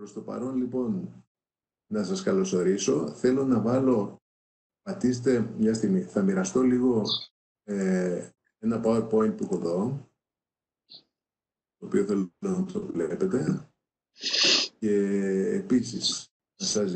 Προς το παρόν, λοιπόν, να σας καλωσορίσω. Θέλω να βάλω, πατήστε μια στιγμή, θα μοιραστώ λίγο ένα PowerPoint που έχω εδώ, το οποίο θέλω να το βλέπετε. Και επίσης, θα σας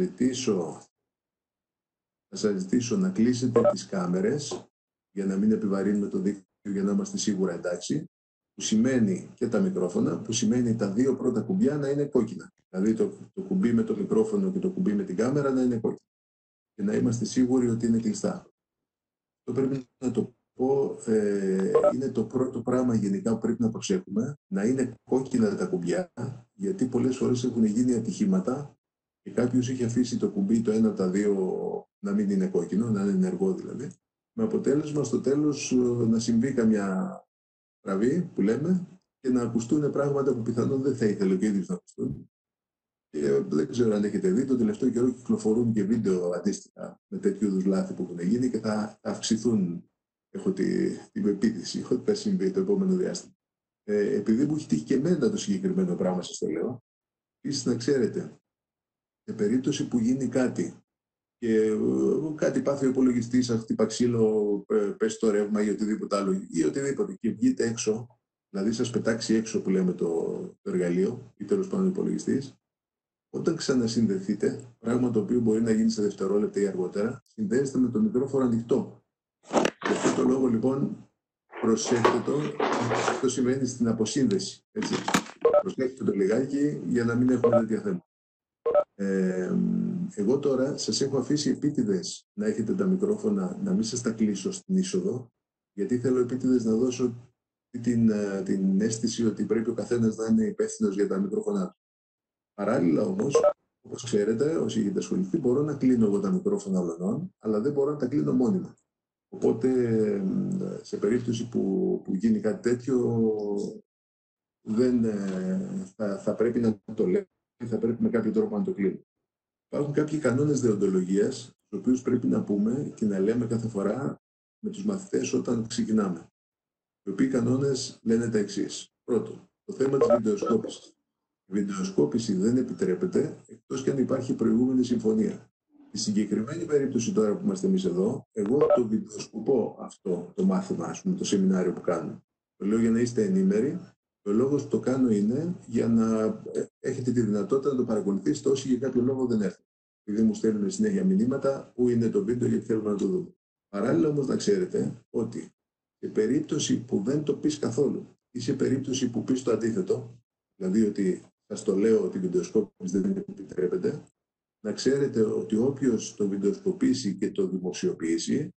ζητήσω να κλείσετε τις κάμερες για να μην επιβαρύνουμε το δίκτυο, για να είμαστε σίγουρα εντάξει. Που σημαίνει και τα μικρόφωνα, που σημαίνει τα δύο πρώτα κουμπιά να είναι κόκκινα. Δηλαδή το κουμπί με το μικρόφωνο και το κουμπί με την κάμερα να είναι κόκκινα. Και να είμαστε σίγουροι ότι είναι κλειστά. Αυτό πρέπει να το πω, είναι το πρώτο πράγμα γενικά που πρέπει να προσέχουμε, να είναι κόκκινα τα κουμπιά, γιατί πολλές φορές έχουν γίνει ατυχήματα και κάποιος είχε αφήσει το κουμπί το ένα από τα δύο να μην είναι κόκκινο, να είναι ενεργό δηλαδή, με αποτέλεσμα στο τέλος να συμβεί καμιά τραβή που λέμε και να ακουστούν πράγματα που πιθανόν δεν θα ήθελε και ίδιος να ακουστούν. Και δεν ξέρω αν έχετε δει, το τελευταίο καιρό κυκλοφορούν και βίντεο αντίστοιχα με τέτοιου είδους λάθη που έχουν γίνει και θα αυξηθούν. Έχω την πεποίθηση ότι θα συμβεί το επόμενο διάστημα. Επειδή μου έχει τύχει και εμένα το συγκεκριμένο πράγμα, σας το λέω. Επίσης, να ξέρετε, σε περίπτωση που γίνει κάτι και κάτι πάθει ο υπολογιστής, σας χτύπα ξύλο, πέσει το ρεύμα ή οτιδήποτε άλλο, ή οτιδήποτε, και βγείτε έξω, δηλαδή σας πετάξει έξω που λέμε το εργαλείο ή τέλος πάντων ο υπολογιστής, όταν ξανασυνδεθείτε, πράγμα το οποίο μπορεί να γίνει σε δευτερόλεπτα ή αργότερα, συνδέεστε με το μικρόφωνο ανοιχτό. Γι' αυτό το λόγο λοιπόν προσέχετε το, αυτό σημαίνει στην αποσύνδεση. Έτσι. Προσέχετε το λιγάκι για να μην έχουμε τέτοια θέματα. Εγώ τώρα σας έχω αφήσει επίτηδες να έχετε τα μικρόφωνα, να μην σας τα κλείσω στην είσοδο, γιατί θέλω επίτηδες να δώσω την αίσθηση ότι πρέπει ο καθένας να είναι υπεύθυνος για τα μικρόφωνα του. Παράλληλα όμως, όπως ξέρετε, όσοι έχετε ασχοληθεί, μπορώ να κλείνω εγώ τα μικρόφωνα όλων, αλλά δεν μπορώ να τα κλείνω μόνιμα. Οπότε, σε περίπτωση που γίνει κάτι τέτοιο, δεν, θα πρέπει να το λέω, θα πρέπει με κάποιο τρόπο να το κλείνω. Υπάρχουν κάποιοι κανόνες δεοντολογίας, τους οποίους πρέπει να πούμε και να λέμε κάθε φορά με τους μαθητές όταν ξεκινάμε. Οι οποίοι κανόνες λένε τα εξής. Πρώτο, το θέμα της βιντεοσκόπησης. Η βιντεοσκόπηση δεν επιτρέπεται εκτός και αν υπάρχει προηγούμενη συμφωνία. Στη συγκεκριμένη περίπτωση τώρα που είμαστε εμείς εδώ, εγώ το βιντεοσκοπώ αυτό το μάθημα, ας πούμε, το σεμινάριο που κάνουμε. Το λέω για να είστε ενήμεροι. Το λόγος που το κάνω είναι για να έχετε τη δυνατότητα να το παρακολουθήσετε όσοι για κάποιο λόγο δεν έρθουν. Επειδή μου στέλνουν συνέχεια μηνύματα που είναι το βίντεο γιατί θέλουμε να το δούμε. Παράλληλα όμως να ξέρετε ότι σε περίπτωση που δεν το πεις καθόλου ή σε περίπτωση που πεις το αντίθετο, δηλαδή ότι σας το λέω ότι η βιντεοσκόπηση δεν επιτρέπεται, να ξέρετε ότι όποιος το βιντεοσκοπήσει και το δημοσιοποιήσει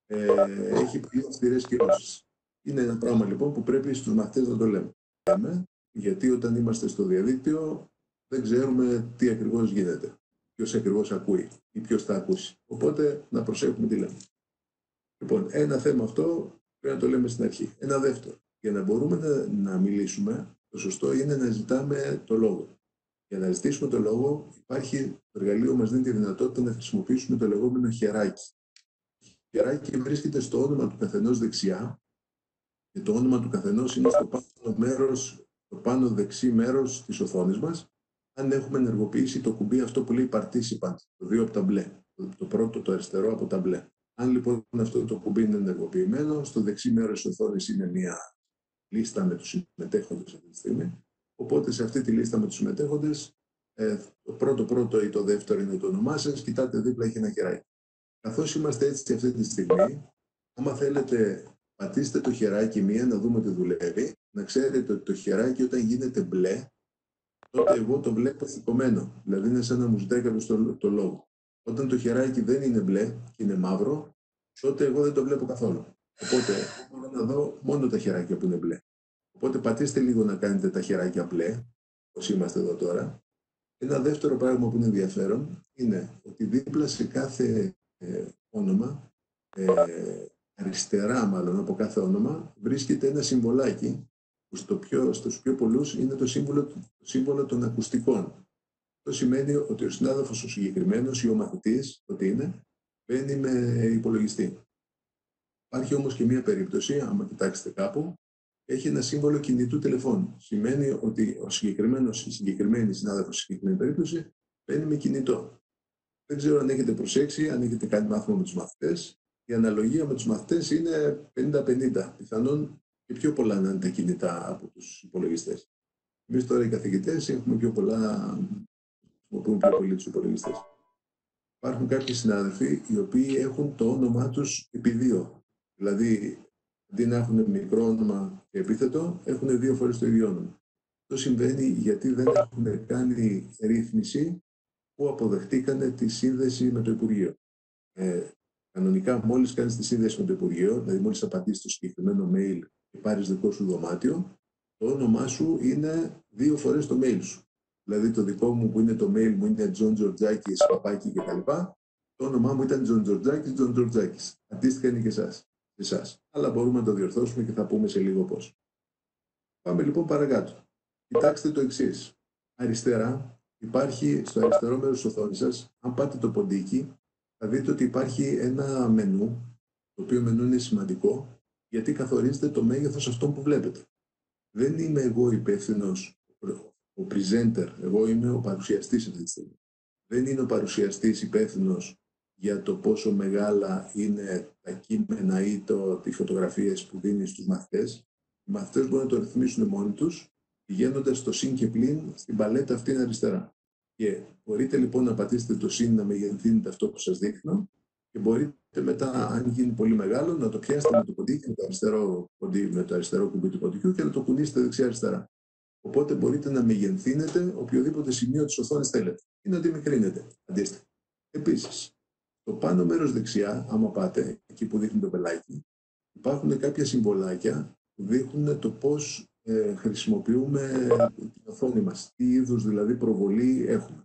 έχει πολύ αυστηρές κυρώσεις. Είναι ένα πράγμα λοιπόν που πρέπει στους μαθητές να το λέμε. Γιατί όταν είμαστε στο διαδίκτυο δεν ξέρουμε τι ακριβώς γίνεται, ποιος ακριβώς ακούει ή ποιος θα ακούσει. Οπότε να προσέχουμε τι λέμε. Λοιπόν, ένα θέμα αυτό πρέπει να το λέμε στην αρχή. Ένα δεύτερο, για να μπορούμε να μιλήσουμε, το σωστό είναι να ζητάμε το λόγο. Για να ζητήσουμε το λόγο, υπάρχει το εργαλείο μας δίνει τη δυνατότητα να χρησιμοποιήσουμε το λεγόμενο χεράκι. Το χεράκι βρίσκεται στο όνομα του καθενός δεξιά και το όνομα του καθενός είναι στο πάνω μέρος, το πάνω δεξί μέρος της οθόνης μας, αν έχουμε ενεργοποιήσει το κουμπί αυτό που λέει participant, το δύο από τα μπλε, το πρώτο, το αριστερό από τα μπλε. Αν λοιπόν αυτό το κουμπί είναι ενεργοποιημένο, στο δεξί μέρος της οθόνης είναι μια λίστα με τους συμμετέχοντες αυτή τη στιγμή. Οπότε σε αυτή τη λίστα με τους συμμετέχοντες, το πρώτο ή το δεύτερο είναι το όνομά σας, κοιτάτε δίπλα έχει ένα χεράκι. Καθώς είμαστε έτσι αυτή τη στιγμή, άμα θέλετε πατήστε το χεράκι μία να δούμε τι δουλεύει, να ξέρετε ότι το χεράκι όταν γίνεται μπλε, τότε εγώ το βλέπω σηκωμένο, δηλαδή είναι σαν να μου ζητάει κάποιος το λόγο. Όταν το χεράκι δεν είναι μπλε και είναι μαύρο, τότε εγώ δεν το βλέπω καθόλου. Οπότε μπορώ να δω μόνο τα χεράκια που είναι μπλε. Οπότε πατήστε λίγο να κάνετε τα χεράκια μπλε, όπως είμαστε εδώ τώρα. Ένα δεύτερο πράγμα που είναι ενδιαφέρον είναι ότι δίπλα σε κάθε όνομα, αριστερά μάλλον από κάθε όνομα, βρίσκεται ένα συμβολάκι που στους πιο πολλούς είναι το σύμβολο των ακουστικών. Αυτό σημαίνει ότι ο συνάδελφος ο συγκεκριμένος ή ο μαθητής, ότι είναι, μπαίνει με υπολογιστή. Υπάρχει όμως και μία περίπτωση, άμα κοιτάξετε κάπου, έχει ένα σύμβολο κινητού τηλεφώνου. Σημαίνει ότι η συγκεκριμένη συνάδελφος, στη συγκεκριμένη περίπτωση, παίρνει με κινητό. Δεν ξέρω αν έχετε προσέξει, αν έχετε κάνει μάθημα με τους μαθητές. Η αναλογία με τους μαθητές είναι 50-50. Πιθανόν και πιο πολλά να είναι τα κινητά από τους υπολογιστές. Εμείς τώρα οι καθηγητές έχουμε πιο πολλά, χρησιμοποιούμε πιο πολύ τους υπολογιστές. Υπάρχουν κάποιοι συνάδελφοι οι οποίοι έχουν το όνομά τους επί δύο. Δηλαδή, αντί να έχουν μικρό όνομα και επίθετο, έχουν 2 φορές το ίδιο όνομα. Αυτό συμβαίνει γιατί δεν έχουν κάνει ρύθμιση που αποδεχτήκανε τη σύνδεση με το Υπουργείο. Κανονικά, μόλις κάνεις τη σύνδεση με το Υπουργείο, δηλαδή μόλις απαντήσεις στο συγκεκριμένο mail και πάρεις δικό σου δωμάτιο, το όνομά σου είναι 2 φορές το mail σου. Δηλαδή το δικό μου που είναι το mail μου είναι John Georgiakis, παπάκι κτλ. Το όνομά μου ήταν John Georgiakis. Αντίστοιχα είναι και εσάς. Αλλά μπορούμε να το διορθώσουμε και θα πούμε σε λίγο πώς. Πάμε λοιπόν παρακάτω. Κοιτάξτε το εξής. Αριστερά υπάρχει στο αριστερό μέρος της οθόνης σας, αν πάτε το ποντίκι, θα δείτε ότι υπάρχει ένα μενού, το οποίο μενού είναι σημαντικό, γιατί καθορίζεται το μέγεθος αυτών που βλέπετε. Δεν είμαι εγώ υπεύθυνος, ο presenter, εγώ είμαι ο παρουσιαστής αυτή τη στιγμή. Δεν είναι ο παρουσιαστής υπεύθυνος για το πόσο μεγάλα είναι τα κείμενα ή οι φωτογραφίες που δίνει στους μαθητές. Οι μαθητές μπορούν να το ρυθμίσουν μόνοι τους, πηγαίνοντας στο συν και πλην στην παλέτα αυτήν αριστερά. Και μπορείτε λοιπόν να πατήσετε το συν, να μεγενθύνετε αυτό που σας δείχνω, και μπορείτε μετά, αν γίνει πολύ μεγάλο, να το πιάσετε με το ποντίκι, με το αριστερό κουμπί του ποντικού και να το κουνήσετε δεξιά-αριστερά. Οπότε μπορείτε να μεγενθύνετε οποιοδήποτε σημείο της οθόνης θέλετε ή να τη μικρύνετε αντίστοιχα. Επίσης, στο πάνω μέρος δεξιά, άμα πάτε εκεί που δείχνει το πελάκι, υπάρχουν κάποια συμβολάκια που δείχνουν το πώς χρησιμοποιούμε την οθόνη μας, τι είδους δηλαδή προβολή έχουμε.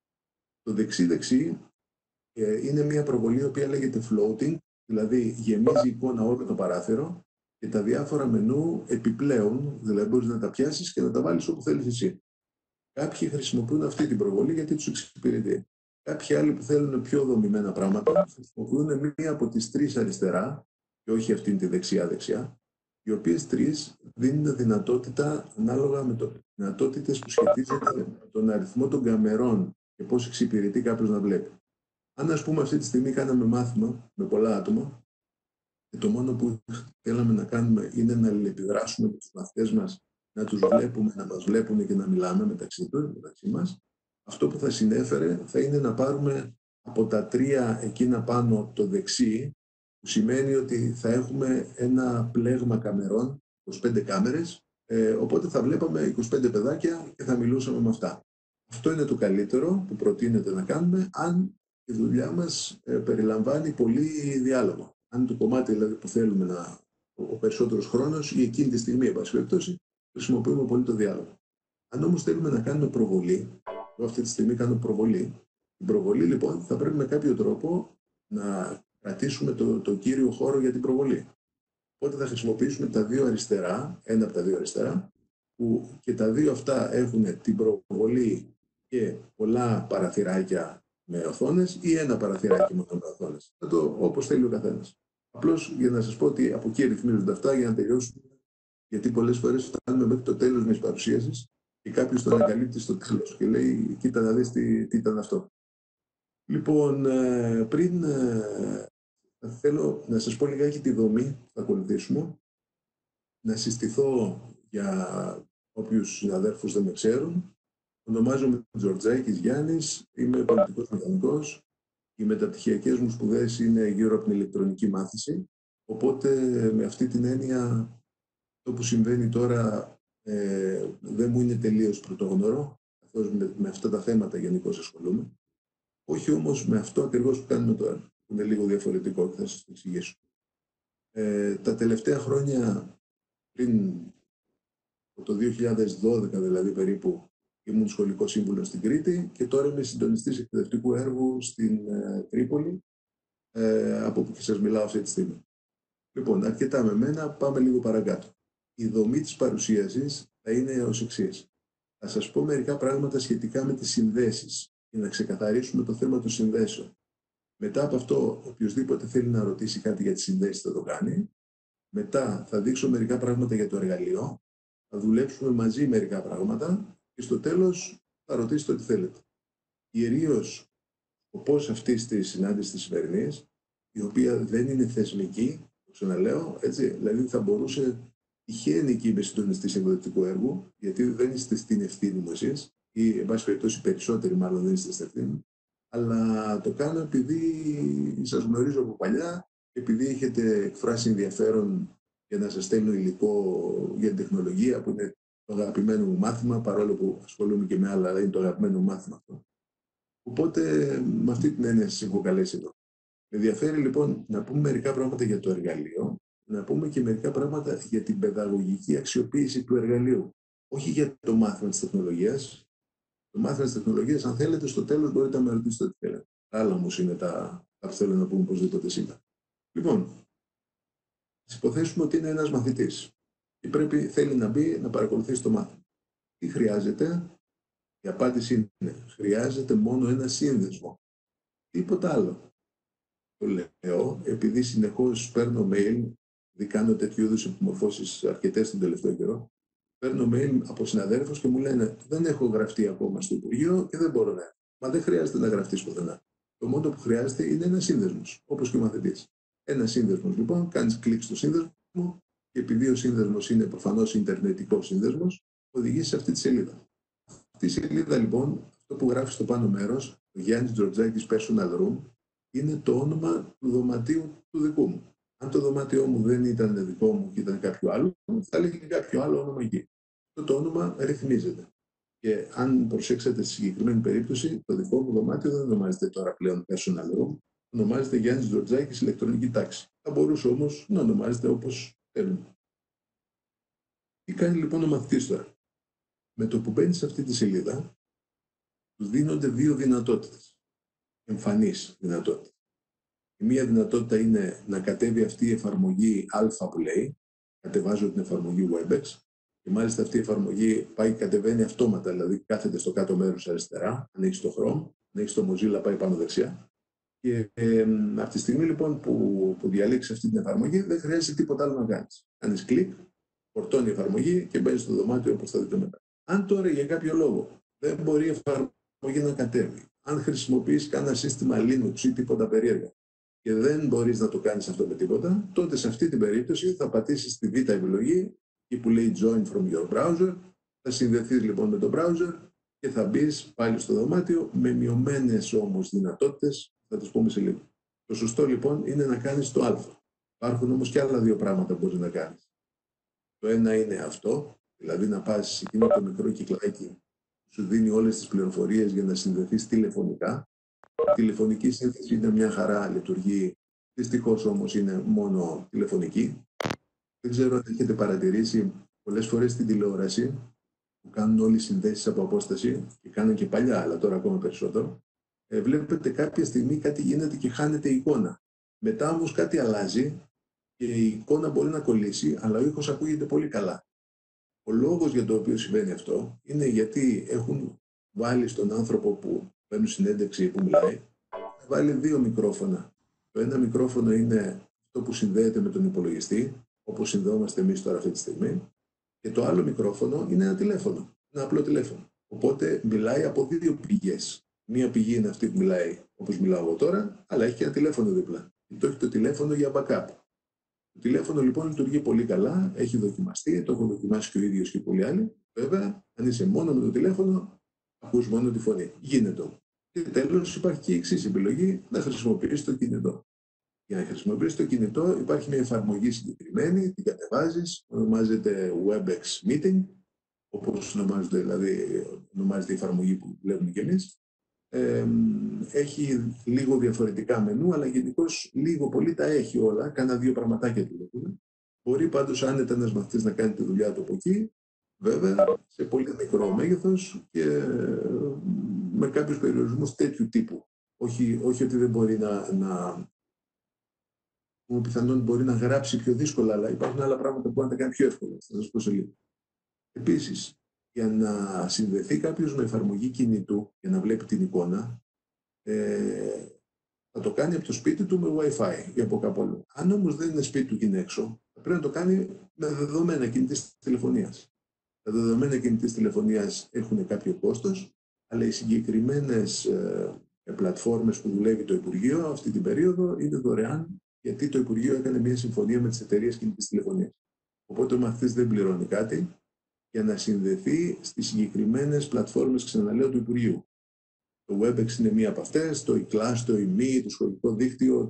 Το δεξί-δεξί είναι μια προβολή η οποία λέγεται floating, δηλαδή γεμίζει εικόνα όλο το παράθυρο και τα διάφορα μενού επιπλέον, δηλαδή μπορείς να τα πιάσεις και να τα βάλεις όπου θέλεις εσύ. Κάποιοι χρησιμοποιούν αυτή την προβολή γιατί τους εξυπηρετεί. Κάποιοι άλλοι που θέλουν πιο δομημένα πράγματα χρησιμοποιούν μία από τις 3 αριστερά και όχι αυτήν τη δεξιά-δεξιά, οι οποίες 3 δίνουν δυνατότητα ανάλογα με δυνατότητες που σχετίζονται με τον αριθμό των καμερών και πώς εξυπηρετεί κάποιος να βλέπει. Αν ας πούμε αυτή τη στιγμή κάναμε μάθημα με πολλά άτομα και το μόνο που θέλαμε να κάνουμε είναι να αλληλεπιδράσουμε με τους μαθητές μας, να τους βλέπουμε, να μας βλέπουν και να μιλάμε μεταξύ μας, αυτό που θα συνέφερε θα είναι να πάρουμε από τα 3 εκείνα πάνω το δεξί, που σημαίνει ότι θα έχουμε ένα πλέγμα καμερών, 25 κάμερες, οπότε θα βλέπαμε 25 παιδάκια και θα μιλούσαμε με αυτά. Αυτό είναι το καλύτερο που προτείνεται να κάνουμε, αν η δουλειά μας περιλαμβάνει πολύ διάλογο. Αν το κομμάτι δηλαδή, που θέλουμε ο περισσότερος χρόνος ή εκείνη τη στιγμή, εν πάση περιπτώσει, χρησιμοποιούμε πολύ το διάλογο. Αν όμως θέλουμε να κάνουμε προβολή, εγώ αυτή τη στιγμή κάνω προβολή, την προβολή λοιπόν θα πρέπει με κάποιο τρόπο να κρατήσουμε το κύριο χώρο για την προβολή. Οπότε θα χρησιμοποιήσουμε τα 2 αριστερά, ένα από τα 2 αριστερά, που και τα 2 αυτά έχουν την προβολή και πολλά παραθυράκια με οθόνες ή ένα παραθυράκι με οθόνες. Όπως θέλει ο καθένας. Απλώς για να σας πω ότι από εκεί ρυθμίζονται αυτά για να τελειώσουμε, γιατί πολλές φορές φτάνουμε μέχρι το τέλος μιας παρουσίασης και κάποιος το ανακαλύπτει στο τέλος και λέει κοίτα να δεις τι ήταν αυτό. Λοιπόν, πριν θέλω να σας πω λιγάκι τη δομή που θα ακολουθήσουμε, να συστηθώ για όποιους συναδέρφους δεν με ξέρουν. Ονομάζομαι Τζορτζάκης Γιάννης, είμαι πολιτικός μηχανικός. Οι μεταπτυχιακές μου σπουδές είναι γύρω από την ηλεκτρονική μάθηση. Οπότε με αυτή την έννοια το που συμβαίνει τώρα δεν μου είναι τελείως πρωτόγνωρο, καθώς με αυτά τα θέματα γενικώς ασχολούμαι. Όχι όμως με αυτό ακριβώς που κάνουμε τώρα, που είναι λίγο διαφορετικό και θα σας το εξηγήσω. Τα τελευταία χρόνια, πριν το 2012 δηλαδή περίπου, ήμουν σχολικό σύμβουλο στην Κρήτη και τώρα είμαι συντονιστής εκπαιδευτικού έργου στην Τρίπολη, από όπου και σας μιλάω αυτή τη στιγμή. Λοιπόν, αρκετά με μένα, πάμε λίγο παρακάτω. Η δομή της παρουσίασης θα είναι ως εξής. Θα σας πω μερικά πράγματα σχετικά με τις συνδέσεις για να ξεκαθαρίσουμε το θέμα των συνδέσεων. Μετά από αυτό, οποιοδήποτε θέλει να ρωτήσει κάτι για τις συνδέσεις θα το κάνει. Μετά θα δείξω μερικά πράγματα για το εργαλείο, θα δουλέψουμε μαζί μερικά πράγματα και στο τέλος θα ρωτήσετε ό,τι θέλετε. Κυρίως σκοπός αυτής της συνάντησης της σημερινής, η οποία δεν είναι θεσμική, το ξαναλέω, έτσι, δηλαδή θα μπορούσε τυχαίνει και είμαι συντονιστής εκδοτικού έργου, γιατί δεν είστε στην ευθύνη μου εσείς, ή εν πάση περιπτώσει περισσότεροι μάλλον δεν είστε στην ευθύνη μου, αλλά το κάνω επειδή σας γνωρίζω από παλιά, επειδή έχετε εκφράσει ενδιαφέρον για να σας στέλνω υλικό για την τεχνολογία, που είναι το αγαπημένο μου μάθημα, παρόλο που ασχολούμαι και με άλλα, αλλά είναι το αγαπημένο μου μάθημα αυτό. Οπότε, με αυτή την έννοια σας έχω καλέσει εδώ. Με ενδιαφέρει λοιπόν να πούμε μερικά πράγματα για το εργαλείο, να πούμε και μερικά πράγματα για την παιδαγωγική αξιοποίηση του εργαλείου. Όχι για το μάθημα της τεχνολογίας. Το μάθημα της τεχνολογίας, αν θέλετε, στο τέλος μπορείτε να με ρωτήσετε ό,τι θέλετε. Άλλα όμως είναι τα που θέλω να πούμε οπωσδήποτε σήμερα. Λοιπόν, ας υποθέσουμε ότι είναι ένας μαθητής και θέλει να μπει να παρακολουθήσει το μάθημα. Τι χρειάζεται? Η απάντηση είναι: χρειάζεται μόνο ένα σύνδεσμο. Τίποτα άλλο. Το λέω επειδή συνεχώς παίρνω mail, κάνω τέτοιου είδους επιμορφώσεις αρκετές τον τελευταίο καιρό. Παίρνω mail από συναδέλφους και μου λένε: δεν έχω γραφτεί ακόμα στο Υπουργείο και δεν μπορώ να. Μα δεν χρειάζεται να γραφτείς πουθενά. Το μόνο που χρειάζεται είναι ένα σύνδεσμος, όπως και ο μαθητής. Ένα σύνδεσμος λοιπόν, κάνεις κλικ στο σύνδεσμο και επειδή ο σύνδεσμος είναι προφανώς ιντερνετικός σύνδεσμος, οδηγεί σε αυτή τη σελίδα. Αυτή η σελίδα λοιπόν, αυτό που γράφει στο πάνω μέρος, το Γιάννης Τζορτζάκης Personal Room, είναι το όνομα του δωματίου του δικού μου. Αν το δωμάτιό μου δεν ήταν δικό μου και ήταν κάποιο άλλο, θα έλεγε κάποιο άλλο όνομα εκεί. Αυτό το όνομα ρυθμίζεται. Και αν προσέξετε στη συγκεκριμένη περίπτωση, το δικό μου δωμάτιο δεν ονομάζεται τώρα πλέον Personal Room, ονομάζεται Γιάννης Τζορτζάκης Ηλεκτρονική Τάξη. Θα μπορούσε όμως να ονομάζεται όπως θέλουμε. Τι κάνει λοιπόν ο μαθητής τώρα? Με το που μπαίνει σε αυτή τη σελίδα, του δίνονται δύο δυνατότητες. Εμφανείς δυνατότητες. Η μία δυνατότητα είναι να κατέβει αυτή η εφαρμογή Α που λέει, κατεβάζω την εφαρμογή WebEx και μάλιστα αυτή η εφαρμογή πάει και κατεβαίνει αυτόματα, δηλαδή κάθεται στο κάτω μέρος αριστερά, ανοίξει το Chrome, ανοίξει το Mozilla, πάει πάνω δεξιά. Και από τη στιγμή λοιπόν που διαλέξεις αυτή την εφαρμογή δεν χρειάζεται τίποτα άλλο να κάνεις. Κάνεις κλικ, φορτώνει η εφαρμογή και μπαίνεις στο δωμάτιο όπως θα δείτε μετά. Αν τώρα για κάποιο λόγο δεν μπορεί η εφαρμογή να κατέβει, αν χρησιμοποιείς κανένα σύστημα Linux ή τίποτα περίεργα και δεν μπορείς να το κάνεις αυτό με τίποτα, τότε σε αυτή την περίπτωση θα πατήσεις τη β' επιλογή, εκεί που λέει Join from your browser, θα συνδεθείς λοιπόν με το browser και θα μπεις πάλι στο δωμάτιο με μειωμένες όμως δυνατότητες, θα τις πούμε σε λίγο. Το σωστό λοιπόν είναι να κάνεις το α. Υπάρχουν όμως και άλλα δύο πράγματα που μπορείς να κάνεις. Το ένα είναι αυτό, δηλαδή να πας σε εκείνο το μικρό κυκλάκι που σου δίνει όλες τις πληροφορίες για να συνδεθείς τηλεφωνικά. Η τηλεφωνική σύνθεση είναι μια χαρά, λειτουργεί. Δυστυχώς όμως είναι μόνο τηλεφωνική. Δεν ξέρω αν έχετε παρατηρήσει πολλές φορές στην τηλεόραση που κάνουν όλοι συνδέσεις από απόσταση και κάνουν και παλιά, αλλά τώρα ακόμα περισσότερο. Βλέπετε κάποια στιγμή κάτι γίνεται και χάνεται η εικόνα. Μετά όμως κάτι αλλάζει και η εικόνα μπορεί να κολλήσει, αλλά ο ήχος ακούγεται πολύ καλά. Ο λόγος για τον οποίο συμβαίνει αυτό είναι γιατί έχουν βάλει στον άνθρωπο που παίρνει συνέντευξη που μιλάει, βάλει δύο μικρόφωνα. Το ένα μικρόφωνο είναι αυτό που συνδέεται με τον υπολογιστή, όπως συνδεόμαστε εμείς τώρα αυτή τη στιγμή, και το άλλο μικρόφωνο είναι ένα τηλέφωνο, ένα απλό τηλέφωνο. Οπότε μιλάει από δύο πηγές. Μία πηγή είναι αυτή που μιλάει όπως μιλάω εγώ τώρα, αλλά έχει και ένα τηλέφωνο δίπλα. Και το έχει το τηλέφωνο για backup. Το τηλέφωνο λοιπόν λειτουργεί πολύ καλά, έχει δοκιμαστεί, το έχω δοκιμάσει και ο ίδιος και πολλοί άλλοι. Βέβαια, αν είσαι μόνο με το τηλέφωνο, ακούς μόνο τη φωνή. Γίνεται. Και τέλος υπάρχει και η εξής επιλογή, να χρησιμοποιήσεις το κινητό. Για να χρησιμοποιήσεις το κινητό υπάρχει μια εφαρμογή συγκεκριμένη, την κατεβάζεις, ονομάζεται WebEx Meeting, όπως ονομάζεται, δηλαδή ονομάζεται η εφαρμογή που βλέπουμε κι εμείς. Έχει λίγο διαφορετικά μενού, αλλά γενικώς λίγο πολύ τα έχει όλα, κάνα δύο πραγματάκια του. Μπορεί πάντως άνετα ένας μαθητής να κάνει τη δουλειά του από εκεί, βέβαια σε πολύ μικρό μέγεθος και με κάποιους περιορισμούς τέτοιου τύπου. Όχι ότι δεν μπορεί πιθανόν μπορεί να γράψει πιο δύσκολα, αλλά υπάρχουν άλλα πράγματα που μπορεί να τα κάνει πιο εύκολα. Θα σας πω σε λίγο. Επίσης, για να συνδεθεί κάποιος με εφαρμογή κινητού για να βλέπει την εικόνα, θα το κάνει από το σπίτι του με Wi-Fi ή από κάπου αλλού. Αν όμως δεν είναι σπίτι του και είναι έξω, πρέπει να το κάνει με δεδομένα κινητής τηλεφωνίας. Τα δεδομένα κινητής τηλεφωνίας έχουν κάποιο κόστος, αλλά οι συγκεκριμένες πλατφόρμες που δουλεύει το Υπουργείο αυτή την περίοδο είναι δωρεάν, γιατί το Υπουργείο έκανε μια συμφωνία με τις εταιρείες κινητής τηλεφωνίας. Οπότε ο μαθητής δεν πληρώνει κάτι για να συνδεθεί στις συγκεκριμένες πλατφόρμες, ξαναλέω, του Υπουργείου. Το WebEx είναι μία από αυτές, το eClass, το eMe, το σχολικό δίκτυο,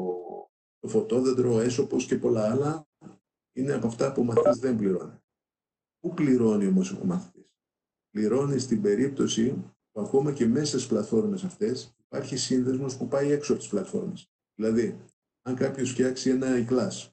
το φωτόδεντρο, ο έσωπος και πολλά άλλα είναι από αυτά που ο μαθητής δεν πληρώνει. Πού πληρώνει όμως ο μαθητής? Πληρώνει στην περίπτωση που ακόμα και μέσα στις πλατφόρμες αυτές υπάρχει σύνδεσμος που πάει έξω από τις πλατφόρμες. Δηλαδή, αν κάποιος φτιάξει ένα eClass,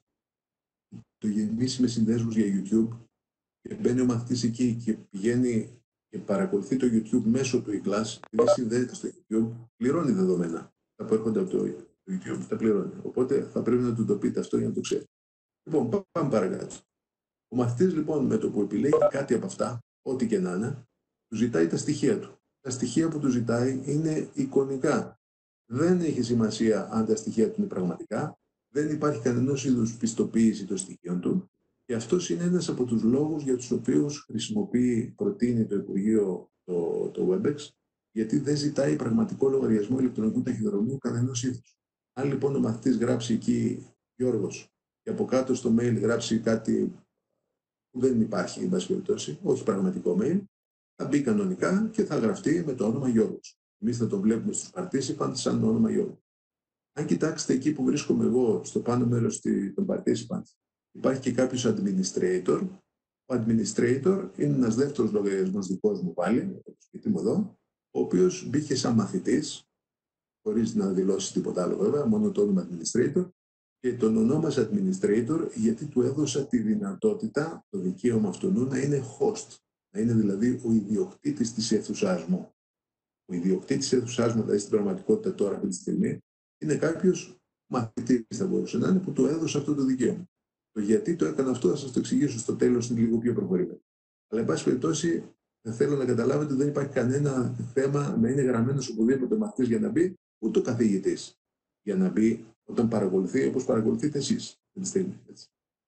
το γεμίσει με συνδέσμους για YouTube και μπαίνει ο μαθητής εκεί και πηγαίνει και παρακολουθεί το YouTube μέσω του eClass, επειδή συνδέεται στο YouTube, πληρώνει δεδομένα. Τα που έρχονται από το YouTube τα πληρώνει. Οπότε θα πρέπει να του το πείτε αυτό για να το ξέρει. Λοιπόν, πάμε παρακάτω. Ο μαθητής λοιπόν με το που επιλέγει κάτι από αυτά, ό,τι και να είναι, του ζητάει τα στοιχεία του. Τα στοιχεία που του ζητάει είναι εικονικά. Δεν έχει σημασία αν τα στοιχεία του είναι πραγματικά, δεν υπάρχει κανένας είδους πιστοποίηση των στοιχείων του. Και αυτός είναι ένας από τους λόγους για τους οποίους προτείνει το Υπουργείο το WebEx, γιατί δεν ζητάει πραγματικό λογαριασμό ηλεκτρονικού ταχυδρομείου κανένας είδους. Αν λοιπόν ο μαθητής γράψει εκεί Γιώργος και από κάτω στο mail γράψει κάτι που δεν υπάρχει, εν πάση περιπτώσει, όχι πραγματικό mail, θα μπει κανονικά και θα γραφτεί με το όνομα Γιώργος. Εμείς θα το βλέπουμε στους participants σαν όνομα Γιώργος. Αν κοιτάξετε εκεί που βρίσκομαι εγώ, στο πάνω μέρος των participants, υπάρχει και κάποιος administrator. Ο administrator είναι ένας δεύτερος λογαριασμός δικός μου πάλι, το σπίτι μου εδώ, ο οποίος μπήκε σαν μαθητής, χωρίς να δηλώσει τίποτα άλλο βέβαια, μόνο το όνομα administrator, και τον ονόμασα administrator γιατί του έδωσα τη δυνατότητα, το δικαίωμα αυτού να είναι host, να είναι δηλαδή ο ιδιοκτήτης της αίθουσάς μου. Ο ιδιοκτήτης της αίθουσάς μου, δηλαδή στην πραγματικότητα τώρα αυτή τη στιγμή, είναι κάποιος μαθητής, θα μπορούσε να είναι, που του έδωσε αυτό το δικαίωμα. Το γιατί το έκανα αυτό θα σας το εξηγήσω στο τέλος, είναι λίγο πιο προχωρημένο. Αλλά, εν πάση περιπτώσει, θέλω να καταλάβετε ότι δεν υπάρχει κανένα θέμα να είναι γραμμένος οπουδήποτε μαθητής για να μπει, ούτε ο καθηγητής για να μπει όταν παρακολουθεί, όπως παρακολουθείτε εσείς αυτή τη στιγμή. Έτσι.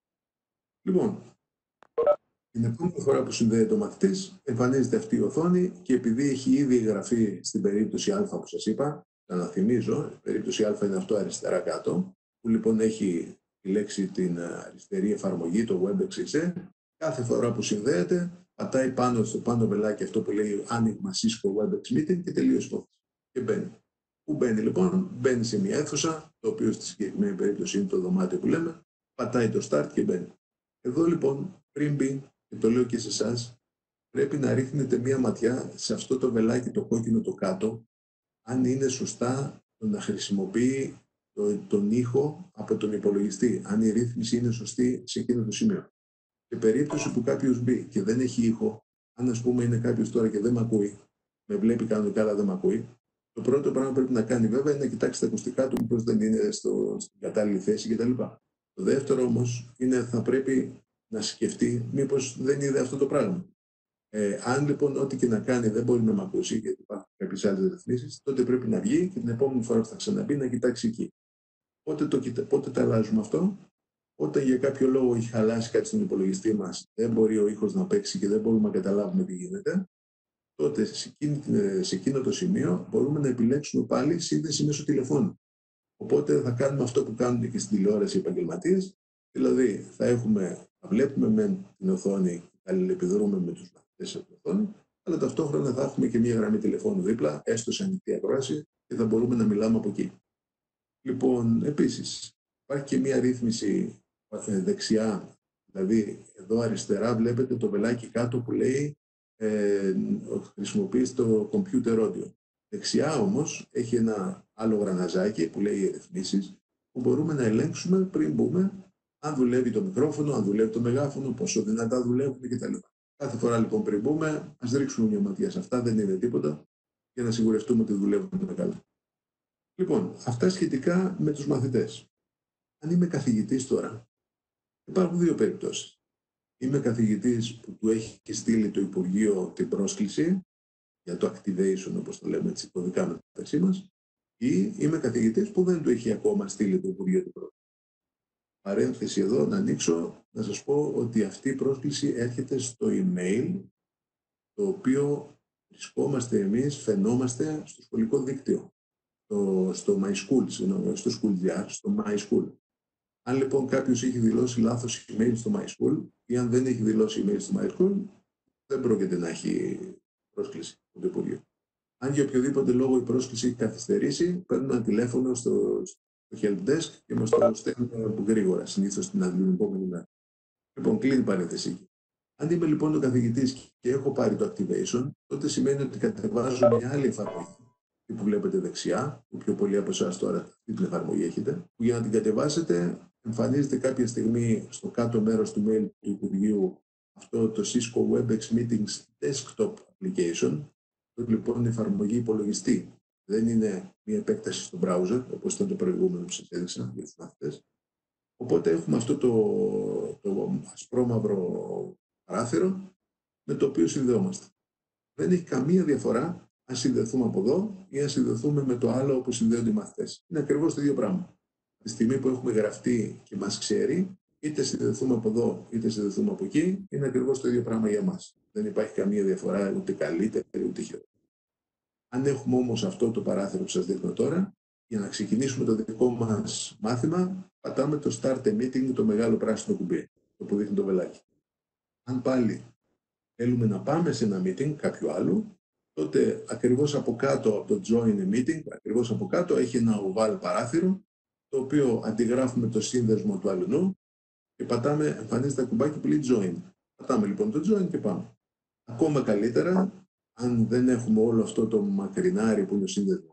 Λοιπόν, την επόμενη φορά που συνδέεται ο μαθητής, εμφανίζεται αυτή η οθόνη και επειδή έχει ήδη εγγραφεί στην περίπτωση Α που σας είπα, να θυμίζω, η περίπτωση Α είναι αυτό αριστερά κάτω, που λοιπόν έχει επιλέξει την αριστερή εφαρμογή, το WebEx. Κάθε φορά που συνδέεται, πατάει πάνω στο πάνω βελάκι αυτό που λέει άνοιγμα Cisco WebEx Meeting και τελείωσε το και μπαίνει. Πού μπαίνει λοιπόν? Μπαίνει σε μια αίθουσα, το οποίο στη συγκεκριμένη περίπτωση είναι το δωμάτιο που λέμε, πατάει το start και μπαίνει. Εδώ λοιπόν, πριν μπει, και το λέω και σε εσάς, πρέπει να ρίχνετε μία ματιά σε αυτό το βελάκι το κόκκινο το κάτω, αν είναι σωστά το να χρησιμοποιεί τον ήχο από τον υπολογιστή, αν η ρύθμιση είναι σωστή σε εκείνο το σημείο. Σε περίπτωση που κάποιος μπει και δεν έχει ήχο, αν ας πούμε είναι κάποιος τώρα και δεν με ακούει, με βλέπει κανονικά αλλά δεν με ακούει, το πρώτο πράγμα που πρέπει να κάνει βέβαια είναι να κοιτάξει τα ακουστικά του, μήπως δεν είναι στην κατάλληλη θέση κτλ. Το δεύτερο όμως είναι θα πρέπει να σκεφτεί μήπως δεν είδε αυτό το πράγμα. Αν λοιπόν ό,τι και να κάνει δεν μπορεί να με ακούσει, γιατί υπάρχουν κάποιες άλλες ρυθμίσεις, τότε πρέπει να βγει και την επόμενη φορά που θα ξαναμπεί να κοιτάξει εκεί. Πότε τα αλλάζουμε αυτό? Όταν για κάποιο λόγο έχει χαλάσει κάτι στον υπολογιστή μας, δεν μπορεί ο ήχος να παίξει και δεν μπορούμε να καταλάβουμε τι γίνεται, τότε σε εκείνο το σημείο μπορούμε να επιλέξουμε πάλι σύνδεση μέσω τηλεφώνου. Οπότε θα κάνουμε αυτό που κάνουν και στην τηλεόραση οι επαγγελματίες, δηλαδή θα βλέπουμε με την οθόνη και αλληλεπιδρούμε με τους μαθητές από την οθόνη, αλλά ταυτόχρονα θα έχουμε και μια γραμμή τηλεφώνου δίπλα, έστω σε ανοιχτή ακρόαση, και θα μπορούμε να μιλάμε από εκεί. Λοιπόν, επίσης, υπάρχει και μια ρύθμιση δεξιά, δηλαδή εδώ αριστερά βλέπετε το βελάκι κάτω που λέει χρησιμοποιείς το computer audio. Δεξιά όμως έχει ένα άλλο γραναζάκι που λέει ρυθμίσεις, που μπορούμε να ελέγξουμε πριν μπούμε αν δουλεύει το μικρόφωνο, αν δουλεύει το μεγάφωνο, πόσο δυνατά δουλεύουν κτλ. Κάθε φορά λοιπόν πριν μπούμε, ας ρίξουμε μια ματιά σε αυτά, δεν είναι τίποτα, για να σιγουρευτούμε ότι δουλεύουν καλά. Λοιπόν, αυτά σχετικά με τους μαθητές. Αν είμαι καθηγητής τώρα, υπάρχουν δύο περιπτώσεις. Είμαι καθηγητής που του έχει στείλει το Υπουργείο την πρόσκληση για το activation, όπως το λέμε έτσι κωδικά μεταξύ μας, ή είμαι καθηγητής που δεν του έχει ακόμα στείλει το Υπουργείο την πρόσκληση. παρένθεση εδώ να ανοίξω, να σας πω ότι αυτή η πρόσκληση έρχεται στο email το οποίο βρισκόμαστε εμείς, φαινόμαστε στο σχολικό δίκτυο, στο MySchool, στο School.gr, στο MySchool. Αν λοιπόν κάποιος έχει δηλώσει λάθος email στο MySchool ή αν δεν έχει δηλώσει email στο MySchool, δεν πρόκειται να έχει πρόσκληση από το Υπουργείο. Αν για οποιοδήποτε λόγο η πρόσκληση έχει καθυστερήσει, παίρνουμε ένα τηλέφωνο στο helpdesk και μας το στέλνουν γρήγορα, συνήθως την επόμενη μέρα. Λοιπόν, κλείνει η παρένθεση. Αν είμαι λοιπόν ο καθηγητής και έχω πάρει το activation, τότε σημαίνει ότι κατεβάζω μια άλλη εφαρμογή που βλέπετε δεξιά, που πιο πολλοί από εσάς τώρα αυτή την εφαρμογή έχετε, που για να την κατεβάσετε εμφανίζεται κάποια στιγμή στο κάτω μέρος του mail του Υπουργείου αυτό το Cisco WebEx Meetings Desktop Application. Αυτό λοιπόν είναι εφαρμογή υπολογιστή. Δεν είναι μια επέκταση στο browser, όπως ήταν το προηγούμενο που σας έδειξα για τους μαθητές. Οπότε έχουμε αυτό το ασπρόμαυρο παράθυρο με το οποίο συνδεόμαστε. Δεν έχει καμία διαφορά αν συνδεθούμε από εδώ ή αν συνδεθούμε με το άλλο όπου συνδέονται οι μαθητές. Είναι ακριβώς το ίδιο πράγμα. Τη στιγμή που έχουμε γραφτεί και μας ξέρει, είτε συνδεθούμε από εδώ είτε συνδεθούμε από εκεί, είναι ακριβώς το ίδιο πράγμα για μας. Δεν υπάρχει καμία διαφορά, ούτε καλύτερη ούτε χειρότερη. Αν έχουμε όμως αυτό το παράθυρο που σας δείχνω τώρα, για να ξεκινήσουμε το δικό μας μάθημα, πατάμε το Start a Meeting, το μεγάλο πράσινο κουμπί, το που δείχνει το βελάκι. Αν πάλι θέλουμε να πάμε σε ένα meeting κάποιου άλλου, τότε ακριβώς από κάτω από το Join a Meeting, ακριβώς από κάτω έχει ένα oval παράθυρο, το οποίο αντιγράφουμε το σύνδεσμο του αλουνού και πατάμε, εμφανίζεται το κουμπάκι που λέει Join. Πατάμε λοιπόν το Join και πάμε. Ακόμα καλύτερα, αν δεν έχουμε όλο αυτό το μακρινάρι που είναι ο σύνδεσμος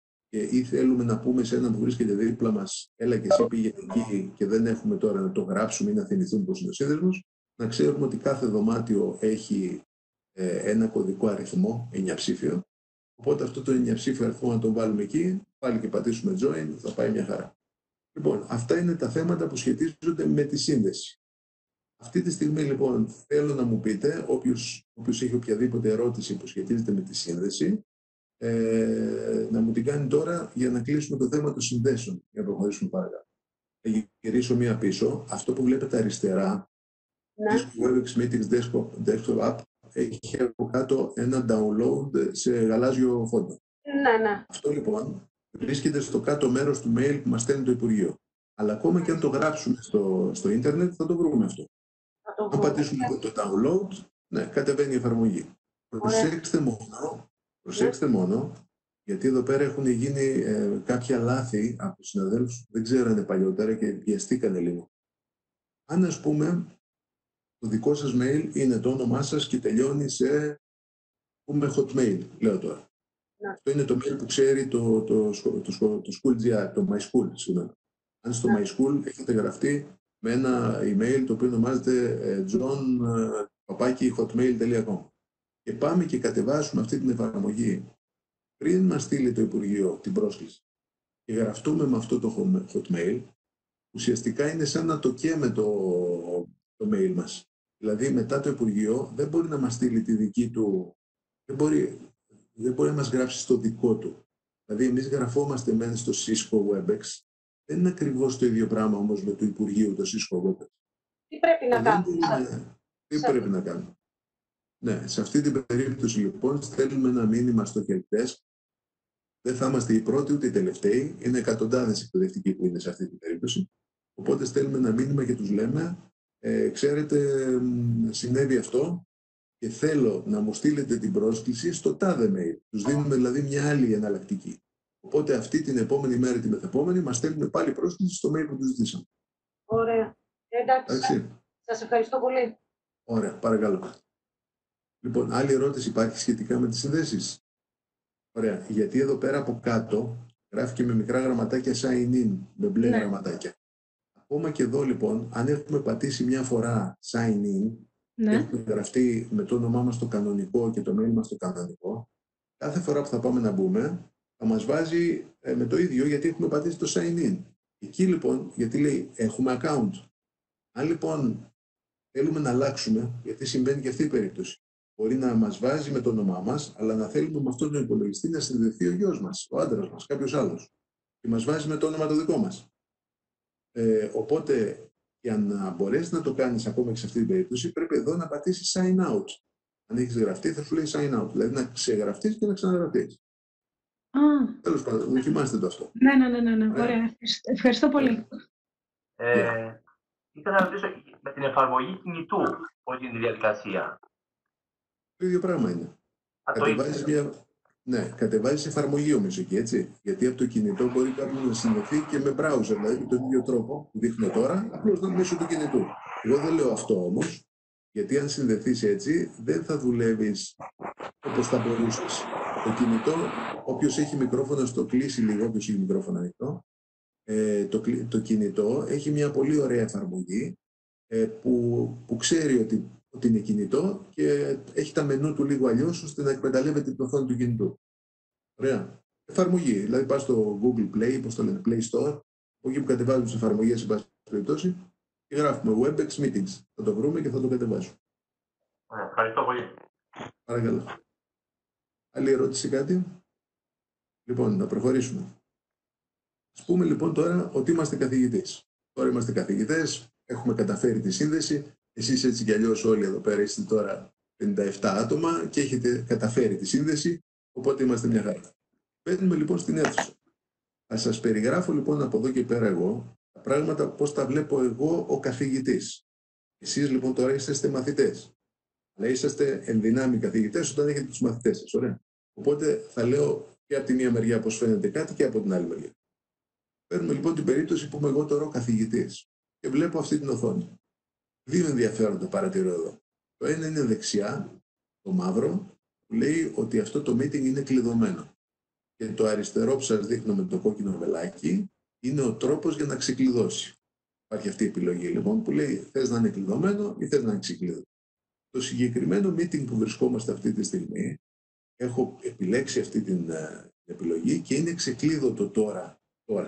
ή θέλουμε να πούμε σε έναν που βρίσκεται δίπλα μας, έλα και εσύ πήγε εκεί και δεν έχουμε τώρα να το γράψουμε ή να θυμηθούμε πώς είναι ο σύνδεσμος, να ξέρουμε ότι κάθε δωμάτιο έχει ένα κωδικό αριθμό, 9 ψήφιο. Οπότε αυτό το 9 ψήφιο αριθμό να τον βάλουμε εκεί, πάλι και πατήσουμε join, θα πάει μια χαρά. Λοιπόν, αυτά είναι τα θέματα που σχετίζονται με τη σύνδεση. Αυτή τη στιγμή λοιπόν θέλω να μου πείτε, όποιος έχει οποιαδήποτε ερώτηση που σχετίζεται με τη σύνδεση, να μου την κάνει τώρα για να κλείσουμε το θέμα των συνδέσεων, για να προχωρήσουμε παρακάτω. Θα γυρίσω μία πίσω. Αυτό που βλέπετε αριστερά, Cisco WebEx Meetings Desktop App, έχει από κάτω ένα download σε γαλάζιο φόντο. Ναι. Αυτό λοιπόν βρίσκεται στο κάτω μέρος του mail που μας στέλνει το Υπουργείο. Αλλά ακόμα και αν το γράψουμε στο ίντερνετ θα το βρούμε αυτό. Αν πατήσουμε το download, ναι, κατεβαίνει η εφαρμογή. Προσέξτε μόνο, γιατί εδώ πέρα έχουν γίνει κάποια λάθη από τους συναδέλφους, δεν ξέρανε παλιότερα και βιαστήκανε λίγο. Αν ας πούμε το δικό σας mail είναι το όνομά σας και τελειώνει σε hotmail, λέω τώρα. Ναι. Αυτό είναι το mail που ξέρει το School.gr, το MySchool, συγγνώμη. Αν στο MySchool έχετε γραφτεί με ένα email το οποίο ονομάζεται john@hotmail.com και πάμε και κατεβάσουμε αυτή την εφαρμογή πριν μας στείλει το Υπουργείο την πρόσκληση και γραφτούμε με αυτό το hotmail, ουσιαστικά είναι σαν να το καίμε το mail μας. Δηλαδή μετά το Υπουργείο δεν μπορεί να μας στείλει τη δική του, δεν μπορεί να μας γράψει στο δικό του. Δηλαδή εμείς γραφόμαστε μεν στο Cisco WebEx, δεν είναι ακριβώς το ίδιο πράγμα όμως με το Υπουργείο το Cisco WebEx. Τι πρέπει να κάνουμε. Τι πρέπει να κάνουμε. Ναι, σε αυτή την περίπτωση λοιπόν στέλνουμε ένα μήνυμα στο helpdesk. Δεν θα είμαστε οι πρώτοι ούτε οι τελευταίοι. Είναι εκατοντάδες εκπαιδευτικοί που είναι σε αυτή την περίπτωση. Οπότε στέλνουμε ένα μήνυμα και τους λέμε ξέρετε, συνέβη αυτό και θέλω να μου στείλετε την πρόσκληση στο τάδε mail. Τους δίνουμε δηλαδή μια άλλη εναλλακτική. Οπότε αυτή την επόμενη μέρα, την μεθεπόμενη, μας στέλνουν πάλι πρόσκληση στο mail που τους ζητήσαμε. Ωραία. Εντάξει. Σας ευχαριστώ πολύ. Ωραία, παρακαλώ. Λοιπόν, άλλη ερώτηση υπάρχει σχετικά με τις συνδέσεις. Ωραία, γιατί εδώ πέρα από κάτω γράφει και με μικρά γραμματάκια sign in, με μπλε γραμματάκια. Ακόμα και εδώ λοιπόν, αν έχουμε πατήσει μια φορά sign in, έχουμε γραφτεί με το όνομά μας το κανονικό και το mail μας το κανονικό, κάθε φορά που θα πάμε να μπούμε, θα μας βάζει με το ίδιο γιατί έχουμε πατήσει το sign in. Εκεί λοιπόν, γιατί λέει έχουμε account. Αν λοιπόν θέλουμε να αλλάξουμε, γιατί συμβαίνει και αυτή η περίπτωση, μπορεί να μας βάζει με το όνομά μας, αλλά να θέλουμε με αυτόν τον υπολογιστή να συνδεθεί ο γιος μας, ο άντρας μας, κάποιος άλλος. Και μας βάζει με το όνομα το δικό μας. Οπότε, για να μπορέσει να το κάνεις ακόμα και σε αυτή την περίπτωση, πρέπει εδώ να πατήσεις sign out. Αν έχεις γραφτεί, θα σου λέει sign out. Δηλαδή να ξεγραφτείς και να ξαναγραφτείς. Τέλος πάντων, δοκιμάστε το αυτό. Ναι. Ωραία. Ευχαριστώ πολύ. Ήθελα να ρωτήσω με την εφαρμογή κινητού, πώς γίνεται η διαδικασία. Το ίδιο πράγμα είναι. Κατεβάζεις εφαρμογή όμως εκεί, έτσι. Γιατί από το κινητό μπορεί κάποιος να συνδεθεί και με browser, δηλαδή με τον ίδιο τρόπο που δείχνω τώρα, απλώς να μέσω του κινητού. Εγώ δεν λέω αυτό όμως, γιατί αν συνδεθείς έτσι, δεν θα δουλεύεις όπως θα μπορούσες. Το κινητό, όποιος έχει μικρόφωνο, στο κλείσει λίγο, όποιος έχει μικρόφωνο ανοιχτό. Το κινητό έχει μια πολύ ωραία εφαρμογή που ξέρει ότι είναι κινητό και έχει τα μενού του λίγο αλλιώς ώστε να εκμεταλλεύεται την οθόνη του κινητού. Ωραία. Εφαρμογή. Δηλαδή πας στο Google Play, πώς το λένε, Play Store, από εκεί που κατεβάζουν τις εφαρμογές, σε πάση περιπτώσει, και γράφουμε WebEx Meetings. Θα το βρούμε και θα το κατεβάσουμε. Ευχαριστώ πολύ. Παρακαλώ. Άλλη ερώτηση, κάτι? Λοιπόν, να προχωρήσουμε. Ας πούμε λοιπόν τώρα ότι είμαστε καθηγητές. Τώρα είμαστε καθηγητές, έχουμε καταφέρει τη σύνδεση. Εσείς έτσι κι αλλιώς όλοι εδώ πέρα είστε τώρα 57 άτομα και έχετε καταφέρει τη σύνδεση, οπότε είμαστε μια χαρά. Μπαίνουμε λοιπόν στην αίθουσα. Θα σας περιγράφω λοιπόν από εδώ και πέρα εγώ τα πράγματα πώς τα βλέπω εγώ ο καθηγητής. Εσείς λοιπόν τώρα είσαστε μαθητές. Αλλά είσαστε ενδυνάμει καθηγητές όταν έχετε τους μαθητές σας. Ωραία. Οπότε θα λέω και από τη μία μεριά πώς φαίνεται κάτι και από την άλλη μεριά. Παίρνουμε λοιπόν την περίπτωση που είμαι εγώ τώρα ο καθηγητής και βλέπω αυτή την οθόνη. Δύο ενδιαφέροντα παρατηρώ εδώ. Το ένα είναι δεξιά, το μαύρο, που λέει ότι αυτό το meeting είναι κλειδωμένο. Και το αριστερό που σας δείχνω με το κόκκινο βελάκι είναι ο τρόπος για να ξεκλειδώσει. Υπάρχει αυτή η επιλογή λοιπόν που λέει θες να είναι κλειδωμένο ή θες να είναι ξεκλείδωτο. Το συγκεκριμένο meeting που βρισκόμαστε αυτή τη στιγμή, έχω επιλέξει αυτή την επιλογή και είναι ξεκλείδωτο τώρα.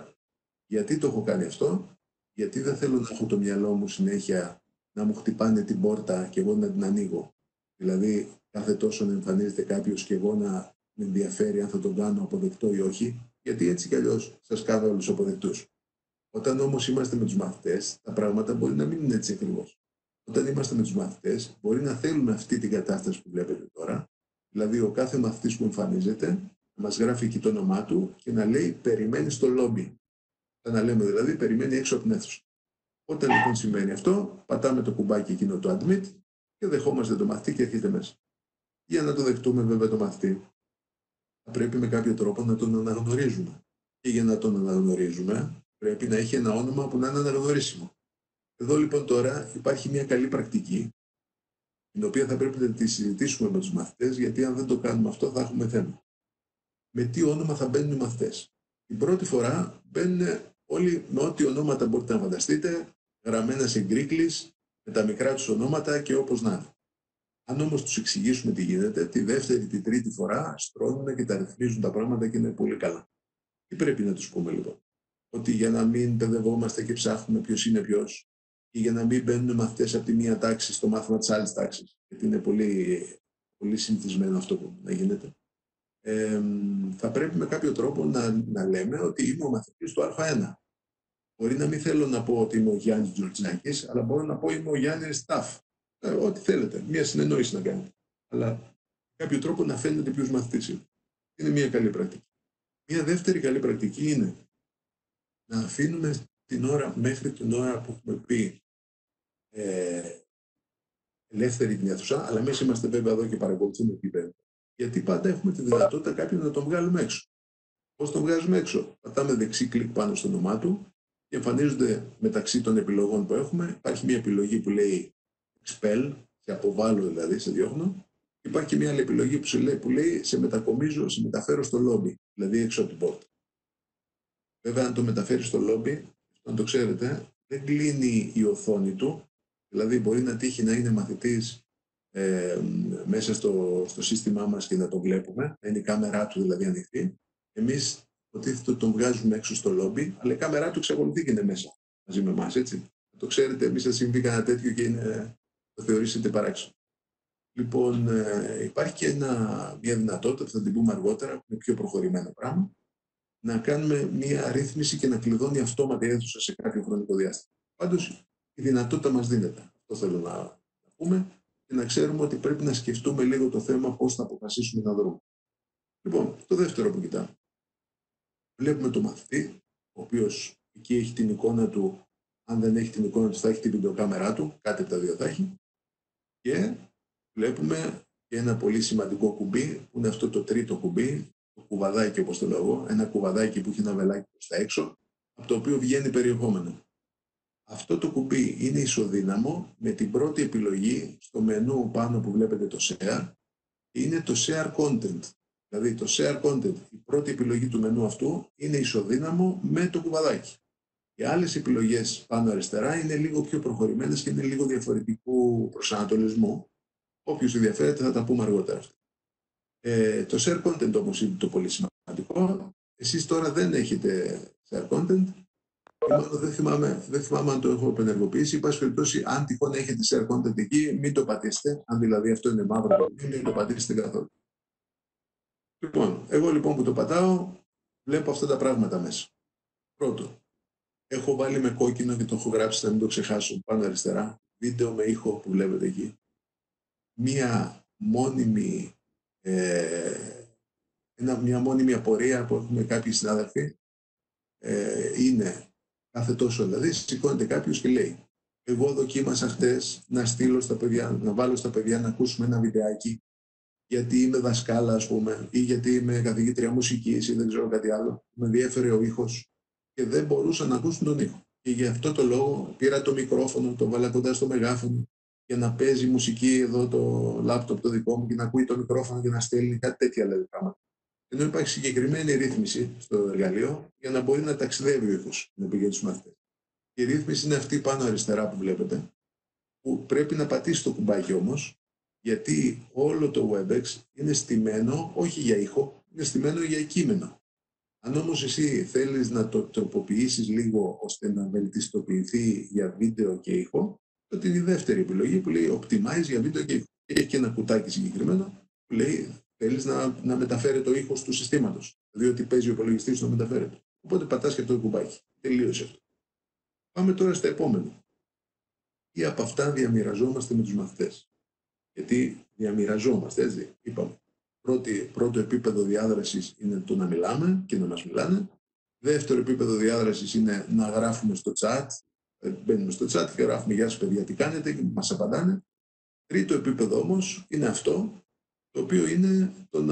Γιατί το έχω κάνει αυτό? Γιατί δεν θέλω να έχω το μυαλό μου συνέχεια να μου χτυπάνε την πόρτα και εγώ να την ανοίγω. Δηλαδή, κάθε τόσο να εμφανίζεται κάποιος και εγώ να με ενδιαφέρει αν θα τον κάνω αποδεκτό ή όχι, γιατί έτσι κι αλλιώς σας κάνω όλους αποδεκτούς. Όταν όμως είμαστε με τους μαθητές, τα πράγματα μπορεί να μην είναι έτσι ακριβώς. Όταν είμαστε με τους μαθητές, μπορεί να θέλουμε αυτή την κατάσταση που βλέπετε τώρα, δηλαδή ο κάθε μαθητής που εμφανίζεται να μας γράφει εκεί το όνομά του και να λέει περιμένει στο λόμπι. Να λέμε δηλαδή περιμένει έξω από την αίθουσα. Όταν λοιπόν σημαίνει αυτό, πατάμε το κουμπάκι εκείνο το admit και δεχόμαστε το μαθητή και έρχεται μέσα. Για να το δεχτούμε βέβαια το μαθητή, θα πρέπει με κάποιο τρόπο να τον αναγνωρίζουμε. Και για να τον αναγνωρίζουμε, πρέπει να έχει ένα όνομα που να είναι αναγνωρίσιμο. Εδώ λοιπόν τώρα υπάρχει μια καλή πρακτική, την οποία θα πρέπει να τη συζητήσουμε με τους μαθητές, γιατί αν δεν το κάνουμε αυτό θα έχουμε θέμα. Με τι όνομα θα μπαίνουν οι μαθητές? Την πρώτη φορά μπαίνουν όλοι με ό,τι ονόματα μπορείτε να φανταστείτε, γραμμένα σε γκρίκλις, με τα μικρά τους ονόματα και όπως να είναι. Αν όμως τους εξηγήσουμε τι γίνεται, τη δεύτερη, τη τρίτη φορά στρώνουν και τα ρυθμίζουν τα πράγματα και είναι πολύ καλά. Τι πρέπει να τους πούμε λοιπόν? Ότι για να μην παιδευόμαστε και ψάχνουμε ποιος είναι ποιος, και για να μην μπαίνουν μαθητές από τη μία τάξη στο μάθημα της άλλης τάξης, γιατί είναι πολύ συνηθισμένο αυτό που να γίνεται, θα πρέπει με κάποιο τρόπο να λέμε ότι είμαι ο μαθητής του Α1. Μπορεί να μην θέλω να πω ότι είμαι ο Γιάννης Τζορτζάκης, αλλά μπορώ να πω είμαι ο Γιάννης Ταφ. Ό,τι θέλετε, μία συνεννόηση να κάνετε. Αλλά κάποιο τρόπο να φαίνεται ποιος μαθητής είναι. Είναι μία καλή πρακτική. Μία δεύτερη καλή πρακτική είναι να αφήνουμε την ώρα μέχρι την ώρα που έχουμε πει ελεύθερη την αίθουσα, αλλά εμείς είμαστε βέβαια εδώ και παρακολουθούμε τι παίρνει. Γιατί πάντα έχουμε τη δυνατότητα κάποιον να τον βγάλουμε έξω. Πώς τον βγάζουμε έξω? Πατάμε δεξί κλικ πάνω στο όνομά του και εμφανίζονται μεταξύ των επιλογών που έχουμε. Υπάρχει μια επιλογή που λέει expel, σε αποβάλλω δηλαδή, σε διώχνω. Υπάρχει και μια άλλη επιλογή που λέει σε μετακομίζω, σε μεταφέρω στο λόμπι, δηλαδή έξω από την πόρτα. Βέβαια, αν το μεταφέρει στο λόμπι, αν το ξέρετε, δεν κλείνει η οθόνη του. Δηλαδή, μπορεί να τύχει να είναι μαθητής μέσα στο σύστημά μας και να το βλέπουμε, να είναι η κάμερά του δηλαδή ανοιχτή. Εμείς υποτίθεται τον βγάζουμε έξω στο λόμπι, αλλά η κάμερά του εξακολουθεί και είναι μέσα μαζί με εμάς, έτσι. Το ξέρετε, εμείς θα συμβεί κανένα τέτοιο και το θεωρήσετε παράξενο. Λοιπόν, υπάρχει και μια δυνατότητα που θα την πούμε αργότερα, που είναι πιο προχωρημένο πράγμα, να κάνουμε μία ρύθμιση και να κλειδώνει αυτόματα η αίθουσα σε κάποιο χρονικό διάστημα. Πάντως, η δυνατότητα μας δίνεται. Αυτό θέλω να πούμε και να ξέρουμε ότι πρέπει να σκεφτούμε λίγο το θέμα πώς θα αποφασίσουμε να δρούμε. Λοιπόν, το δεύτερο που κοιτάμε. Βλέπουμε τον μαθητή, ο οποίος εκεί έχει την εικόνα του. Αν δεν έχει την εικόνα του, θα έχει την βιντεοκάμερά του, κάτι από τα δύο θα έχει. Και βλέπουμε και ένα πολύ σημαντικό κουμπί, που είναι αυτό το τρίτο κουμπί, το κουβαδάκι όπως το λέω εγώ, ένα κουβαδάκι που έχει ένα βελάκι προς τα έξω, από το οποίο βγαίνει περιεχόμενο. Αυτό το κουμπί είναι ισοδύναμο με την πρώτη επιλογή στο μενού πάνω που βλέπετε το Share, είναι το Share Content. Δηλαδή το Share Content, η πρώτη επιλογή του μενού αυτού, είναι ισοδύναμο με το κουβαδάκι. Οι άλλες επιλογές πάνω αριστερά είναι λίγο πιο προχωρημένες και είναι λίγο διαφορετικού προσανατολισμού. Όποιος ενδιαφέρεται θα τα πούμε αργότερα. Το share content όμως είναι το πολύ σημαντικό. Εσείς τώρα δεν έχετε share content. Δεν θυμάμαι αν το έχω επενεργοποιήσει. Εν πάση περιπτώσει, αν τυχόν έχετε share content εκεί, μην το πατήσετε. Αν δηλαδή αυτό είναι μαύρο, μην το πατήσετε καθόλου. Λοιπόν, εγώ λοιπόν που το πατάω, βλέπω αυτά τα πράγματα μέσα. Πρώτο, έχω βάλει με κόκκινο και το έχω γράψει, να μην το ξεχάσω, πάνω αριστερά. Βίντεο με ήχο που βλέπετε εκεί. Μία μόνιμη απορία που έχουμε κάποιοι συνάδελφοι είναι κάθε τόσο δηλαδή σηκώνεται κάποιος και λέει εγώ δοκίμασα χτες να στείλω στα παιδιά, να βάλω στα παιδιά να ακούσουμε ένα βιντεάκι γιατί είμαι δασκάλα ας πούμε ή γιατί είμαι καθηγήτρια μουσικής ή δεν ξέρω κάτι άλλο, με διέφερε ο ήχος και δεν μπορούσαν να ακούσουν τον ήχο και γι' αυτό το λόγο πήρα το μικρόφωνο, το βάλα κοντά στο μεγάφωνο για να παίζει μουσική εδώ το λάπτοπ το δικό μου και να ακούει το μικρόφωνο και να στέλνει κάτι τέτοια δηλαδή πράγματα. Ενώ υπάρχει συγκεκριμένη ρύθμιση στο εργαλείο για να μπορεί να ταξιδεύει ο ήχος να πηγαίνει στους μαθητές. Η ρύθμιση είναι αυτή πάνω αριστερά που βλέπετε, που πρέπει να πατήσει το κουμπάκι όμως, γιατί όλο το WebEx είναι στημένο όχι για ήχο, είναι στημένο για κείμενο. Αν όμως εσύ θέλεις να το τροποποιήσεις λίγο ώστε να βελτιστοποιηθεί για βίντεο και ήχο, τότε είναι η δεύτερη επιλογή που λέει Optimize για βίντεο και ήχο. Έχει και ένα κουτάκι συγκεκριμένο που λέει θέλεις να μεταφέρει το ήχο του συστήματος. Διότι παίζει ο υπολογιστής να μεταφέρει. Οπότε πατάς και αυτό το κουμπάκι. Τελείωσε αυτό. Πάμε τώρα στα επόμενα. Τι από αυτά διαμοιραζόμαστε με τους μαθητές. Γιατί διαμοιραζόμαστε, έτσι είπαμε. Πρώτο επίπεδο διάδρασης είναι το να μιλάμε και να μας μιλάνε. Δεύτερο επίπεδο διάδρασης είναι να γράφουμε στο chat. Μπαίνουμε στο chat και γράφουμε «Γεια σας παιδιά, τι κάνετε» και μας απαντάνε. Τρίτο επίπεδο όμως είναι αυτό, το οποίο είναι το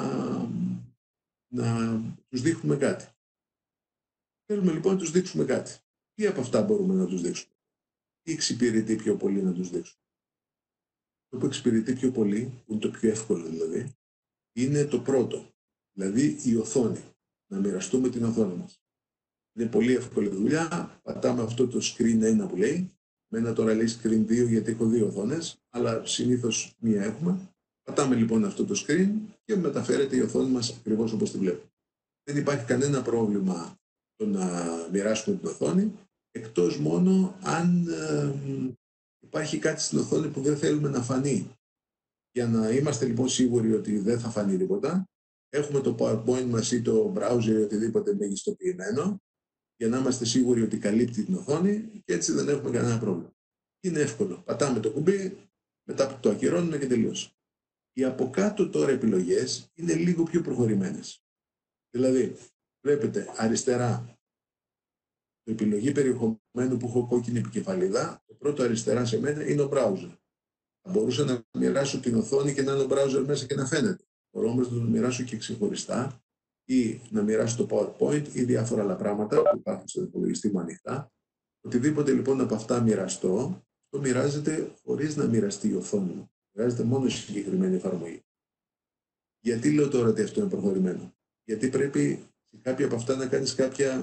να τους δείχνουμε κάτι. Θέλουμε λοιπόν να τους δείξουμε κάτι. Τι από αυτά μπορούμε να τους δείξουμε. Τι εξυπηρετεί πιο πολύ να τους δείξουμε. Το που εξυπηρετεί πιο πολύ, που είναι το πιο εύκολο δηλαδή, είναι το πρώτο. Δηλαδή η οθόνη. Να μοιραστούμε την οθόνη μας. Είναι πολύ εύκολη δουλειά. Πατάμε αυτό το screen 1 που λέει. Μένα τώρα λέει screen 2 γιατί έχω δύο οθόνες, αλλά συνήθως μία έχουμε. Πατάμε λοιπόν αυτό το screen και μεταφέρεται η οθόνη μας ακριβώς όπως τη βλέπουμε. Δεν υπάρχει κανένα πρόβλημα το να μοιράσουμε την οθόνη, εκτός μόνο αν υπάρχει κάτι στην οθόνη που δεν θέλουμε να φανεί. Για να είμαστε λοιπόν σίγουροι ότι δεν θα φανεί τίποτα, έχουμε το PowerPoint μας ή το browser ή οτιδήποτε μεγιστοποιημένο, για να είμαστε σίγουροι ότι καλύπτει την οθόνη και έτσι δεν έχουμε κανένα πρόβλημα. Είναι εύκολο. Πατάμε το κουμπί, μετά το ακυρώνουμε και τελείωσε. Οι από κάτω τώρα επιλογές είναι λίγο πιο προχωρημένες. Δηλαδή, βλέπετε αριστερά το επιλογή περιεχομένου που έχω κόκκινη επικεφαλίδα, το πρώτο αριστερά σε μένα είναι ο browser. Θα μπορούσα να μοιράσω την οθόνη και να είναι ο browser μέσα και να φαίνεται. Μπορώ όμως να το μοιράσω και ξεχωριστά ή να μοιράσω το PowerPoint ή διάφορα άλλα πράγματα που υπάρχουν στο υπολογιστή μου ανοιχτά. Οτιδήποτε λοιπόν από αυτά μοιραστώ, το μοιράζεται χωρίς να μοιραστεί η οθόνη μου. Μοιράζεται μόνο σε συγκεκριμένη εφαρμογή. Γιατί λέω τώρα ότι αυτό είναι προχωρημένο. Γιατί πρέπει σε κάποια από αυτά να κάνεις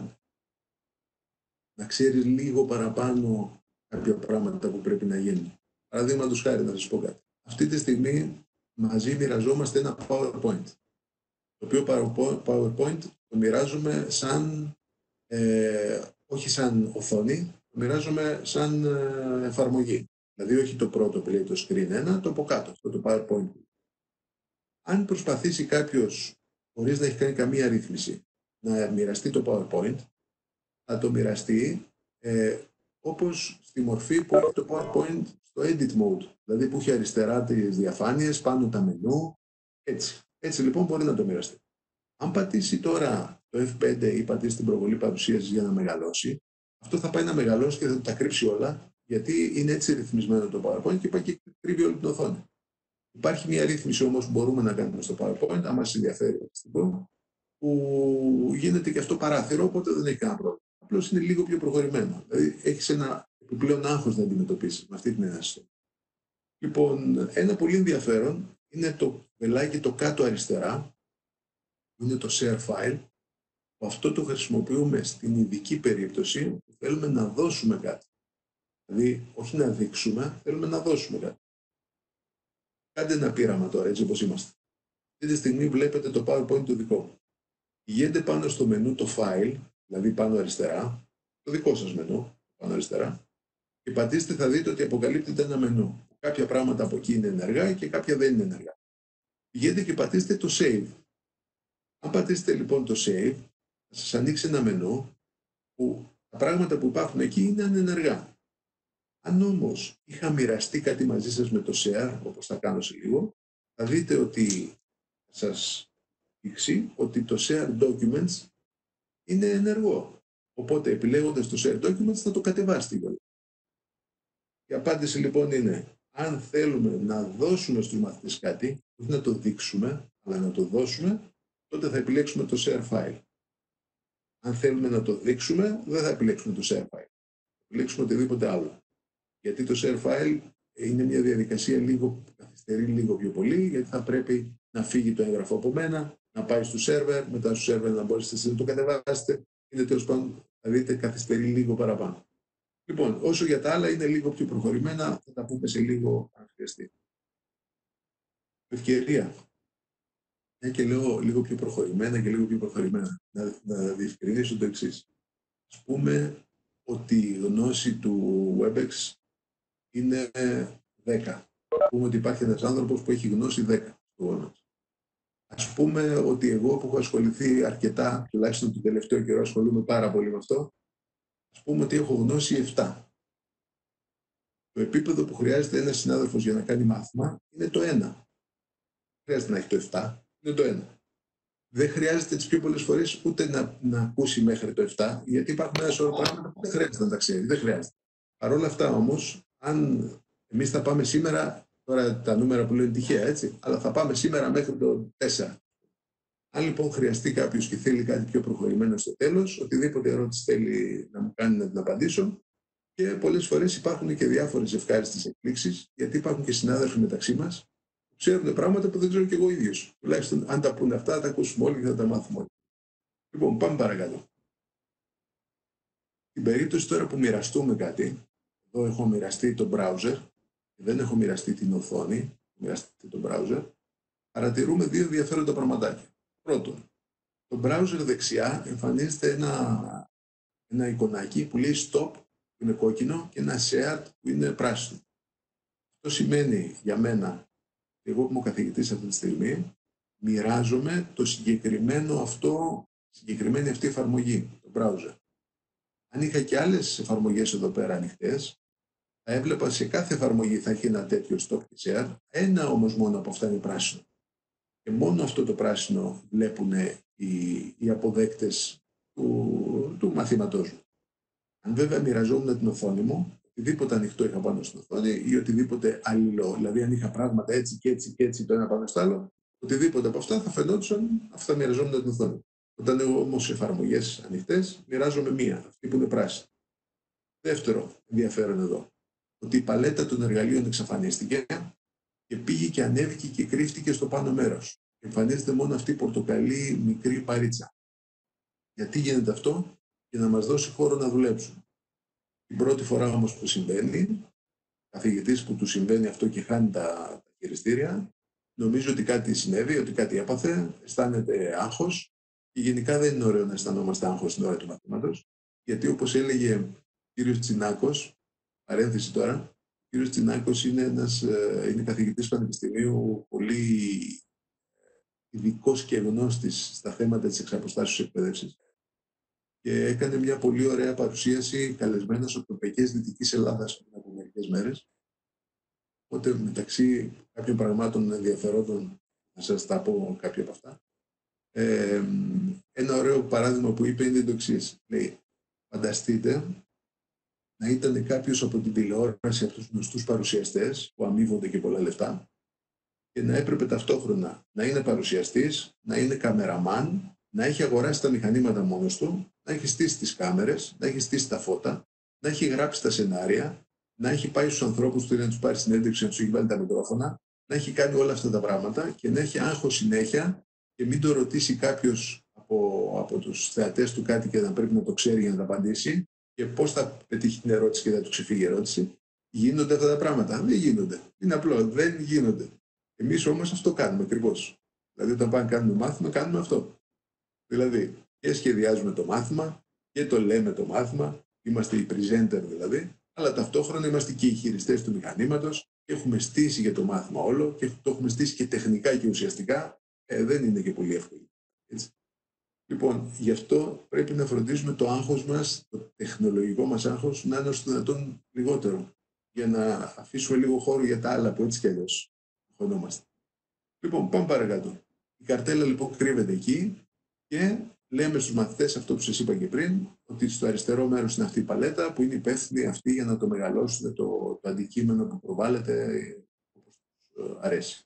να ξέρεις λίγο παραπάνω κάποια πράγματα που πρέπει να γίνουν. Παραδείγματος χάρη να σας πω κάτι. Αυτή τη στιγμή μαζί μοιραζόμαστε ένα PowerPoint. Το οποίο PowerPoint το μοιράζουμε όχι σαν οθόνη, το μοιράζουμε σαν εφαρμογή. Δηλαδή όχι το πρώτο που λέει το screen 1, το από κάτω, αυτό το PowerPoint. Αν προσπαθήσει κάποιος, χωρίς να έχει κάνει καμία ρύθμιση, να μοιραστεί το PowerPoint, θα το μοιραστεί όπως στη μορφή που έχει το PowerPoint στο Edit Mode. Δηλαδή που έχει αριστερά τις διαφάνειες, πάνω τα μενού, έτσι. Έτσι λοιπόν μπορεί να το μοιραστεί. Αν πατήσει τώρα το F5 ή πατήσει την προβολή παρουσίασης για να μεγαλώσει, αυτό θα πάει να μεγαλώσει και θα τα κρύψει όλα, γιατί είναι έτσι ρυθμισμένο το PowerPoint και πάει και κρύβει όλη την οθόνη. Υπάρχει μια ρύθμιση όμως που μπορούμε να κάνουμε στο PowerPoint, αν μας ενδιαφέρει, που γίνεται και αυτό παράθυρο, οπότε δεν έχει κανένα πρόβλημα. Απλώς είναι λίγο πιο προχωρημένο. Δηλαδή έχεις ένα επιπλέον άγχος να αντιμετωπίσεις με αυτή την έναρξη. Λοιπόν, ένα πολύ ενδιαφέρον είναι το βελάκι το κάτω αριστερά, που είναι το Share File. Αυτό το χρησιμοποιούμε στην ειδική περίπτωση που θέλουμε να δώσουμε κάτι. Δηλαδή, όχι να δείξουμε, θέλουμε να δώσουμε κάτι. Κάντε ένα πείραμα τώρα, έτσι όπως είμαστε. Αυτή τη στιγμή βλέπετε το PowerPoint το δικό μου. Πηγαίνετε πάνω στο μενού το File, δηλαδή πάνω αριστερά, το δικό σας μενού, πάνω αριστερά, και πατήστε, θα δείτε ότι αποκαλύπτεται ένα μενού. Κάποια πράγματα από εκεί είναι ενεργά και κάποια δεν είναι ενεργά. Πηγαίνετε και πατήστε το Save. Αν πατήσετε λοιπόν το Save, θα σας ανοίξει ένα μενού που τα πράγματα που υπάρχουν εκεί είναι ανενεργά. Αν όμως είχα μοιραστεί κάτι μαζί σας με το Share, όπως θα κάνω σε λίγο, θα δείτε ότι θα σας δείξει ότι το Share Documents είναι ενεργό. Οπότε επιλέγοντας το Share Documents θα το κατεβάσετε. Η απάντηση λοιπόν είναι, αν θέλουμε να δώσουμε στους μαθητές κάτι, όχι να το δείξουμε, αλλά να το δώσουμε, τότε θα επιλέξουμε το Share File. Αν θέλουμε να το δείξουμε, δεν θα επιλέξουμε το Share File. Θα επιλέξουμε οτιδήποτε άλλο. Γιατί το Share File είναι μια διαδικασία λίγο που καθυστερεί λίγο πιο πολύ, γιατί θα πρέπει να φύγει το έγγραφο από μένα, να πάει στο σερβερ, μετά στο σερβερ να μπορέσετε εσείς να το κατεβάσετε. Είναι τέλος πάντων, θα δείτε, καθυστερεί λίγο παραπάνω. Λοιπόν, όσο για τα άλλα είναι λίγο πιο προχωρημένα, θα τα πούμε σε λίγο αν χρειαστεί. Ευκαιρία. Και λέω λίγο πιο προχωρημένα και λίγο πιο προχωρημένα. Να διευκρινίσω το εξής. Ας πούμε ότι η γνώση του WebEx είναι 10. Ας πούμε ότι υπάρχει ένας άνθρωπος που έχει γνώση 10 του WebEx. Ας πούμε ότι εγώ που έχω ασχοληθεί αρκετά, τουλάχιστον τον τελευταίο καιρό ασχολούμαι πάρα πολύ με αυτό, ας πούμε ότι έχω γνώση 7. Το επίπεδο που χρειάζεται ένας συνάδελφος για να κάνει μάθημα είναι το 1. Δεν χρειάζεται να έχει το 7, είναι το 1. Δεν χρειάζεται τις πιο πολλές φορές ούτε να ακούσει μέχρι το 7, γιατί υπάρχουν ένα σωρό πράγματα που δεν χρειάζεται να τα ξέρει. Δεν χρειάζεται. Παρ' όλα αυτά όμως, αν εμείς θα πάμε σήμερα, τώρα τα νούμερα που λένε τυχαία, έτσι, αλλά θα πάμε σήμερα μέχρι το 4. Αν λοιπόν χρειαστεί κάποιος και θέλει κάτι πιο προχωρημένο στο τέλος, οτιδήποτε ερώτηση θέλει να μου κάνει να την απαντήσω. Και πολλές φορές υπάρχουν και διάφορες ευχάριστες εκπλήξεις, γιατί υπάρχουν και συνάδελφοι μεταξύ μας που ξέρουν πράγματα που δεν ξέρω κι εγώ ίδιος. Τουλάχιστον αν τα πούνε αυτά, θα τα ακούσουμε όλοι και θα τα μάθουμε όλοι. Λοιπόν, πάμε παρακάτω. Στην περίπτωση τώρα που μοιραστούμε κάτι, εδώ έχω μοιραστεί το browser, δεν έχω μοιραστεί την οθόνη, μοιραστεί το browser, παρατηρούμε δύο ενδιαφέροντα πραγματάκια. Πρώτον, το browser δεξιά εμφανίζεται ένα εικονάκι που λέει stop, που είναι κόκκινο, και ένα share που είναι πράσινο. Αυτό σημαίνει για μένα, εγώ που είμαι ο καθηγητής αυτή τη στιγμή, μοιράζομαι το συγκεκριμένη αυτή εφαρμογή, το browser. Αν είχα και άλλες εφαρμογές εδώ πέρα ανοιχτές, θα έβλεπα σε κάθε εφαρμογή θα έχει ένα τέτοιο stop και share, ένα όμως μόνο από αυτά είναι πράσινο. Και μόνο αυτό το πράσινο βλέπουν οι αποδέκτες του μαθήματός μου. Αν βέβαια μοιραζόμουν την οθόνη μου, οτιδήποτε ανοιχτό είχα πάνω στην οθόνη ή οτιδήποτε αλληλό, δηλαδή αν είχα πράγματα έτσι και έτσι και έτσι το ένα πάνω στο άλλο, οτιδήποτε από αυτά θα φαινόντουσαν, αυτά μοιραζόμουν την οθόνη. Όταν έχω όμως εφαρμογές ανοιχτές, μοιράζομαι μία, αυτή που είναι πράσινη. Δεύτερο ενδιαφέρον εδώ, ότι η παλέτα των εργαλείων εξαφανίστηκε και πήγε και ανέβηκε και κρύφτηκε στο πάνω μέρος. Εμφανίζεται μόνο αυτή η πορτοκαλί μικρή παρίτσα. Γιατί γίνεται αυτό? Για να μας δώσει χώρο να δουλέψουμε. Την πρώτη φορά όμως που συμβαίνει, καθηγητής που του συμβαίνει αυτό και χάνει τα χειριστήρια, νομίζω ότι κάτι συνέβη, ότι κάτι έπαθε, αισθάνεται άγχος και γενικά δεν είναι ωραίο να αισθανόμαστε άγχος στην ώρα του μαθήματος, γιατί όπως έλεγε ο κύριος Τσινάκος, παρένθεση τώρα, ο κύριος Τσινάκος είναι καθηγητής πανεπιστημίου πολύ ειδικός και γνώστης στα θέματα της εξαποστάσεως εκπαίδευσης και έκανε μια πολύ ωραία παρουσίαση καλεσμένος από τοπικές Δυτικής Ελλάδας πριν από μερικές μέρες. Οπότε μεταξύ κάποιων πραγμάτων ενδιαφερόντων να σας τα πω κάποια από αυτά. Ένα ωραίο παράδειγμα που είπε είναι το εξής. Λέει, φανταστείτε να ήταν κάποιος από την τηλεόραση, από τους γνωστούς παρουσιαστές που αμείβονται και πολλά λεφτά και να έπρεπε ταυτόχρονα να είναι παρουσιαστής, να είναι καμεραμάν, να έχει αγοράσει τα μηχανήματα μόνος του, να έχει στήσει τις κάμερες, να έχει στήσει τα φώτα, να έχει γράψει τα σενάρια, να έχει πάει στους ανθρώπους του να τους πάρει συνέντευξη, να τους έχει βάλει τα μικρόφωνα, να έχει κάνει όλα αυτά τα πράγματα και να έχει άγχος συνέχεια και μην το ρωτήσει κάποιος από τους θεατές του κάτι και να πρέπει να το ξέρει για να τα απαντήσει και πώς θα πετύχει την ερώτηση και θα του ξεφύγει η ερώτηση. Γίνονται αυτά τα πράγματα? Δεν γίνονται. Είναι απλό. Δεν γίνονται. Εμείς όμως αυτό κάνουμε ακριβώς. Δηλαδή, όταν πάμε να κάνουμε μάθημα, κάνουμε αυτό. Δηλαδή, και σχεδιάζουμε το μάθημα και το λέμε το μάθημα. Είμαστε οι presenter δηλαδή, αλλά ταυτόχρονα είμαστε και οι χειριστές του μηχανήματος και έχουμε στήσει για το μάθημα όλο και το έχουμε στήσει και τεχνικά και ουσιαστικά. Δεν είναι και πολύ εύκολο. Έτσι. Λοιπόν, γι' αυτό πρέπει να φροντίζουμε το άγχος μας, το τεχνολογικό μας άγχος, να είναι όσο δυνατόν λιγότερο, για να αφήσουμε λίγο χώρο για τα άλλα που έτσι κι αλλιώς χωνόμαστε. Λοιπόν, πάμε παρακάτω. Η καρτέλα λοιπόν κρύβεται εκεί και λέμε στους μαθητές αυτό που σας είπα και πριν, ότι στο αριστερό μέρος είναι αυτή η παλέτα που είναι υπεύθυνη αυτή για να το μεγαλώσουν το αντικείμενο που προβάλλεται όπως τους αρέσει.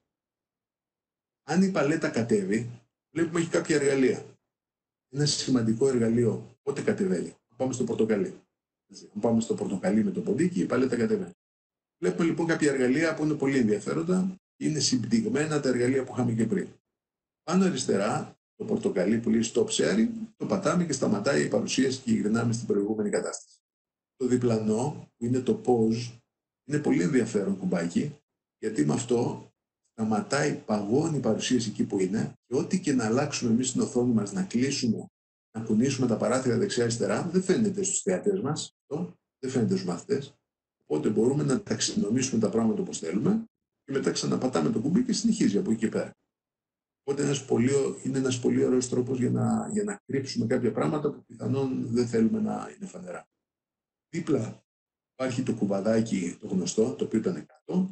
Αν η παλέτα κατέβει, βλέπουμε έχει κάποια εργαλεία. Ένα σημαντικό εργαλείο πότε κατεβαίνει? Πάμε στο πορτοκαλί. Αν πάμε στο πορτοκαλί με το ποντίκι, η παλέτα κατεβαίνει. Βλέπουμε λοιπόν κάποια εργαλεία που είναι πολύ ενδιαφέροντα. Είναι συμπτυγμένα τα εργαλεία που είχαμε και πριν. Πάνω αριστερά, το πορτοκαλί που λέει stop sharing, το πατάμε και σταματάει η παρουσίαση και γυρνάμε στην προηγούμενη κατάσταση. Το διπλανό, που είναι το pause, είναι πολύ ενδιαφέρον κουμπάκι, γιατί με αυτό σταματάει, παγώνει η παρουσίαση εκεί που είναι και ό,τι και να αλλάξουμε εμείς στην οθόνη μας, να κλείσουμε, να κουνήσουμε τα παράθυρα δεξιά-αριστερά, δεν φαίνεται στους θεατές μας, δεν φαίνεται στους μαθητές. Οπότε μπορούμε να ταξινομήσουμε τα πράγματα όπως θέλουμε και μετά ξαναπατάμε το κουμπί και συνεχίζει από εκεί και πέρα. Οπότε είναι ένας πολύ ωραίος τρόπος για να κρύψουμε κάποια πράγματα που πιθανόν δεν θέλουμε να είναι φανερά. Δίπλα υπάρχει το κουμπαδάκι το γνωστό, το οποίο ήταν κάτω.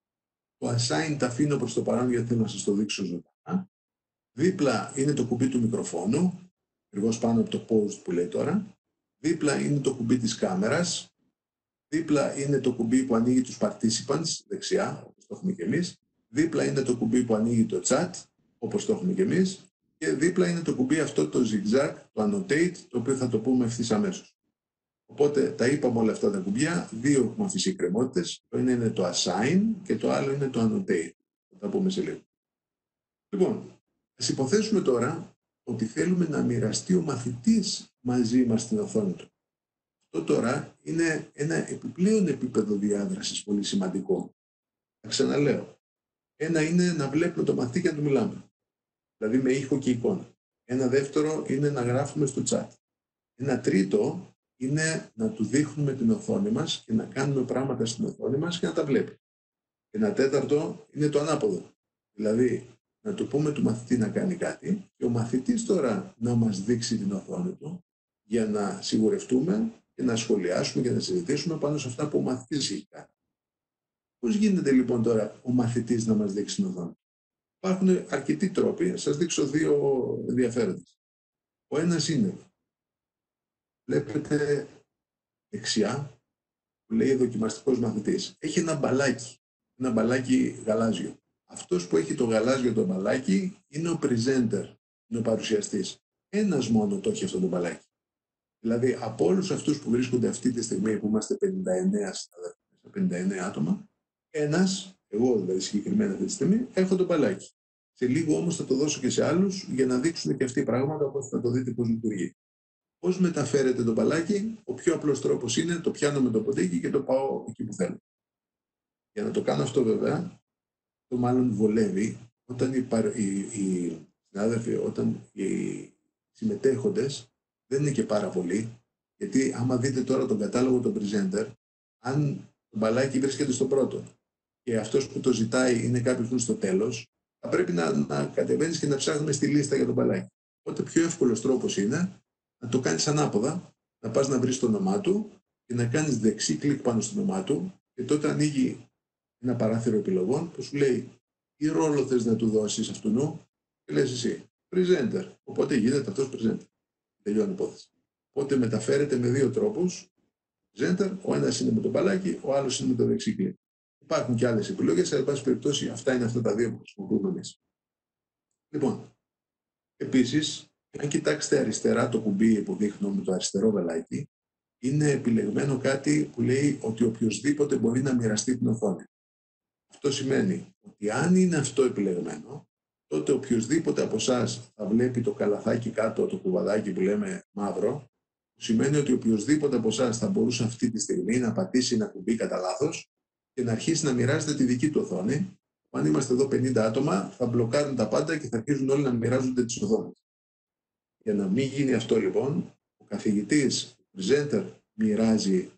Το assign τα αφήνω προς το παρόν γιατί θέλω να σας το δείξω ζωντανά. Δίπλα είναι το κουμπί του μικροφόνου, ακριβώς πάνω από το pause που λέει τώρα. Δίπλα είναι το κουμπί της κάμερας. Δίπλα είναι το κουμπί που ανοίγει τους participants, δεξιά, όπως το έχουμε και εμείς. Δίπλα είναι το κουμπί που ανοίγει το chat, όπως το έχουμε και εμείς. Και δίπλα είναι το κουμπί αυτό το zigzag, το annotate, το οποίο θα το πούμε ευθύς αμέσως. Οπότε τα είπαμε όλα αυτά τα κουμπιά, δύο έχουμε αφήσει εκκρεμότητες. Το ένα είναι το assign και το άλλο είναι το annotate. Θα τα πούμε σε λίγο. Λοιπόν, ας υποθέσουμε τώρα ότι θέλουμε να μοιραστεί ο μαθητής μαζί μας στην οθόνη του. Αυτό τώρα είναι ένα επιπλέον επίπεδο διάδρασης πολύ σημαντικό. Θα ξαναλέω. Ένα είναι να βλέπουμε το μαθητή και να του μιλάμε. Δηλαδή με ήχο και εικόνα. Ένα δεύτερο είναι να γράφουμε στο chat. Ένα τρίτο είναι να του δείχνουμε την οθόνη μας και να κάνουμε πράγματα στην οθόνη μας και να τα βλέπει. Ένα τέταρτο είναι το ανάποδο. Δηλαδή να του πούμε του μαθητή να κάνει κάτι και ο μαθητής τώρα να μας δείξει την οθόνη του για να σιγουρευτούμε και να σχολιάσουμε και να συζητήσουμε πάνω σε αυτά που ο μαθητής έχει κάνει. Πώς γίνεται λοιπόν τώρα ο μαθητής να μας δείξει την οθόνη? Υπάρχουν αρκετοί τρόποι, σας δείξω δύο ενδιαφέροντες. Ο ένας είναι, βλέπετε δεξιά, που λέει δοκιμαστικός μαθητής. Έχει ένα μπαλάκι γαλάζιο. Αυτός που έχει το γαλάζιο το μπαλάκι είναι ο presenter, είναι ο παρουσιαστής. Ένας μόνο το έχει αυτό το μπαλάκι. Δηλαδή από όλους αυτούς που βρίσκονται αυτή τη στιγμή που είμαστε 59 άτομα, ένας, εγώ δηλαδή συγκεκριμένα αυτή τη στιγμή, έχω το μπαλάκι. Σε λίγο όμως θα το δώσω και σε άλλους για να δείξουν και αυτοί πράγματα, όπως θα το δείτε πώς λειτουργεί. Πώς μεταφέρετε το μπαλάκι? Ο πιο απλός τρόπος είναι το πιάνω με το ποντίκι και το πάω εκεί που θέλω. Για να το κάνω αυτό βέβαια, το μάλλον βολεύει όταν οι συνάδελφοι, όταν οι συμμετέχοντες δεν είναι και πάρα πολλοί, γιατί άμα δείτε τώρα τον κατάλογο των presenter, αν το μπαλάκι βρίσκεται στο πρώτο και αυτός που το ζητάει είναι κάποιος που είναι στο τέλος, θα πρέπει να κατεβαίνεις και να ψάχνουμε στη λίστα για το μπαλάκι. Οπότε πιο εύκολος τρόπος είναι να το κάνεις ανάποδα, να πας να βρεις το όνομά του και να κάνεις δεξί κλικ πάνω στο όνομά του και τότε ανοίγει ένα παράθυρο επιλογών που σου λέει τι ρόλο θες να του δώσεις αυτού και λες εσύ presenter. Οπότε γίνεται αυτός presenter. Τελειώνει η υπόθεση. Οπότε μεταφέρεται με δύο τρόπους. Presenter, ο ένας είναι με το μπαλάκι, ο άλλος είναι με το δεξί κλικ. Υπάρχουν και άλλες επιλογές, αλλά εν πάση περιπτώσει αυτά είναι αυτά τα δύο που χρησιμοποιούμε εμείς. Λοιπόν, επίσης, αν κοιτάξετε αριστερά το κουμπί που δείχνω με το αριστερό βελάκι, είναι επιλεγμένο κάτι που λέει ότι οποιοσδήποτε μπορεί να μοιραστεί την οθόνη. Αυτό σημαίνει ότι αν είναι αυτό επιλεγμένο, τότε οποιοσδήποτε από εσάς θα βλέπει το καλαθάκι κάτω, το κουβαδάκι που λέμε μαύρο, που σημαίνει ότι οποιοσδήποτε από εσάς θα μπορούσε αυτή τη στιγμή να πατήσει ένα κουμπί κατά λάθος και να αρχίσει να μοιράζεται τη δική του οθόνη. Αν είμαστε εδώ 50 άτομα, θα μπλοκάρουν τα πάντα και θα αρχίζουν όλοι να μοιράζονται τις οθόνες. Για να μην γίνει αυτό λοιπόν, ο καθηγητής, ο presenter, μοιράζει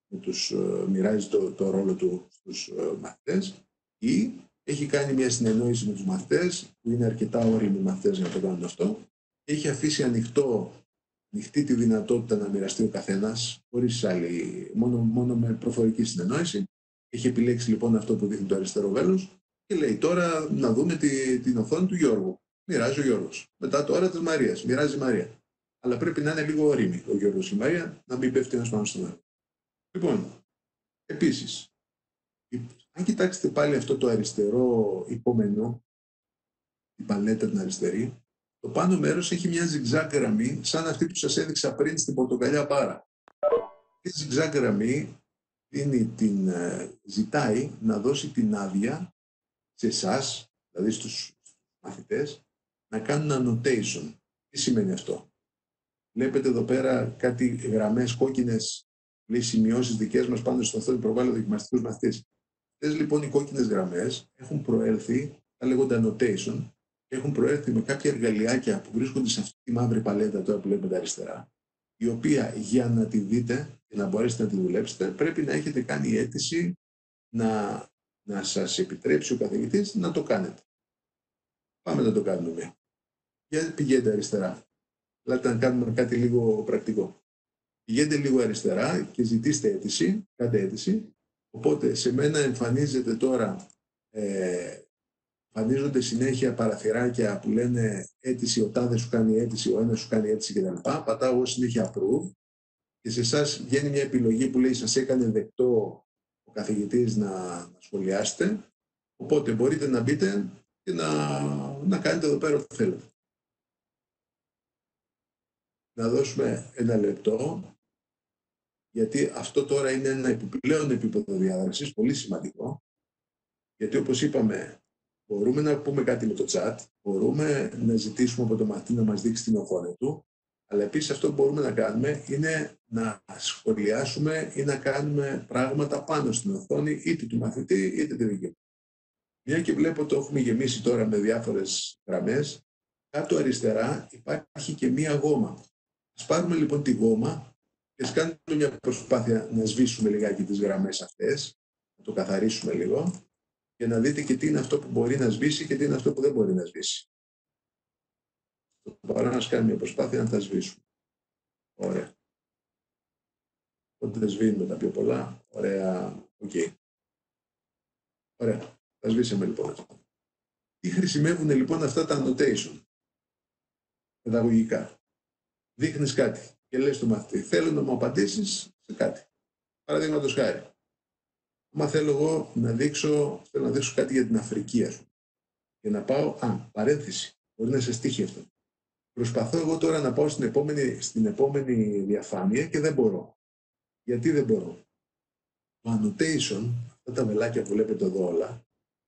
το ρόλο του στους μαθητές ή έχει κάνει μια συνεννόηση με τους μαθητές, που είναι αρκετά όριμοι μαθητές για να το κάνουν αυτό, έχει αφήσει ανοιχτή τη δυνατότητα να μοιραστεί ο καθένας, χωρίς άλλη, μόνο με προφορική συνεννόηση. Έχει επιλέξει λοιπόν αυτό που δείχνει το αριστερό βέλος και λέει τώρα να δούμε την οθόνη του Γιώργου. Μοιράζει ο Γιώργος. Μετά τώρα της Μαρίας. Μοιράζει η Μαρία. Αλλά πρέπει να είναι λίγο ωρίμη ο Γιώργος και η Μαρία, να μην πέφτει ένας πάνω στον άλλο. Λοιπόν, επίσης, αν κοιτάξετε πάλι αυτό το αριστερό υπομενού, την παλέτα την αριστερή, το πάνω μέρος έχει μια ζιγζάκ γραμμή, σαν αυτή που σας έδειξα πριν στην πορτοκαλιά μπάρα. Η ζιγζάκ γραμμή ζητάει να δώσει την άδεια σε εσάς, δηλαδή στους μαθητές, να κάνουν annotation. Τι σημαίνει αυτό? Βλέπετε εδώ πέρα κάτι γραμμές κόκκινες, λέει σημειώσεις δικές μας πάνω στο οθόνη, προβάλλει δοκιμαστικούς μαθητές. Αυτές λοιπόν οι κόκκινες γραμμές έχουν προέλθει, θα λέγονται annotation, έχουν προέλθει με κάποια εργαλειάκια που βρίσκονται σε αυτή τη μαύρη παλέτα τώρα που βλέπετε αριστερά, η οποία για να τη δείτε και να μπορέσετε να τη δουλέψετε, πρέπει να έχετε κάνει αίτηση να σας επιτρέψει ο καθηγητής να το κάνετε. Πάμε να το κάνουμε. Για πηγαίνετε αριστερά. Δηλαδή να κάνουμε κάτι λίγο πρακτικό. Πηγαίνετε λίγο αριστερά και ζητήστε αίτηση, κάντε αίτηση. Οπότε σε μένα εμφανίζεται τώρα, εμφανίζονται συνέχεια παραθυράκια που λένε αίτηση, ο τάδε σου κάνει αίτηση, ο ένας σου κάνει αίτηση κτλ. Πατάω εγώ συνέχεια approve και σε εσάς βγαίνει μια επιλογή που λέει σας έκανε δεκτό ο καθηγητής να σχολιάσετε. Οπότε μπορείτε να μπείτε και να κάνετε εδώ πέρα ό,τι θέλετε. Να δώσουμε ένα λεπτό, γιατί αυτό τώρα είναι ένα επιπλέον επίπεδο διάδρασης, πολύ σημαντικό, γιατί όπως είπαμε, μπορούμε να πούμε κάτι με το chat, μπορούμε να ζητήσουμε από τον μαθητή να μας δείξει την οθόνη του, αλλά επίσης αυτό που μπορούμε να κάνουμε είναι να σχολιάσουμε ή να κάνουμε πράγματα πάνω στην οθόνη, είτε του μαθητή είτε τη δική του. Μια και βλέπω το έχουμε γεμίσει τώρα με διάφορες γραμμές, κάτω αριστερά υπάρχει και μία γόμα. Ας πάρουμε λοιπόν τη γόμα και ας κάνουμε μια προσπάθεια να σβήσουμε λιγάκι τις γραμμές αυτές, να το καθαρίσουμε λίγο και να δείτε και τι είναι αυτό που μπορεί να σβήσει και τι είναι αυτό που δεν μπορεί να σβήσει. Παρά να κάνουμε μια προσπάθεια να τα σβήσουμε. Ωραία. Οπότε σβήνουμε τα πιο πολλά. Ωραία. Οκ. Ωραία. Τα σβήσαμε λοιπόν. Τι χρησιμεύουν λοιπόν αυτά τα annotation παιδαγωγικά? Δείχνεις κάτι και λες στο μαθητή, θέλω να μου απαντήσεις σε κάτι. Παραδείγματος χάρη. Μα θέλω εγώ να δείξω κάτι για την Αφρική, ας πούμε. Και να πάω, παρένθεση, μπορεί να σε τύχει αυτό. Προσπαθώ εγώ τώρα να πάω στην επόμενη διαφάνεια και δεν μπορώ. Γιατί δεν μπορώ? Το annotation, αυτά τα βελάκια που βλέπετε εδώ όλα,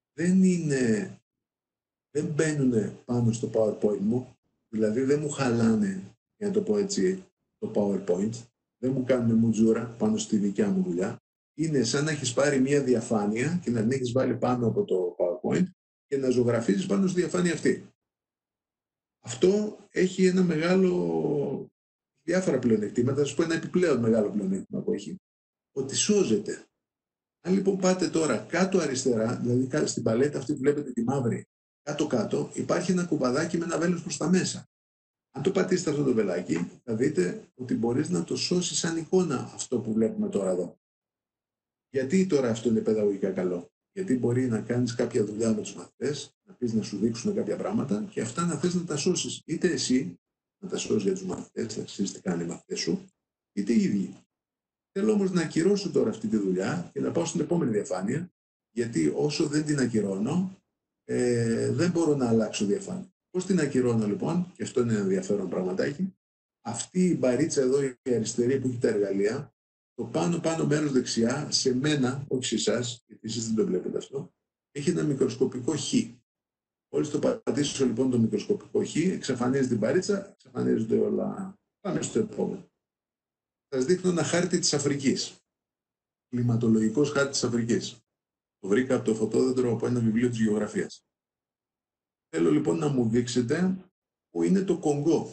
δεν μπαίνουν πάνω στο PowerPoint μου, δηλαδή δεν μου χαλάνε, για να το πω έτσι, το PowerPoint, δεν μου κάνουν μουτζούρα πάνω στη δικιά μου δουλειά. Είναι σαν να έχεις πάρει μία διαφάνεια και να την έχεις βάλει πάνω από το PowerPoint και να ζωγραφίζεις πάνω στη διαφάνεια αυτή. Αυτό έχει ένα μεγάλο, διάφορα πλεονεκτήματα, θα σου πω ένα επιπλέον μεγάλο πλεονέκτημα που έχει, ότι σώζεται. Αν λοιπόν πάτε τώρα κάτω αριστερά, δηλαδή στην παλέτα αυτή που βλέπετε τη μαύρη, κάτω-κάτω υπάρχει ένα κουμπαδάκι με ένα βέλος προς τα μέσα. Αν το πατήσετε αυτό το βελάκι, θα δείτε ότι μπορείς να το σώσεις σαν εικόνα αυτό που βλέπουμε τώρα εδώ. Γιατί τώρα αυτό είναι παιδαγωγικά καλό? Γιατί μπορεί να κάνεις κάποια δουλειά με τους μαθητές, να πεις να σου δείξουν κάποια πράγματα και αυτά να θες να τα σώσεις. Είτε εσύ να τα σώσεις για τους μαθητές, να ξέρεις τι κάνουν οι μαθητές σου, είτε οι ίδιοι. Θέλω όμως να ακυρώσω τώρα αυτή τη δουλειά και να πάω στην επόμενη διαφάνεια, γιατί όσο δεν την ακυρώνω, δεν μπορώ να αλλάξω διαφάνεια. Πώς την ακυρώνω λοιπόν, και αυτό είναι ένα ενδιαφέρον πραγματάκι, αυτή η μπαρίτσα εδώ, η αριστερή που έχει τα εργαλεία, το πάνω μέρος δεξιά, σε μένα, όχι σε εσάς, γιατί εσείς δεν το βλέπετε αυτό, έχει ένα μικροσκοπικό χ. Μόλις το πατήσω λοιπόν το μικροσκοπικό χ, εξαφανίζεται την μπαρίτσα, εξαφανίζονται όλα. Πάμε στο επόμενο. Θα σας δείχνω ένα χάρτη της Αφρικής. Κλιματολογικός χάρτη της Αφρικής. Το βρήκα από το φωτόδεντρο από ένα βιβλίο της γεωγραφίας. Θέλω λοιπόν να μου δείξετε που είναι το Κονγκό.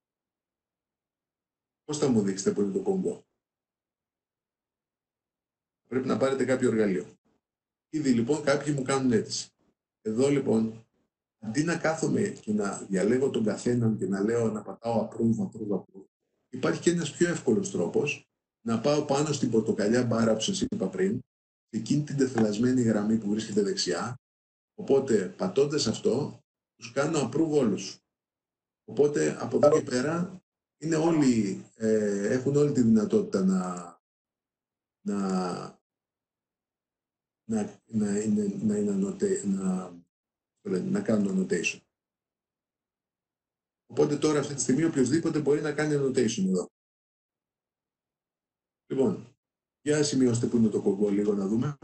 Πώς θα μου δείξετε που είναι το Κονγκό? Πρέπει να πάρετε κάποιο εργαλείο. Ήδη λοιπόν κάποιοι μου κάνουν αίτηση. Εδώ λοιπόν, αντί να κάθομαι και να διαλέγω τον καθέναν και να λέω να πατάω approve, υπάρχει και ένας πιο εύκολος τρόπος να πάω πάνω στην πορτοκαλιά μπάρα που σας είπα πριν, σε εκείνη την τεθελασμένη γραμμή που βρίσκεται δεξιά. Οπότε πατώντας αυτό, τους κάνω approve όλους. Οπότε από εδώ και πέρα είναι όλοι, έχουν όλη τη δυνατότητα να κάνουν annotation. Οπότε τώρα αυτή τη στιγμή οποιοδήποτε μπορεί να κάνει annotation εδώ. Λοιπόν, για σημειώστε που είναι το Κονγκό λίγο να δούμε.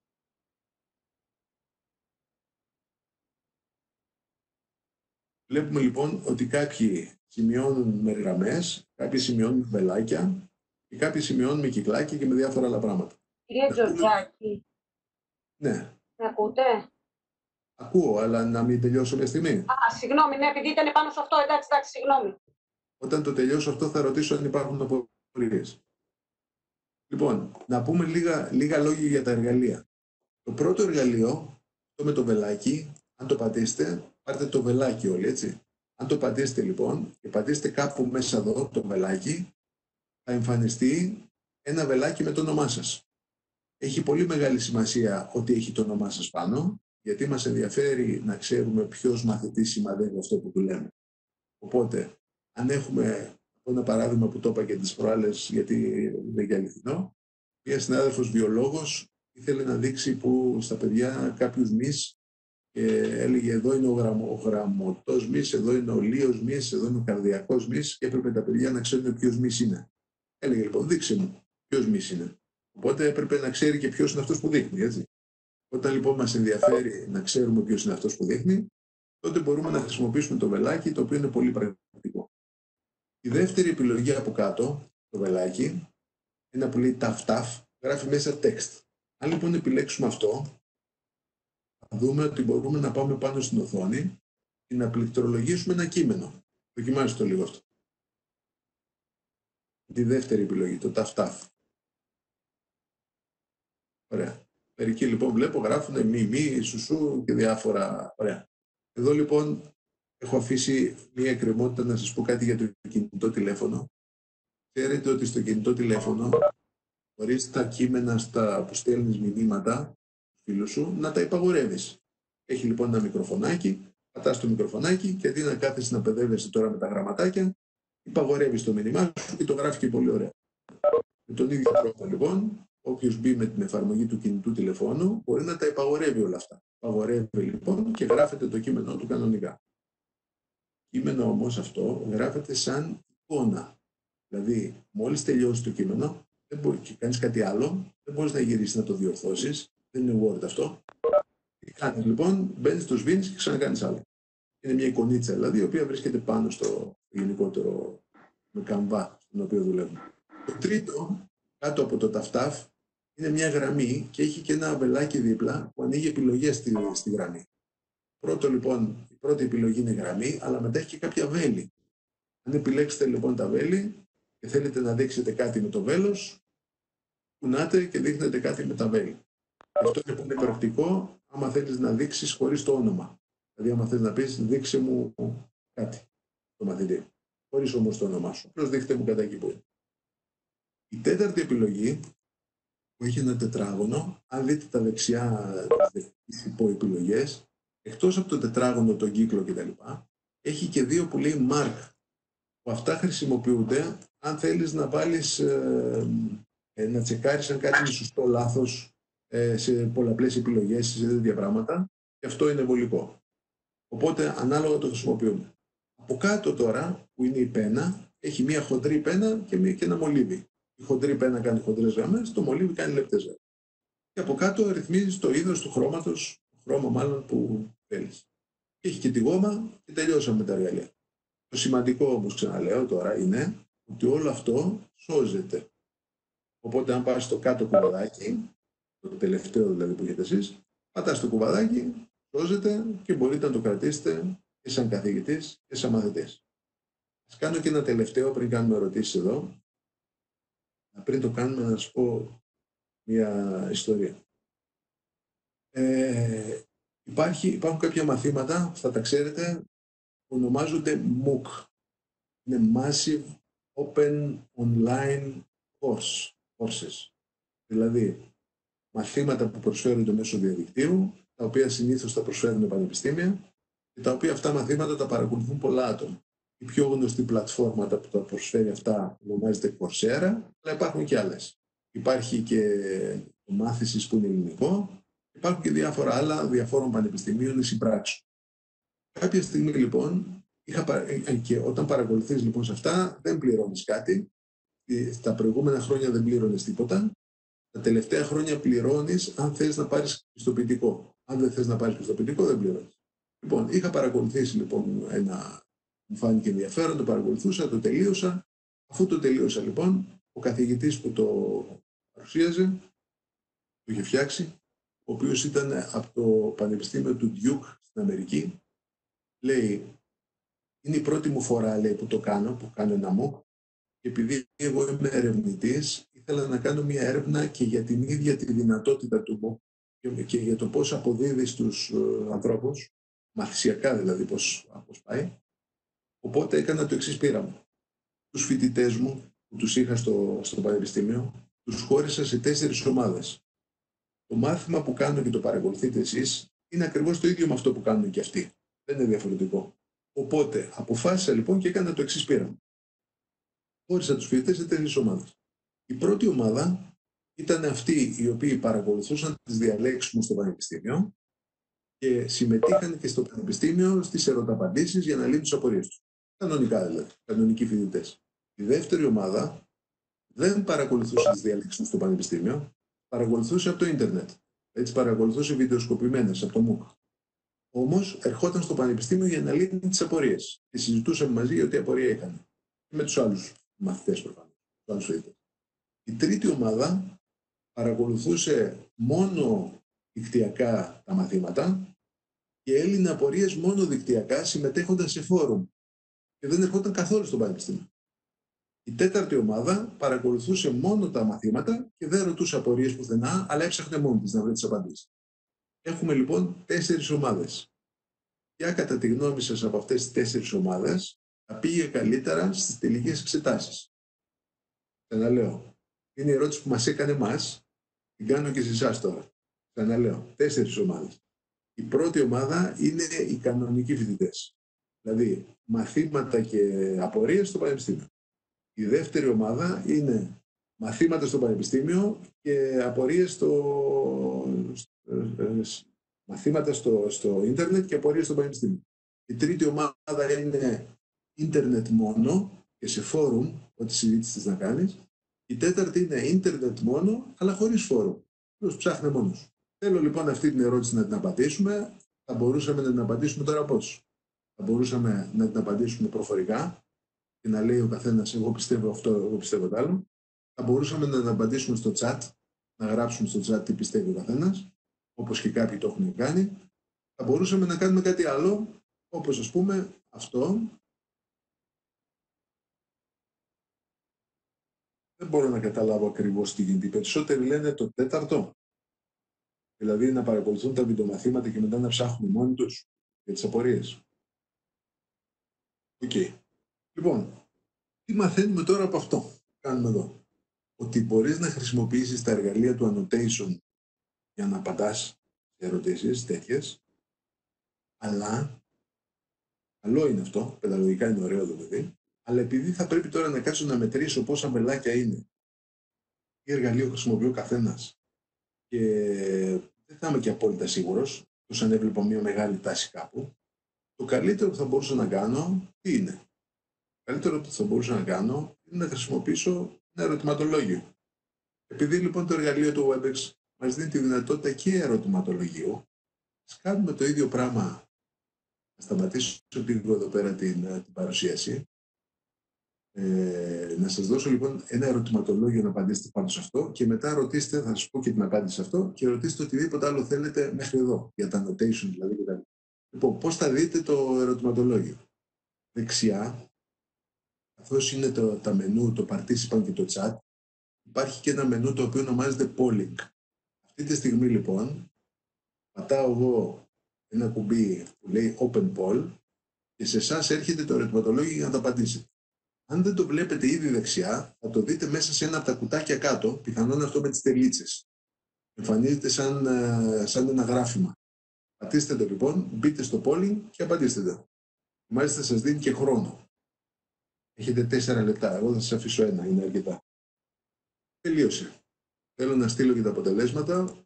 Βλέπουμε λοιπόν ότι κάποιοι σημειώνουν με γραμμές, κάποιοι σημειώνουν με βελάκια και κάποιοι σημειώνουν με κυκλάκια και με διάφορα άλλα πράγματα. Κύριε Τζορτζάκη. Ναι. Με ακούτε? Ακούω, αλλά να μην τελειώσω μια στιγμή. Α, συγγνώμη, ναι, επειδή ήταν πάνω σε αυτό, εντάξει, συγγνώμη. Όταν το τελειώσω αυτό θα ρωτήσω αν υπάρχουν απορίες. Λοιπόν, να πούμε λίγα λόγια για τα εργαλεία. Το πρώτο εργαλείο, το με το βελάκι, αν το πατήσετε, πάρτε το βελάκι όλοι, έτσι. Αν το πατήσετε λοιπόν και πατήσετε κάπου μέσα εδώ το βελάκι, θα εμφανιστεί ένα βελάκι με το όνομά σας. Έχει πολύ μεγάλη σημασία ότι έχει το όνομά σας πάνω, γιατί μας ενδιαφέρει να ξέρουμε ποιος μαθητής σημαδεύει αυτό που του λέμε. Οπότε, αν έχουμε ένα παράδειγμα που το είπα και τις προάλλες, γιατί είναι και αληθινό, μια συνάδελφος βιολόγος ήθελε να δείξει που στα παιδιά κάποιους μυς και έλεγε εδώ είναι ο γραμμωτός μυς, εδώ είναι ο λίος μυς, εδώ είναι ο καρδιακός μυς και έπρεπε τα παιδιά να ξέρουν ποιος μυς είναι. Έλεγε λοιπόν δείξε μου ποιος μυς είναι. Οπότε έπρεπε να ξέρει και ποιος είναι αυτός που δείχνει, έτσι. Όταν λοιπόν μας ενδιαφέρει να ξέρουμε ποιος είναι αυτός που δείχνει, τότε μπορούμε να χρησιμοποιήσουμε το βελάκι, το οποίο είναι πολύ πρακτικό. Η δεύτερη επιλογή από κάτω, το βελάκι, ένα που λέει taf, γράφει μέσα text. Αν λοιπόν επιλέξουμε αυτό, θα δούμε ότι μπορούμε να πάμε πάνω στην οθόνη και να πληκτρολογήσουμε ένα κείμενο. Δοκιμάστε το λίγο αυτό. Τη δεύτερη επιλογή, το taf. Ωραία. Μερικοί λοιπόν βλέπω γράφουν μη, σουσού και διάφορα. Ωραία. Εδώ λοιπόν έχω αφήσει μία εκκρεμότητα να σας πω κάτι για το κινητό τηλέφωνο. Ξέρετε ότι στο κινητό τηλέφωνο μπορείς τα κείμενα που στέλνεις μηνύματα στους φίλους σου να τα υπαγορεύεις. Έχει λοιπόν ένα μικροφωνάκι, πατάς το μικροφωνάκι και αντί να κάθεσαι να παιδεύεσαι τώρα με τα γραμματάκια, υπαγορεύεις το μήνυμά σου και το γράφει και πολύ ωραία. Με τον ίδιο τρόπο λοιπόν, όποιος μπει με την εφαρμογή του κινητού τηλεφώνου μπορεί να τα υπαγορεύει όλα αυτά. Υπαγορεύει λοιπόν και γράφεται το κείμενό του κανονικά. Κείμενο όμως αυτό γράφεται σαν εικόνα. Δηλαδή, μόλις τελειώσει το κείμενο και κάνεις κάτι άλλο, δεν μπορείς να γυρίσεις να το διορθώσεις. Δεν είναι Word αυτό. Τι κάνεις λοιπόν, μπαίνεις, το σβήνεις και ξανακάνεις άλλο. Είναι μια εικονίτσα δηλαδή, η οποία βρίσκεται πάνω στο γενικότερο με καμβά στον οποίο δουλεύουμε. Το τρίτο, κάτω από το ταφτάφ, είναι μια γραμμή και έχει και ένα βελάκι δίπλα που ανοίγει επιλογές στη γραμμή. Πρώτο λοιπόν, η πρώτη επιλογή είναι γραμμή, αλλά μετά έχει και κάποια βέλη. Αν επιλέξετε λοιπόν τα βέλη και θέλετε να δείξετε κάτι με το βέλος, κουνάτε και δείχνετε κάτι με τα βέλη. Αυτό είναι πολύ πρακτικό, άμα θέλεις να δείξεις χωρίς το όνομα. Δηλαδή, άμα θες να πεις, δείξε μου κάτι το μαθητή. Χωρίς όμως το όνομά σου. Απλώς δείχτε μου κατά εκεί που είναι. Η τέταρτη επιλογή, που έχει ένα τετράγωνο, αν δείτε τα δεξιά τις υποεπιλογές, εκτός από το τετράγωνο, τον κύκλο κτλ., έχει και δύο που λέει mark, που αυτά χρησιμοποιούνται αν θέλεις να βάλεις, να τσεκάρεις αν κάτι είναι σωστό, λάθος, σε πολλαπλές επιλογές, σε τέτοια πράγματα, και αυτό είναι βολικό. Οπότε ανάλογα το χρησιμοποιούμε. Από κάτω τώρα, που είναι η πένα, έχει μία χοντρή πένα και ένα μολύβι. Η χοντρή πένα κάνει χοντρές γραμμές, το μολύβι κάνει λεπτές γραμμές. Και από κάτω ρυθμίζεις το είδος του χρώματος, το χρώμα μάλλον που θέλεις. Έχει και τη γόμα και τελειώσαμε με τα εργαλεία. Το σημαντικό όμως, ξαναλέω τώρα, είναι ότι όλο αυτό σώζεται. Οπότε αν πας στο κάτω κουβαδάκι, το τελευταίο δηλαδή που έχετε εσείς, πατάς το κουβαδάκι, σώζεται και μπορείτε να το κρατήσετε και σαν καθηγητής και σαν μαθητής. Ας κάνω και ένα τελευταίο πριν κάνουμε ερωτήσεις εδώ. Πριν το κάνουμε, να σας πω μια ιστορία. Υπάρχουν κάποια μαθήματα, θα τα ξέρετε, που ονομάζονται MOOC. Είναι Massive Open Online Courses. Δηλαδή, μαθήματα που προσφέρονται μέσω διαδικτύου, τα οποία συνήθως τα προσφέρουν πανεπιστήμια και τα οποία αυτά μαθήματα τα παρακολουθούν πολλά άτομα. Η πιο γνωστή πλατφόρμα που τα προσφέρει αυτά ονομάζεται Coursera, αλλά υπάρχουν και άλλες. Υπάρχει και το μάθησης που είναι ελληνικό, υπάρχουν και διάφορα άλλα διαφόρων πανεπιστημίων ή συμπράξεων. Κάποια στιγμή λοιπόν, και όταν παρακολουθείς λοιπόν σε αυτά, δεν πληρώνεις κάτι. Τα προηγούμενα χρόνια δεν πλήρωνες τίποτα. Τα τελευταία χρόνια πληρώνεις αν θες να πάρεις πιστοποιητικό. Αν δεν θες να πάρεις πιστοποιητικό, δεν πληρώνεις. Λοιπόν, είχα παρακολουθήσει λοιπόν μου φάνηκε ενδιαφέρον, το παρακολουθούσα, το τελείωσα. Αφού το τελείωσα λοιπόν, ο καθηγητής που το παρουσίαζε, το είχε φτιάξει, ο οποίος ήταν από το Πανεπιστήμιο του Duke στην Αμερική, λέει, είναι η πρώτη μου φορά, λέει, που το κάνω, που κάνω ένα MOOC, και επειδή εγώ είμαι ερευνητής, ήθελα να κάνω μια έρευνα και για την ίδια τη δυνατότητα του MOOC και για το πώς αποδίδει στους ανθρώπους, μαθησιακά δηλαδή πώς πάει. Οπότε έκανα το εξής πείραμα. Τους φοιτητές μου που τους είχα στο πανεπιστήμιο, τους χώρισα σε 4 ομάδες. Το μάθημα που κάνω και το παρακολουθείτε εσείς είναι ακριβώς το ίδιο με αυτό που κάνουν και αυτοί. Δεν είναι διαφορετικό. Οπότε αποφάσισα λοιπόν και έκανα το εξής πείραμα. Χώρισα τους φοιτητές σε 4 ομάδες. Η πρώτη ομάδα ήταν αυτοί οι οποίοι παρακολουθούσαν τις διαλέξεις μου στο πανεπιστήμιο και συμμετείχαν και στο πανεπιστήμιο στις ερωταπαντήσεις για να λύνουν τις απορίες τους. Κανονικά δηλαδή, κανονικοί φοιτητές. Η δεύτερη ομάδα δεν παρακολουθούσε τις διαλέξεις μου στο πανεπιστήμιο, παρακολουθούσε από το ίντερνετ. Έτσι παρακολουθούσε βιντεοσκοπημένες από το MOOC. Όμως ερχόταν στο πανεπιστήμιο για να λύνει τις απορίες και συζητούσαμε μαζί για ό,τι απορία είχαν. Και με τους άλλους μαθητές προφανώς, τους άλλους φοιτητές. Η τρίτη ομάδα παρακολουθούσε μόνο δικτυακά τα μαθήματα και έλυνε απορίες μόνο δικτυακά, συμμετέχοντας σε φόρουμ και δεν ερχόταν καθόλου στο πανεπιστήμιο. Η τέταρτη ομάδα παρακολουθούσε μόνο τα μαθήματα και δεν ρωτούσε απορίες πουθενά, αλλά έψαχνε μόνη της να βρει τις απαντήσεις. Έχουμε λοιπόν 4 ομάδες. Ποια κατά τη γνώμη σας από αυτές τις 4 ομάδες θα πήγε καλύτερα στις τελικές εξετάσεις? Ξαναλέω. Είναι η ερώτηση που μας έκανε εμάς, την κάνω και σε εσάς τώρα. Ξαναλέω. 4 ομάδες. Η πρώτη ομάδα είναι οι κανονικοί φοιτητές. Δηλαδή μαθήματα και απορίες στο πανεπιστήμιο. Η δεύτερη ομάδα είναι μαθήματα στο πανεπιστήμιο και απορίες μαθήματα στο ίντερνετ και απορίες στο πανεπιστήμιο. Η τρίτη ομάδα είναι ίντερνετ μόνο και σε φόρουμ, ό,τι συζήτησες να κάνεις. Η τέταρτη είναι ίντερνετ μόνο, αλλά χωρίς φόρουμ. Πώς ψάχνε μόνος. Θέλω λοιπόν αυτή την ερώτηση να την απαντήσουμε. Θα μπορούσαμε να την απαντήσουμε τώρα πώς? Θα μπορούσαμε να την απαντήσουμε προφορικά και να λέει ο καθένας εγώ πιστεύω αυτό, εγώ πιστεύω το άλλο. Θα μπορούσαμε να την απαντήσουμε στο chat, να γράψουμε στο chat τι πιστεύει ο καθένας, όπως και κάποιοι το έχουν κάνει. Θα μπορούσαμε να κάνουμε κάτι άλλο, όπως ας πούμε αυτό. Δεν μπορώ να καταλάβω ακριβώς τι γίνεται. Οι περισσότεροι λένε το τέταρτο. Δηλαδή να παρακολουθούν τα βιντεομαθήματα και μετά να ψάχνουν μόνοι τους. για τις απορίες. Οκ. Λοιπόν, τι μαθαίνουμε τώρα από αυτό? Κάνουμε εδώ. Ότι μπορείς να χρησιμοποιήσεις τα εργαλεία του annotation για να απαντάς σε ερωτήσεις τέτοιες, αλλά καλό είναι αυτό, παιδαγωγικά είναι ωραίο δηλαδή, αλλά επειδή θα πρέπει τώρα να κάτσω να μετρήσω πόσα βελάκια είναι, τι εργαλείο χρησιμοποιεί ο καθένας και δεν θα είμαι και απόλυτα σίγουρος, όπως αν έβλεπα μια μεγάλη τάση κάπου, το καλύτερο που θα μπορούσα να κάνω, τι είναι? Το καλύτερο που θα μπορούσα να κάνω είναι να χρησιμοποιήσω ένα ερωτηματολόγιο. Επειδή λοιπόν το εργαλείο του WebEx μας δίνει τη δυνατότητα και ερωτηματολογίου, ας κάνουμε το ίδιο πράγμα. Θα σταματήσω λίγο εδώ πέρα την παρουσίαση. Να σας δώσω λοιπόν ένα ερωτηματολόγιο να απαντήσετε πάνω σε αυτό και μετά ρωτήστε, θα σας πω και την απάντηση σε αυτό και ρωτήστε οτιδήποτε άλλο θέλετε μέχρι εδώ, για τα annotation δηλαδή κτλ. Λοιπόν, πώς θα δείτε το ερωτηματολόγιο? Δεξιά, καθώς είναι τα μενού, το participant και το chat, υπάρχει και ένα μενού το οποίο ονομάζεται polling. Αυτή τη στιγμή λοιπόν πατάω εγώ ένα κουμπί που λέει Open Poll και σε εσάς έρχεται το ερωτηματολόγιο για να το απαντήσετε. Αν δεν το βλέπετε ήδη δεξιά, θα το δείτε μέσα σε ένα από τα κουτάκια κάτω, πιθανόν αυτό με τις τελίτσες. Εμφανίζεται σαν ένα γράφημα. Πατήστε το λοιπόν, μπείτε στο polling και απαντήστε το. Μάλιστα σας δίνει και χρόνο. Έχετε 4 λεπτά, εγώ θα σας αφήσω ένα, είναι αρκετά. Τελείωσε. Θέλω να στείλω και τα αποτελέσματα.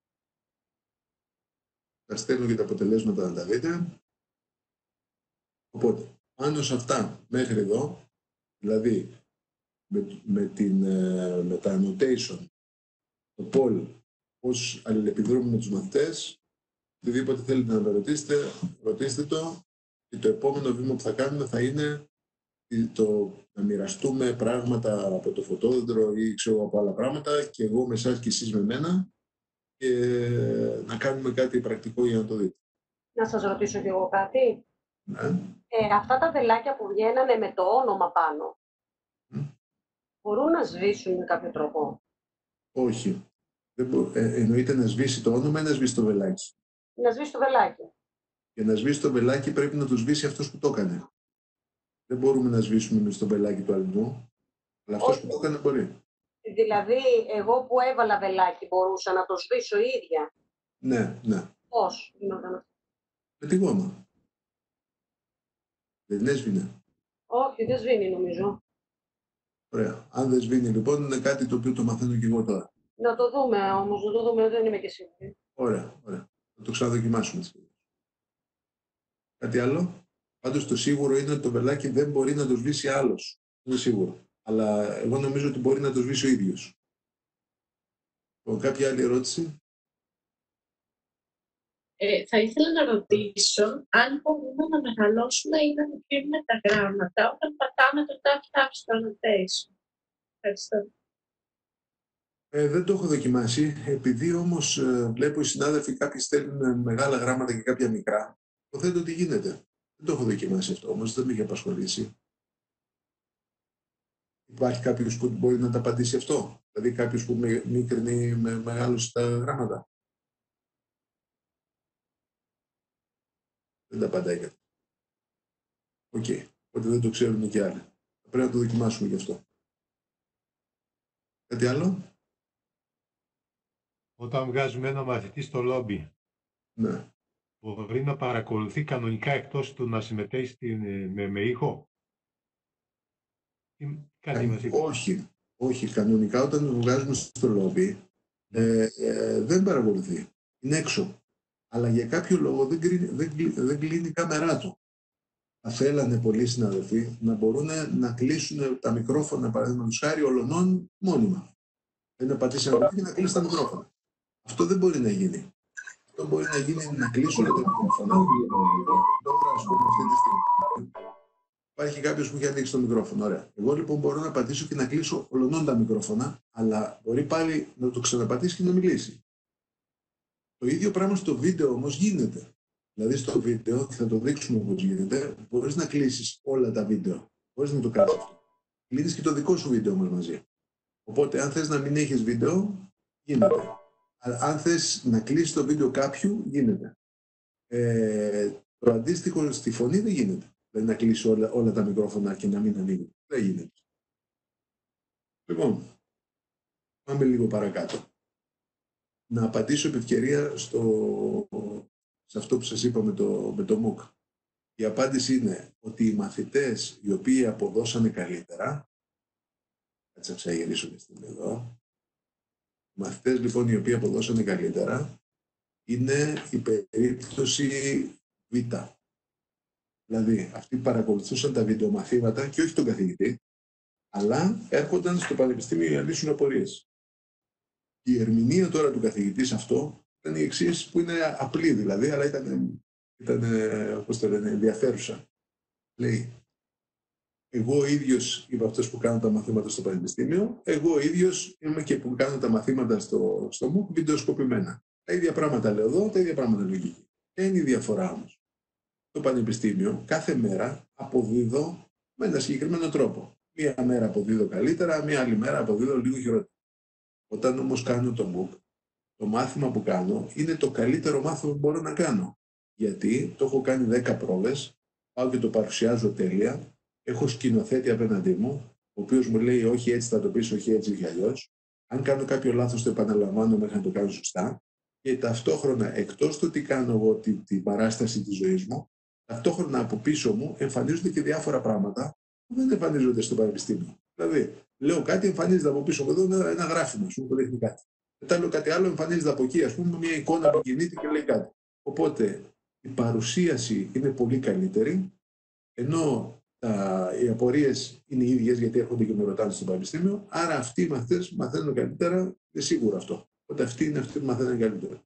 Θα στέλνω και τα αποτελέσματα να τα δείτε. Οπότε, πάνω σε αυτά μέχρι εδώ, δηλαδή με τα annotation, το poll, πώς αλληλεπιδρούμε με τους μαθητές, οτιδήποτε θέλετε να με ρωτήσετε, ρωτήστε το και το επόμενο βήμα που θα κάνουμε θα είναι να μοιραστούμε πράγματα από το φωτόδεντρο ή ξέρω από άλλα πράγματα και εγώ με εσάς και εσείς με μένα και να κάνουμε κάτι πρακτικό για να το δείτε. Να σας ρωτήσω κι εγώ κάτι. Ναι. Αυτά τα βελάκια που βγαίνανε με το όνομα πάνω, μπορούν να σβήσουν με κάποιο τρόπο? Όχι. Εννοείται να σβήσει το όνομα ή να σβήσει το βελάκι? Να σβήσει το βελάκι. Για να σβήσει το βελάκι πρέπει να το σβήσει αυτός που το έκανε. Δεν μπορούμε να σβήσουμε εμείς το βελάκι του αλλού, αλλά αυτός που το έκανε μπορεί. Δηλαδή, εγώ που έβαλα βελάκι μπορούσα να το σβήσω η ίδια? Ναι, ναι. Πώς γινόταν αυτό? Με τη γόμα. Δεν έσβηνε. Όχι, δεν σβήνει νομίζω. Ωραία. Αν δεν σβήνει λοιπόν είναι κάτι το οποίο το μαθαίνω και εγώ τώρα. Να το δούμε όμως, να το δούμε, δεν είμαι και σίγουρη. Ωραία, ωραία. Θα το ξαναδοκιμάσουμε. Κάτι άλλο? Πάντως το σίγουρο είναι ότι το βελάκι δεν μπορεί να το σβήσει άλλος. Είναι σίγουρο. Αλλά εγώ νομίζω ότι μπορεί να το σβήσει ο ίδιος. Κάποια άλλη ερώτηση? Θα ήθελα να ρωτήσω αν μπορούμε να μεγαλώσουμε ή να μικρύνουμε τα γράμματα όταν πατάμε το tap στο annotation. Ευχαριστώ. Δεν το έχω δοκιμάσει. Επειδή όμως βλέπω οι συνάδελφοι κάποιοι στέλνουν μεγάλα γράμματα και κάποια μικρά, υποθέτω ότι γίνεται. Δεν το έχω δοκιμάσει αυτό όμως, δεν με είχε απασχολήσει. Υπάρχει κάποιος που μπορεί να τα απαντήσει αυτό? Δηλαδή κάποιος που μικρύνει με μεγάλους τα γράμματα? Δεν τα απαντάει κάτι. Οκ. Οπότε δεν το ξέρουν και άλλοι. Πρέπει να το δοκιμάσουμε γι' αυτό. Κάτι άλλο? Όταν βγάζουμε ένα μαθητή στο λόμπι, Ναι. μπορεί να παρακολουθεί κανονικά εκτός του να συμμετέχει με ήχο? Όχι. Όχι. Κανονικά όταν το βγάζουμε στο λόμπι δεν παρακολουθεί. Είναι έξω. Αλλά για κάποιο λόγο δεν κλείνει η κάμερά του. Θα θέλανε πολλοί συναδελφοί να μπορούν να κλείσουν τα μικρόφωνα, παραδείγματος χάρη, ολονών μόνιμα. Να πατήσει ένα κουμπί και να κλείσει τα μικρόφωνα. Αυτό δεν μπορεί να γίνει. Αυτό μπορεί να γίνει να κλείσουν τα μικρόφωνα. Τώρα, ας πούμε, αυτή τη στιγμή υπάρχει κάποιος που έχει ανοίξει το μικρόφωνο. Ωραία. Εγώ λοιπόν μπορώ να πατήσω και να κλείσω ολονών τα μικρόφωνα, αλλά μπορεί πάλι να το ξαναπατήσει και να μιλήσει. Το ίδιο πράγμα στο βίντεο όμως γίνεται. Δηλαδή στο βίντεο, και θα το δείξουμε πώς γίνεται, μπορείς να κλείσεις όλα τα βίντεο. Μπορείς να το κάνεις αυτό. Κλείνεις και το δικό σου βίντεο όμως μαζί. Οπότε αν θες να μην έχεις βίντεο, γίνεται. Αλλά αν θες να κλείσεις το βίντεο κάποιου, γίνεται. Το αντίστοιχο στη φωνή δεν γίνεται. Δηλαδή να κλείσει όλα τα μικρόφωνα και να μην ανοίγουν. Δεν γίνεται. Λοιπόν, πάμε λίγο παρακάτω. Να απαντήσω επ' ευκαιρία σε αυτό που σας είπα με το MOOC. Η απάντηση είναι ότι οι μαθητές οι οποίοι αποδώσανε καλύτερα, θα ξαγυρίσω μια στιγμή εδώ, οι μαθητές λοιπόν οι οποίοι αποδώσανε καλύτερα είναι η περίπτωση Β. Δηλαδή, αυτοί παρακολουθούσαν τα βιντεομαθήματα και όχι τον καθηγητή, αλλά έρχονταν στο πανεπιστήμιο για να λύσουν απορίες. Η ερμηνεία τώρα του καθηγητή σε αυτό ήταν η εξής, που είναι απλή δηλαδή, αλλά ήταν πώς το λένε, ενδιαφέρουσα. Λέει, εγώ ίδιος είμαι αυτός που κάνω τα μαθήματα στο πανεπιστήμιο, εγώ ίδιος είμαι και που κάνω τα μαθήματα στο MOOC βιντεοσκοπημένα. Τα ίδια πράγματα λέω εδώ, τα ίδια πράγματα λέω εκεί. Ποια είναι η διαφορά όμως? Στο πανεπιστήμιο κάθε μέρα αποδίδω με ένα συγκεκριμένο τρόπο. Μία μέρα αποδίδω καλύτερα, μία άλλη μέρα αποδίδω λίγο χειρότερα. Όταν όμως κάνω το MOOC, το μάθημα που κάνω είναι το καλύτερο μάθημα που μπορώ να κάνω. Γιατί το έχω κάνει 10 πρόβες, πάω και το παρουσιάζω τέλεια, έχω σκηνοθέτη απέναντί μου, ο οποίος μου λέει όχι έτσι θα το πεις, όχι έτσι ή αλλιώς. Αν κάνω κάποιο λάθος το επαναλαμβάνω μέχρι να το κάνω σωστά. Και ταυτόχρονα, εκτός του ότι κάνω εγώ την παράσταση της ζωής μου, ταυτόχρονα από πίσω μου εμφανίζονται και διάφορα πράγματα που δεν εμφανίζονται στο πανεπιστήμιο. Δηλαδή, λέω κάτι, εμφανίζεται από πίσω μου εδώ ένα γράφημα, α πούμε, που δείχνει κάτι. Μετά λέω κάτι άλλο, εμφανίζεται από εκεί, α πούμε, μια εικόνα που κινείται και λέει κάτι. Οπότε η παρουσίαση είναι πολύ καλύτερη, ενώ οι απορίες είναι οι ίδιες, γιατί έρχονται και με ρωτάνε στο πανεπιστήμιο. Άρα αυτοί οι μαθητές μαθαίνουν καλύτερα, είναι σίγουρο αυτό. Οπότε αυτοί είναι αυτοί που μαθαίνουν καλύτερα.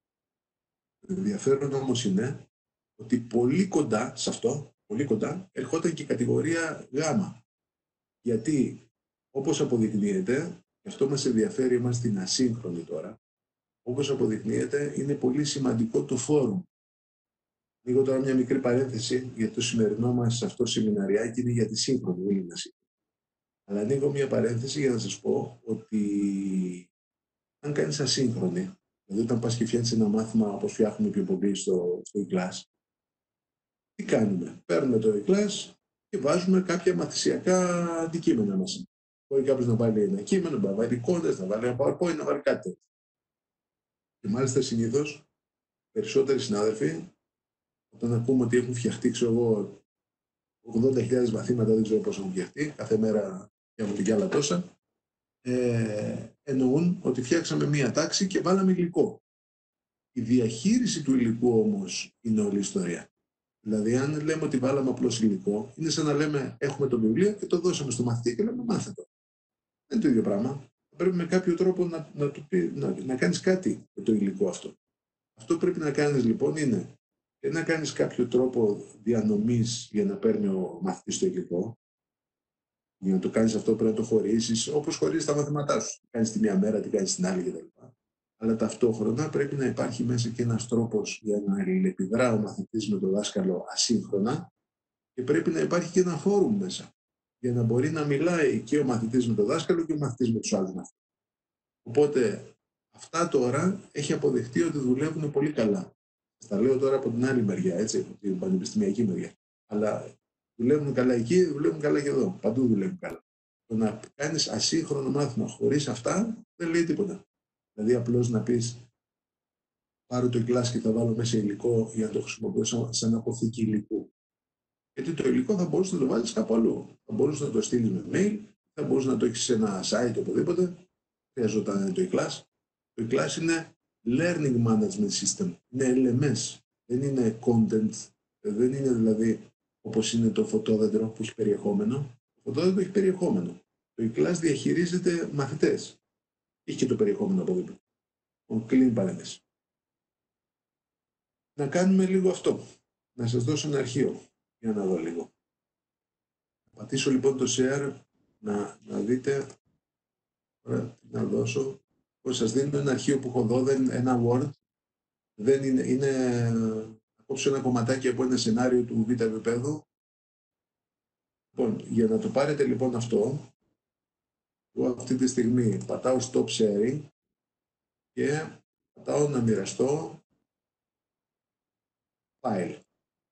Το ενδιαφέρον όμως είναι ότι πολύ κοντά σε αυτό, πολύ κοντά, ερχόταν και η κατηγορία Γ. Γιατί, όπως αποδεικνύεται, και αυτό μας ενδιαφέρει, είμαστε στην ασύγχρονη τώρα, όπως αποδεικνύεται, είναι πολύ σημαντικό το φόρουμ. Λίγο τώρα μια μικρή παρένθεση, γιατί το σημερινό μας αυτό σεμιναριάκι είναι για τη σύγχρονη, δεν είναι ασύγχρονη. Αλλά ανοίγω μια παρένθεση για να σας πω ότι αν κάνεις ασύγχρονη, δηλαδή όταν πας και φτιάχνεις ένα μάθημα όπως φτιάχνουμε πιο πολύ στο e-class, τι κάνουμε? Παίρνουμε το e-class και βάζουμε κάποια μαθησιακά αντικείμενα μέσα. Μπορεί κάποιος να βάλει ένα κείμενο, να βάλει εικόνες, να βάλει ένα PowerPoint, να βάλει κάτι. Και μάλιστα συνήθως περισσότεροι συνάδελφοι, όταν ακούμε ότι έχουν φτιαχτεί, ξέρω εγώ, 80.000 μαθήματα, δεν ξέρω πώς έχουν φτιαχτεί, κάθε μέρα και κι άλλα τόσα, εννοούν ότι φτιάξαμε μία τάξη και βάλαμε υλικό. Η διαχείριση του υλικού όμως είναι όλη η ιστορία. Δηλαδή, αν λέμε ότι βάλαμε απλώς υλικό, είναι σαν να λέμε έχουμε το βιβλίο και το δώσαμε στο μαθητή και λέμε μάθε το. Δεν είναι το ίδιο πράγμα. Πρέπει με κάποιο τρόπο να κάνεις κάτι με το υλικό αυτό. Αυτό που πρέπει να κάνεις λοιπόν είναι να κάνεις κάποιο τρόπο διανομής για να παίρνει ο μαθητής το υλικό. Για να το κάνεις αυτό πρέπει να το χωρίσεις, όπως χωρίζεις τα μαθήματά σου. Τι κάνεις τη μία μέρα, τι κάνεις την άλλη κτλ. Αλλά ταυτόχρονα πρέπει να υπάρχει μέσα και ένας τρόπος για να αλληλεπιδρά ο μαθητής με τον δάσκαλο ασύγχρονα και πρέπει να υπάρχει και ένα φόρουμ μέσα για να μπορεί να μιλάει και ο μαθητής με τον δάσκαλο και ο μαθητής με τους άλλους μαθητές. Οπότε αυτά τώρα έχει αποδειχτεί ότι δουλεύουν πολύ καλά. Τα λέω τώρα από την άλλη μεριά, έτσι, από την πανεπιστημιακή μεριά. Αλλά δουλεύουν καλά εκεί, δουλεύουν καλά και εδώ. Παντού δουλεύουν καλά. Το να κάνεις ασύγχρονο μάθημα χωρίς αυτά δεν λέει τίποτα. Δηλαδή απλώς να πεις πάρω το e-class και θα βάλω μέσα υλικό για να το χρησιμοποιήσω σαν αποθήκη υλικού. Γιατί το υλικό θα μπορούσε να το βάλεις κάπου αλλού. Θα μπορούσε να το στείλεις με mail, θα μπορούσε να το έχεις σε ένα site οπουδήποτε. Χρειαζόταν το e-class. Το e-class είναι Learning Management System. Είναι LMS. Δεν είναι content. Δεν είναι δηλαδή όπως είναι το φωτόδεντρο που έχει περιεχόμενο. Το φωτόδεντρο έχει περιεχόμενο. Το e-class διαχειρίζεται μαθητές. Έχει και το περιεχόμενο από δίπλα. Κλείνει παρένθεση. Να κάνουμε λίγο αυτό. Να σας δώσω ένα αρχείο. Για να δω λίγο. Θα πατήσω λοιπόν το share να δείτε. Ωραία, να δώσω. Πώς σας δίνω ένα αρχείο που έχω εδώ, ένα Word. Δεν είναι να κόψω ένα κομματάκι από ένα σενάριο του β' επίπεδου. Λοιπόν, για να το πάρετε λοιπόν αυτό, εγώ αυτή τη στιγμή πατάω stop sharing και πατάω να μοιραστώ file.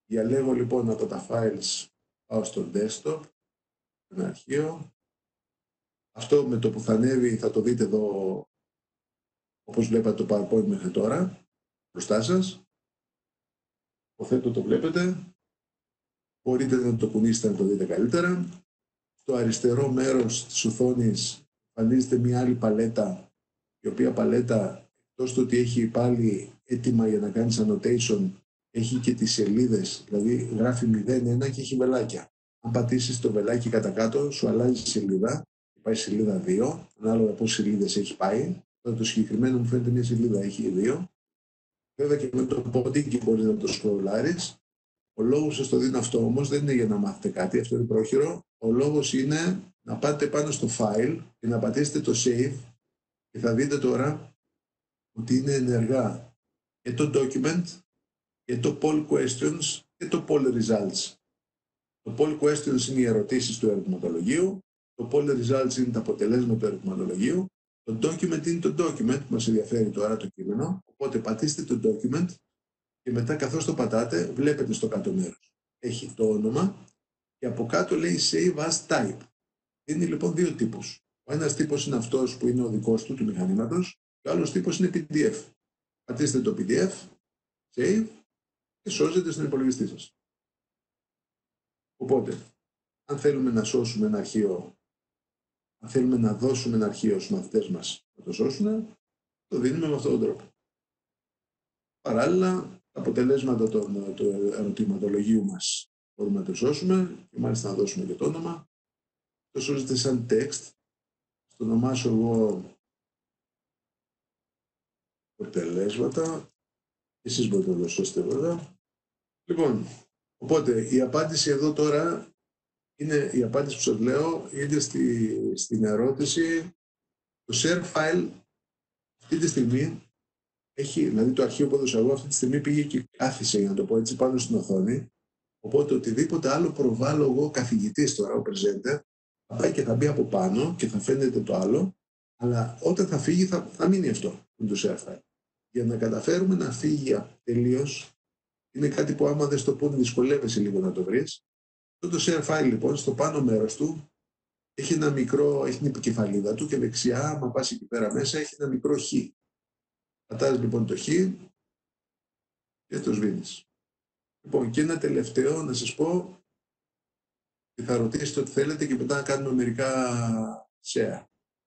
Διαλέγω λοιπόν από τα files, πάω στο desktop, ένα αρχείο. Αυτό με το που θα ανέβει θα το δείτε εδώ, όπως βλέπατε το PowerPoint μέχρι τώρα, μπροστά σας. Υποθέτω το βλέπετε. Μπορείτε να το κουνήσετε να το δείτε καλύτερα. Στο αριστερό μέρος της οθόνης εμφανίζεται μια άλλη παλέτα, η οποία παλέτα, εκτός του ότι έχει πάλι έτοιμα για να κάνεις annotation, έχει και τις σελίδες, δηλαδή γράφει 0-1 και έχει βελάκια. Αν πατήσεις το βελάκι κατά κάτω, σου αλλάζει σελίδα, πάει σελίδα 2, ανάλογα πόσες σελίδες έχει πάει. Το συγκεκριμένο μου φαίνεται μια σελίδα, έχει 2. Βέβαια και με το ποντίκι μπορείς να το σκρολάρεις. Ο λόγος σας το δίνω αυτό όμως δεν είναι για να μάθετε κάτι, αυτό είναι πρόχειρο. Ο λόγος είναι να πάτε πάνω στο file και να πατήσετε το save και θα δείτε τώρα ότι είναι ενεργά και το document και το poll questions και το poll results. Το poll questions είναι οι ερωτήσεις του ερωτηματολογίου, το poll results είναι τα αποτελέσματα του ερωτηματολογίου, το document είναι το document που μας ενδιαφέρει τώρα το κείμενο, οπότε πατήστε το document και μετά καθώς το πατάτε βλέπετε στο κάτω μέρος. Έχει το όνομα και από κάτω λέει Save as Type. Είναι λοιπόν δύο τύπους. Ο ένας τύπος είναι αυτός που είναι ο δικός του μηχανήματος και ο άλλος τύπος είναι PDF. Πατήστε το PDF, Save και σώζεται στον υπολογιστή σας. Οπότε, αν θέλουμε να σώσουμε ένα αρχείο, αν θέλουμε να δώσουμε ένα αρχείο στους μαθητές μας να το σώσουν, το δίνουμε με αυτόν τον τρόπο. Παράλληλα, τα αποτελέσματα του ερωτηματολογίου μας μπορούμε να το σώσουμε και μάλιστα να δώσουμε και το όνομα. Το σώζεται σαν text. Στο ονομάσω εγώ αποτελέσματα. Εσείς μπορείτε να το σώσετε βέβαια. Λοιπόν, οπότε η απάντηση εδώ τώρα είναι η απάντηση που σας λέω, είναι στην ερώτηση. Το share file αυτή τη στιγμή έχει, δηλαδή το αρχείο που έδωσα εγώ αυτή τη στιγμή πήγε και κάθισε, για να το πω έτσι, πάνω στην οθόνη. Οπότε οτιδήποτε άλλο προβάλλω εγώ καθηγητής τώρα, ο presenter, θα πάει και θα μπει από πάνω και θα φαίνεται το άλλο, αλλά όταν θα φύγει θα μείνει αυτό με το share file. Για να καταφέρουμε να φύγει τελείως, είναι κάτι που άμα δεν στο πω δυσκολεύεσαι λίγο να το βρεις. Αυτό το share file λοιπόν στο πάνω μέρος του έχει ένα μικρό, έχει την επικεφαλίδα του και δεξιά, άμα πας εκεί πέρα μέσα, έχει ένα μικρό χ. Πατάς λοιπόν το χ και το σβήνεις. Λοιπόν, και ένα τελευταίο να σας πω και θα ρωτήσετε ό,τι θέλετε και μετά να κάνουμε μερικά share.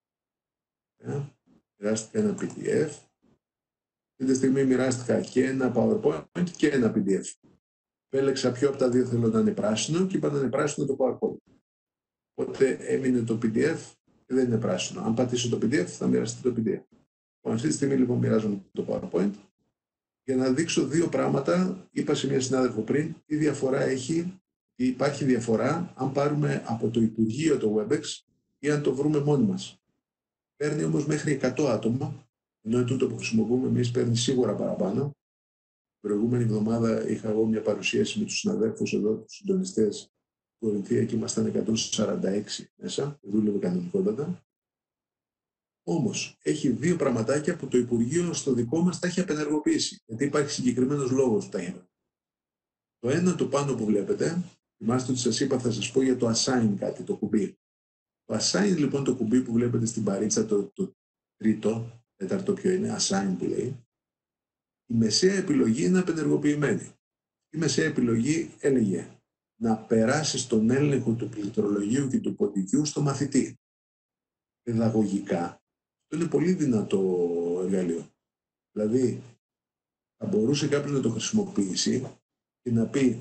Μοιράστηκα ένα PDF. Αυτή τη στιγμή μοιράστηκα και ένα PowerPoint και ένα PDF. Επέλεξα ποιο από τα δύο θέλω να είναι πράσινο και είπα να είναι πράσινο το PowerPoint. Οπότε έμεινε το PDF και δεν είναι πράσινο. Αν πατήσω το PDF θα μοιραστεί το PDF. Αυτή τη στιγμή λοιπόν μοιράζομαι το PowerPoint. Για να δείξω δύο πράγματα, είπα σε μια συνάδελφο πριν, τι διαφορά έχει, υπάρχει διαφορά αν πάρουμε από το Υπουργείο το WebEx ή αν το βρούμε μόνοι μας. Παίρνει όμως μέχρι 100 άτομα, ενώ τούτο που χρησιμοποιούμε εμείς παίρνει σίγουρα παραπάνω. Την προηγούμενη εβδομάδα είχα εγώ μια παρουσίαση με τους συναδέλφους εδώ, τους συντονιστές του Κορινθία και ήμασταν 146 μέσα, δούλευε κανονικότατα. Όμως, έχει δύο πραγματάκια που το Υπουργείο στο δικό μας τα έχει απενεργοποιήσει, γιατί υπάρχει συγκεκριμένος λόγος που τα έχει. Το ένα, το πάνω που βλέπετε, θυμάστε ότι σας είπα, θα σας πω για το assign κάτι, το κουμπί. Το assign λοιπόν το κουμπί που βλέπετε στην παρίτσα, το τρίτο, τέταρτο ποιο είναι, assign που λέει, η μεσαία επιλογή είναι απενεργοποιημένη. Η μεσαία επιλογή έλεγε να περάσει τον έλεγχο του πληκτρολογίου και του ποντικού στο μαθητή. Παιδαγωγικά, αυτό είναι πολύ δυνατό εργαλείο. Δηλαδή, θα μπορούσε κάποιος να το χρησιμοποιήσει και να πει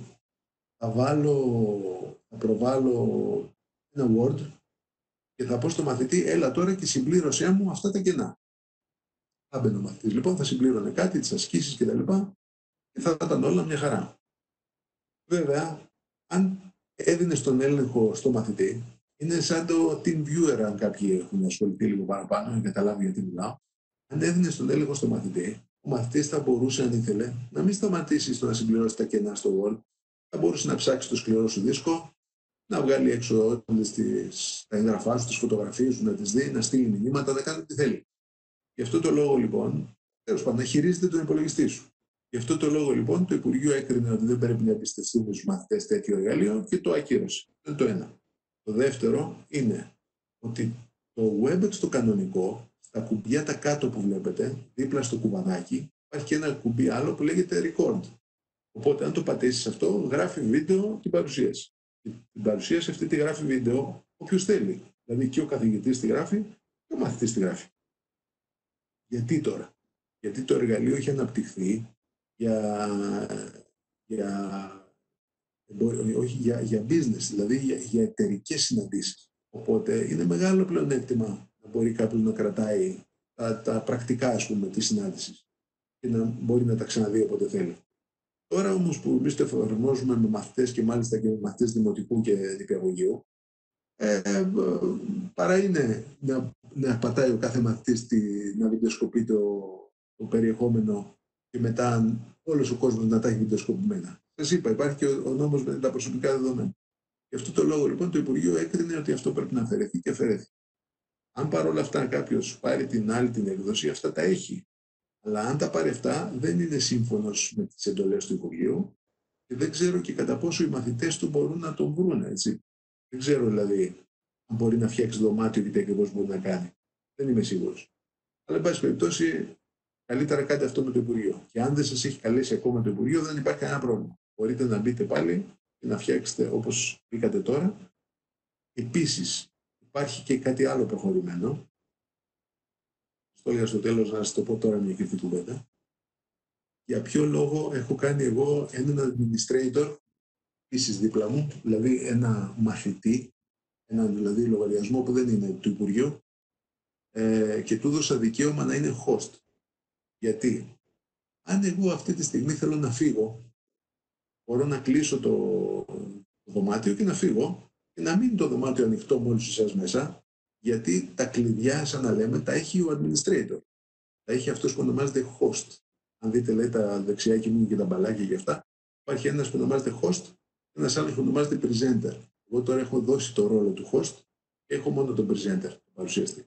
θα προβάλλω ένα Word και θα πω στο μαθητή, έλα τώρα και συμπλήρωσέ μου αυτά τα κενά. Θα μπαίνει ο μαθητής, λοιπόν, θα συμπλήρωνε κάτι, τις ασκήσεις κτλ. Και θα ήταν όλα μια χαρά. Βέβαια, αν έδινες τον έλεγχο στο μαθητή, είναι σαν το team viewer, αν κάποιοι έχουν ασχοληθεί λίγο παραπάνω και καταλάβει γιατί μιλάω. Αν έδινες τον έλεγχο στο μαθητή, ο μαθητής θα μπορούσε, αν ήθελε, να μην σταματήσει στο να συμπληρώσει τα κενά στο Word. Θα μπορούσε να ψάξει το σκληρό σου δίσκο, να βγάλει έξω τα έγγραφά σου, τις φωτογραφίες σου, να τις δει, να στείλει μηνύματα, να κάνει ό,τι θέλει. Γι' αυτό το λόγο, λοιπόν, τέλος πάντων, να χειρίζεται τον υπολογιστή σου. Γι' αυτό το λόγο λοιπόν το Υπουργείο έκρινε ότι δεν πρέπει να εμπιστευτούμε στους μαθητές τέτοιο εργαλείο και το ακύρωσε. Είναι το ένα. Το δεύτερο είναι ότι το WebEx το κανονικό, στα κουμπιά τα κάτω που βλέπετε, δίπλα στο κουμπαδάκι, υπάρχει και ένα κουμπί άλλο που λέγεται Record. Οπότε αν το πατήσεις αυτό, γράφει βίντεο την παρουσίαση. Την παρουσίαση αυτή τη γράφει βίντεο όποιος θέλει. Δηλαδή και ο καθηγητής τη γράφει και ο μαθητής τη γράφει. Γιατί τώρα? Γιατί το εργαλείο έχει αναπτυχθεί για business, δηλαδή για εταιρικές συναντήσεις. Οπότε είναι μεγάλο πλεονέκτημα να μπορεί κάποιος να κρατάει τα πρακτικά, ας πούμε, της συνάντησης και να μπορεί να τα ξαναδεί όποτε θέλει. Τώρα όμως που εμείς το εφαρμόζουμε με μαθητές και μάλιστα και με μαθητές δημοτικού και νηπιαγωγείου, παρά είναι να πατάει ο κάθε μαθητής να βιντεοσκοπεί το περιεχόμενο και μετά όλος ο κόσμος να τα έχει βιντεοσκοπημένα. Σας είπα, υπάρχει και ο νόμος με τα προσωπικά δεδομένα. Γι' αυτό το λόγο λοιπόν το Υπουργείο έκρινε ότι αυτό πρέπει να αφαιρεθεί και αφαιρέθη. Αν παρόλα αυτά κάποιος πάρει την άλλη την έκδοση, αυτά τα έχει. Αλλά αν τα πάρει αυτά, δεν είναι σύμφωνος με τις εντολές του Υπουργείου και δεν ξέρω και κατά πόσο οι μαθητές του μπορούν να τον βρουν, έτσι. Δεν ξέρω δηλαδή αν μπορεί να φτιάξει δωμάτιο και τι ακριβώς μπορεί να κάνει. Δεν είμαι σίγουρος. Αλλά εν πάση περιπτώσει, καλύτερα κάντε αυτό με το Υπουργείο. Και αν δεν σας έχει καλέσει ακόμα το Υπουργείο, δεν υπάρχει κανένα πρόβλημα. Μπορείτε να μπείτε πάλι και να φτιάξετε όπως μπήκατε τώρα. Επίσης, υπάρχει και κάτι άλλο προχωρημένο. Στο για στο τέλος να σας το πω τώρα μια κρυφή κουβέντα. Για ποιο λόγο έχω κάνει εγώ έναν administrator επίσης δίπλα μου, δηλαδή ένα μαθητή, έναν δηλαδή λογαριασμό που δεν είναι του Υπουργείου και του δώσα δικαίωμα να είναι host. Γιατί αν εγώ αυτή τη στιγμή θέλω να φύγω, μπορώ να κλείσω το δωμάτιο και να φύγω και να μείνει το δωμάτιο ανοιχτό με όλους εσάς μέσα, γιατί τα κλειδιά, σαν να λέμε, τα έχει ο administrator. Τα έχει αυτός που ονομάζεται host. Αν δείτε, λέει, τα δεξιά και μου και τα μπαλάκια και αυτά, υπάρχει ένας που ονομάζεται host και ένας άλλος που ονομάζεται presenter. Εγώ τώρα έχω δώσει το ρόλο του host και έχω μόνο τον presenter, τον παρουσιαστή.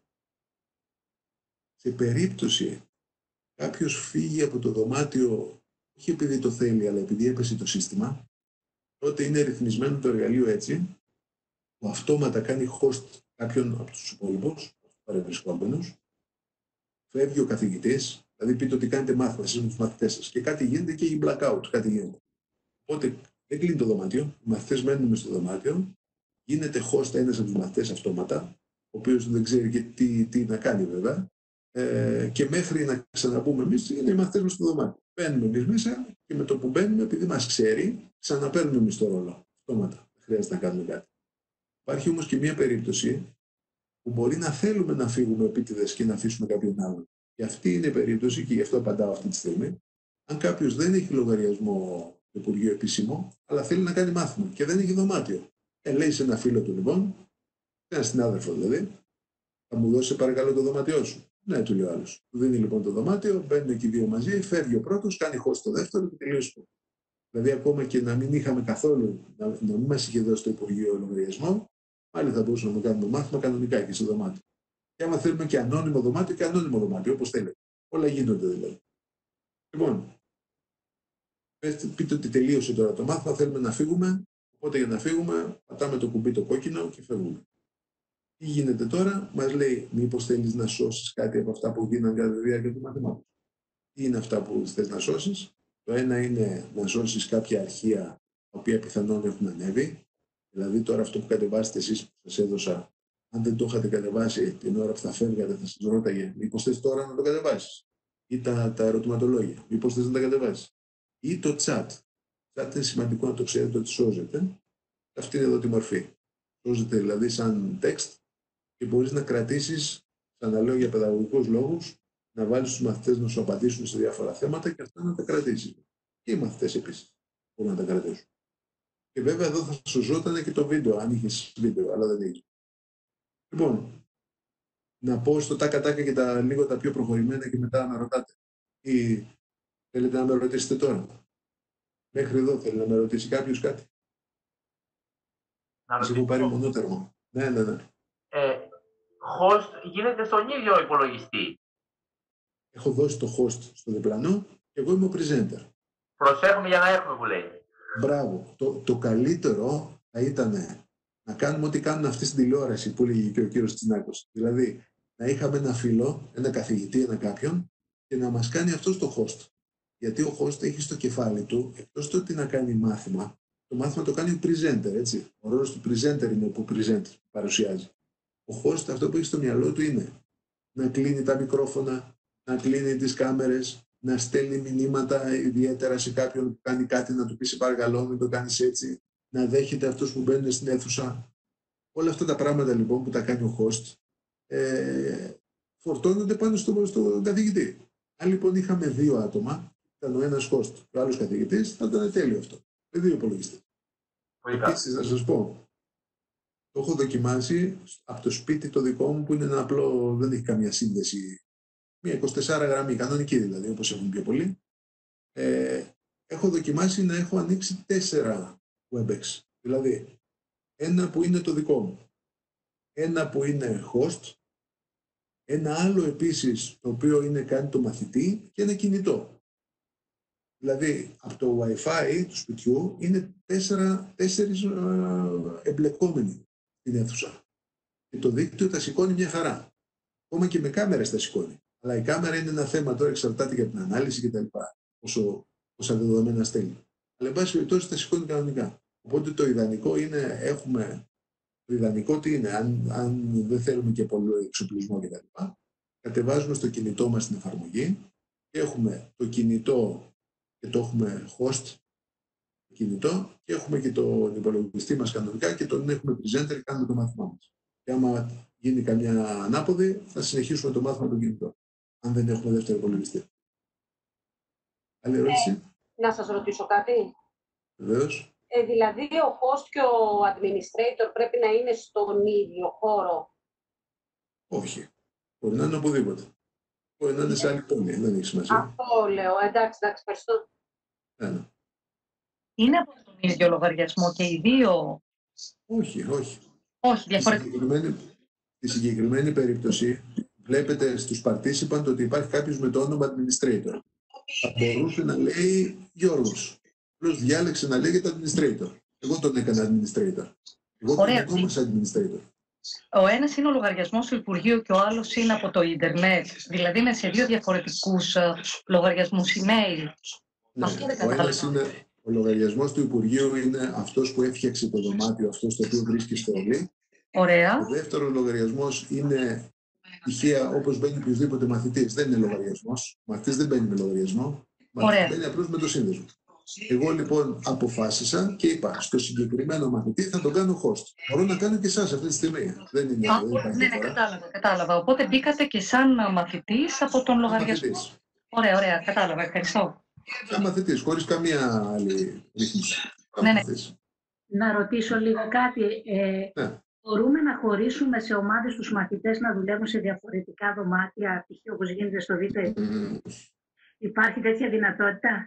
Σε περίπτωση κάποιος φύγει από το δωμάτιο, όχι επειδή το θέλει, αλλά επειδή έπεσε το σύστημα, τότε είναι ρυθμισμένο το εργαλείο έτσι, που αυτόματα κάνει host κάποιον από τους υπόλοιπους, παρευρισκόμενους, φεύγει ο καθηγητής, δηλαδή πείτε ότι κάνετε μάθημα εσείς με τους μαθητές σας και κάτι γίνεται και έχει blackout, κάτι γίνεται. Οπότε δεν κλείνει το δωμάτιο, οι μαθητές μένουν μες στο δωμάτιο, γίνεται host ένας από τους μαθητές αυτόματα, ο οποίος δεν ξέρει και τι να κάνει βέβαια, και μέχρι να ξαναμπούμε εμείς, είναι οι μαθητές μας στο δωμάτιο. Μπαίνουμε εμείς μέσα και με το που μπαίνουμε, επειδή μας ξέρει, ξαναπαίρνουμε εμείς το ρόλο. Αυτόματα. Δεν χρειάζεται να κάνουμε κάτι. Υπάρχει όμως και μια περίπτωση που μπορεί να θέλουμε να φύγουμε επίτηδες και να αφήσουμε κάποιον άλλον. Και αυτή είναι η περίπτωση, και γι' αυτό απαντάω αυτή τη στιγμή. Αν κάποιος δεν έχει λογαριασμό του Υπουργείου επίσημο, αλλά θέλει να κάνει μάθημα και δεν έχει δωμάτιο, λέει σε ένα φίλο του λοιπόν, ένα συνάδελφο δηλαδή, θα μου δώσει παρακαλώ το δωμάτιό σου. Ναι, του λέει ο άλλος. Του δίνει λοιπόν το δωμάτιο, μπαίνουν και οι δύο μαζί, φεύγει ο πρώτος, κάνει host το δεύτερο και τελείωσε. Δηλαδή, ακόμα και να μην είχαμε καθόλου, να μην μας είχε δώσει το Υπουργείο λογαριασμό, πάλι θα μπορούσαμε να κάνουμε μάθημα κανονικά και στο δωμάτιο. Και άμα θέλουμε και ανώνυμο δωμάτιο και ανώνυμο δωμάτιο, όπως θέλετε. Όλα γίνονται δηλαδή. Λοιπόν, πείτε ότι τελείωσε τώρα το μάθημα, θέλουμε να φύγουμε. Οπότε για να φύγουμε, πατάμε το κουμπί το κόκκινο και φεύγουμε. Τι γίνεται τώρα, μας λέει, μήπως θέλεις να σώσεις κάτι από αυτά που γίνανε κατά τη διάρκεια του μαθήματος. Τι είναι αυτά που θες να σώσεις? Το ένα είναι να σώσεις κάποια αρχεία τα οποία πιθανόν έχουν ανέβει. Δηλαδή τώρα αυτό που κατεβάσετε εσείς που σας έδωσα, αν δεν το είχατε κατεβάσει την ώρα που θα φεύγατε, θα σας ρώταγε μήπως θες τώρα να το κατεβάσεις. Ή τα ερωτηματολόγια, μήπως θες να τα κατεβάσεις. Ή το chat. Το chat είναι σημαντικό να το ξέρετε ότι σώζεται. Αυτή είναι εδώ τη μορφή. Σώζεται δηλαδή σαν text και μπορείς να κρατήσεις, ξαναλέω για παιδαγωγικούς λόγους, να βάλεις τους μαθητές να σου απαντήσουν σε διάφορα θέματα και αυτά να τα κρατήσεις. Και οι μαθητές επίσης μπορούν να τα κρατήσουν. Και βέβαια εδώ θα σου ζώταν και το βίντεο, αν είχες βίντεο, αλλά δεν είχε. Λοιπόν, να πω στο τάκα-τάκα και λίγο τα πιο προχωρημένα και μετά να ρωτάτε. Ή θέλετε να με ρωτήσετε τώρα? Μέχρι εδώ θέλει να με ρωτήσει κάποιος κάτι? Να έχω πάρει μονότερμα. Ναι. Host γίνεται στον ίδιο υπολογιστή. Έχω δώσει το host στο διπλανό και εγώ είμαι ο presenter. Προσέχουμε για να έχουμε που λέει. Μπράβο. Το καλύτερο θα ήταν να κάνουμε ό,τι κάνουν αυτοί στην τηλεόραση που έλεγε και ο κύριος Τσινάκος. Δηλαδή, να είχαμε ένα φίλο, ένα καθηγητή, ένα κάποιον και να μας κάνει αυτός το host. Γιατί ο host έχει στο κεφάλι του, εκτός το ότι να κάνει μάθημα, το μάθημα το κάνει ο presenter, έτσι. Ο ρόλος του presenter είναι που παρουσιάζει. Ο host αυτό που έχει στο μυαλό του είναι να κλείνει τα μικρόφωνα, να κλείνει τις κάμερες, να στέλνει μηνύματα ιδιαίτερα σε κάποιον που κάνει κάτι, να του πει σε παρακαλώ μην το κάνεις έτσι, να δέχεται αυτούς που μπαίνουν στην αίθουσα. Όλα αυτά τα πράγματα λοιπόν που τα κάνει ο host φορτώνονται πάνω στον καθηγητή. Αν λοιπόν είχαμε 2 άτομα, ήταν ο ένας host και ο άλλος καθηγητής, θα ήταν τέλειο αυτό. Με 2 υπολογιστές. Επίσης, να σας πω, το έχω δοκιμάσει από το σπίτι το δικό μου που είναι ένα απλό, δεν έχει καμία σύνδεση. Μια 24 γραμμή, κανονική δηλαδή, όπως έχουν πιο πολλοί. Έχω δοκιμάσει να έχω ανοίξει 4 WebEx. Δηλαδή, ένα που είναι το δικό μου, ένα που είναι host, ένα άλλο επίσης το οποίο είναι κάνει το μαθητή και ένα κινητό. Δηλαδή, από το Wi-Fi του σπιτιού είναι 4 εμπλεκόμενοι στην αίθουσα. Και το δίκτυο τα σηκώνει μια χαρά. Ακόμα και με κάμερες τα σηκώνει. Αλλά η κάμερα είναι ένα θέμα τώρα, εξαρτάται για την ανάλυση κτλ. Όσα δεδομένα στέλνει. Αλλά εν πάση περιπτώσει τα σηκώνει κανονικά. Οπότε το ιδανικό είναι, το ιδανικό τι είναι, αν δεν θέλουμε και πολύ εξοπλισμό κτλ. Κατεβάζουμε στο κινητό μας την εφαρμογή και έχουμε το κινητό και το έχουμε host κινητό και έχουμε και τον υπολογιστή μας κανονικά και τον έχουμε presenter και κάνουμε το μάθημά μας. Και άμα γίνει καμιά ανάποδη, θα συνεχίσουμε το μάθημα το κινητό. Αν δεν έχουμε δεύτερο υπολογιστή. Άλλη ερώτηση. Να σας ρωτήσω κάτι. Βεβαίως. Δηλαδή, ο host και ο administrator πρέπει να είναι στον ίδιο χώρο. Όχι. Μπορεί να είναι οπουδήποτε. Μπορεί να είναι σε άλλη πόλη. Δεν έχει σημασία. Αυτό λέω. Εντάξει, ευχαριστώ. Ναι. Είναι από τον ίδιο λογαριασμό και οι 2. Όχι. Όχι, διαφορετικά. Στη συγκεκριμένη περίπτωση, βλέπετε στους participants ότι υπάρχει κάποιος με το όνομα administrator. Θα μπορούσε να λέει Γιώργος. Απλώς διάλεξε να λέγεται administrator. Εγώ τον έκανα administrator. Εγώ τον ακόμα σε administrator. Ο ένας είναι ο λογαριασμός του Υπουργείου και ο άλλος είναι από το ίντερνετ. Δηλαδή είναι σε 2 διαφορετικούς λογαριασμούς email. Ναι, ο λογαριασμός του Υπουργείου είναι αυτός που έφτιαξε το δωμάτιο, αυτό στο οποίο βρίσκεστε όλοι. Ωραία. Ο δεύτερος λογαριασμός είναι τυχαία όπως μπαίνει οποιοδήποτε μαθητής. Δεν είναι λογαριασμός. Ο μαθητής δεν μπαίνει με λογαριασμό. Μπαίνει απλώς με το σύνδεσμο. Εγώ λοιπόν αποφάσισα και είπα στο συγκεκριμένο μαθητή θα τον κάνω host. Μπορώ να κάνω και εσάς αυτή τη στιγμή. Δεν είναι. Ναι, κατάλαβα. Οπότε μπήκατε και σαν μαθητής από τον λογαριασμό. Ωραία, κατάλαβα. Ευχαριστώ. Σαν μαθητής, χωρίς καμία άλλη ρύθμιση. Ναι. Να ρωτήσω λίγο κάτι. Ναι. Μπορούμε να χωρίσουμε σε ομάδες τους μαθητές να δουλεύουν σε διαφορετικά δωμάτια, π.χ. όπως γίνεται στο Β'? Υπάρχει τέτοια δυνατότητα?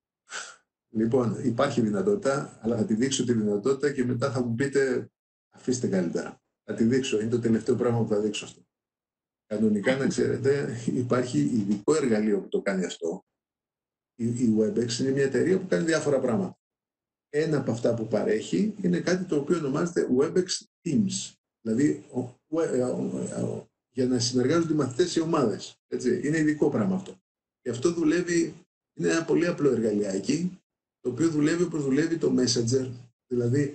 Λοιπόν, υπάρχει δυνατότητα, αλλά θα τη δείξω τη δυνατότητα και μετά θα μου πείτε αφήστε καλύτερα. Θα τη δείξω, είναι το τελευταίο πράγμα που θα δείξω αυτό. Κανονικά, να ξέρετε, υπάρχει ειδικό εργαλείο που το κάνει αυτό. Η WebEx είναι μια εταιρεία που κάνει διάφορα πράγματα. Ένα από αυτά που παρέχει είναι κάτι το οποίο ονομάζεται WebEx Teams. Δηλαδή, για να συνεργάζονται οι μαθητές σε ομάδες. Έτσι. Είναι ειδικό πράγμα αυτό. Και αυτό δουλεύει, είναι ένα πολύ απλό εργαλειάκι, το οποίο δουλεύει όπως δουλεύει το Messenger. Δηλαδή,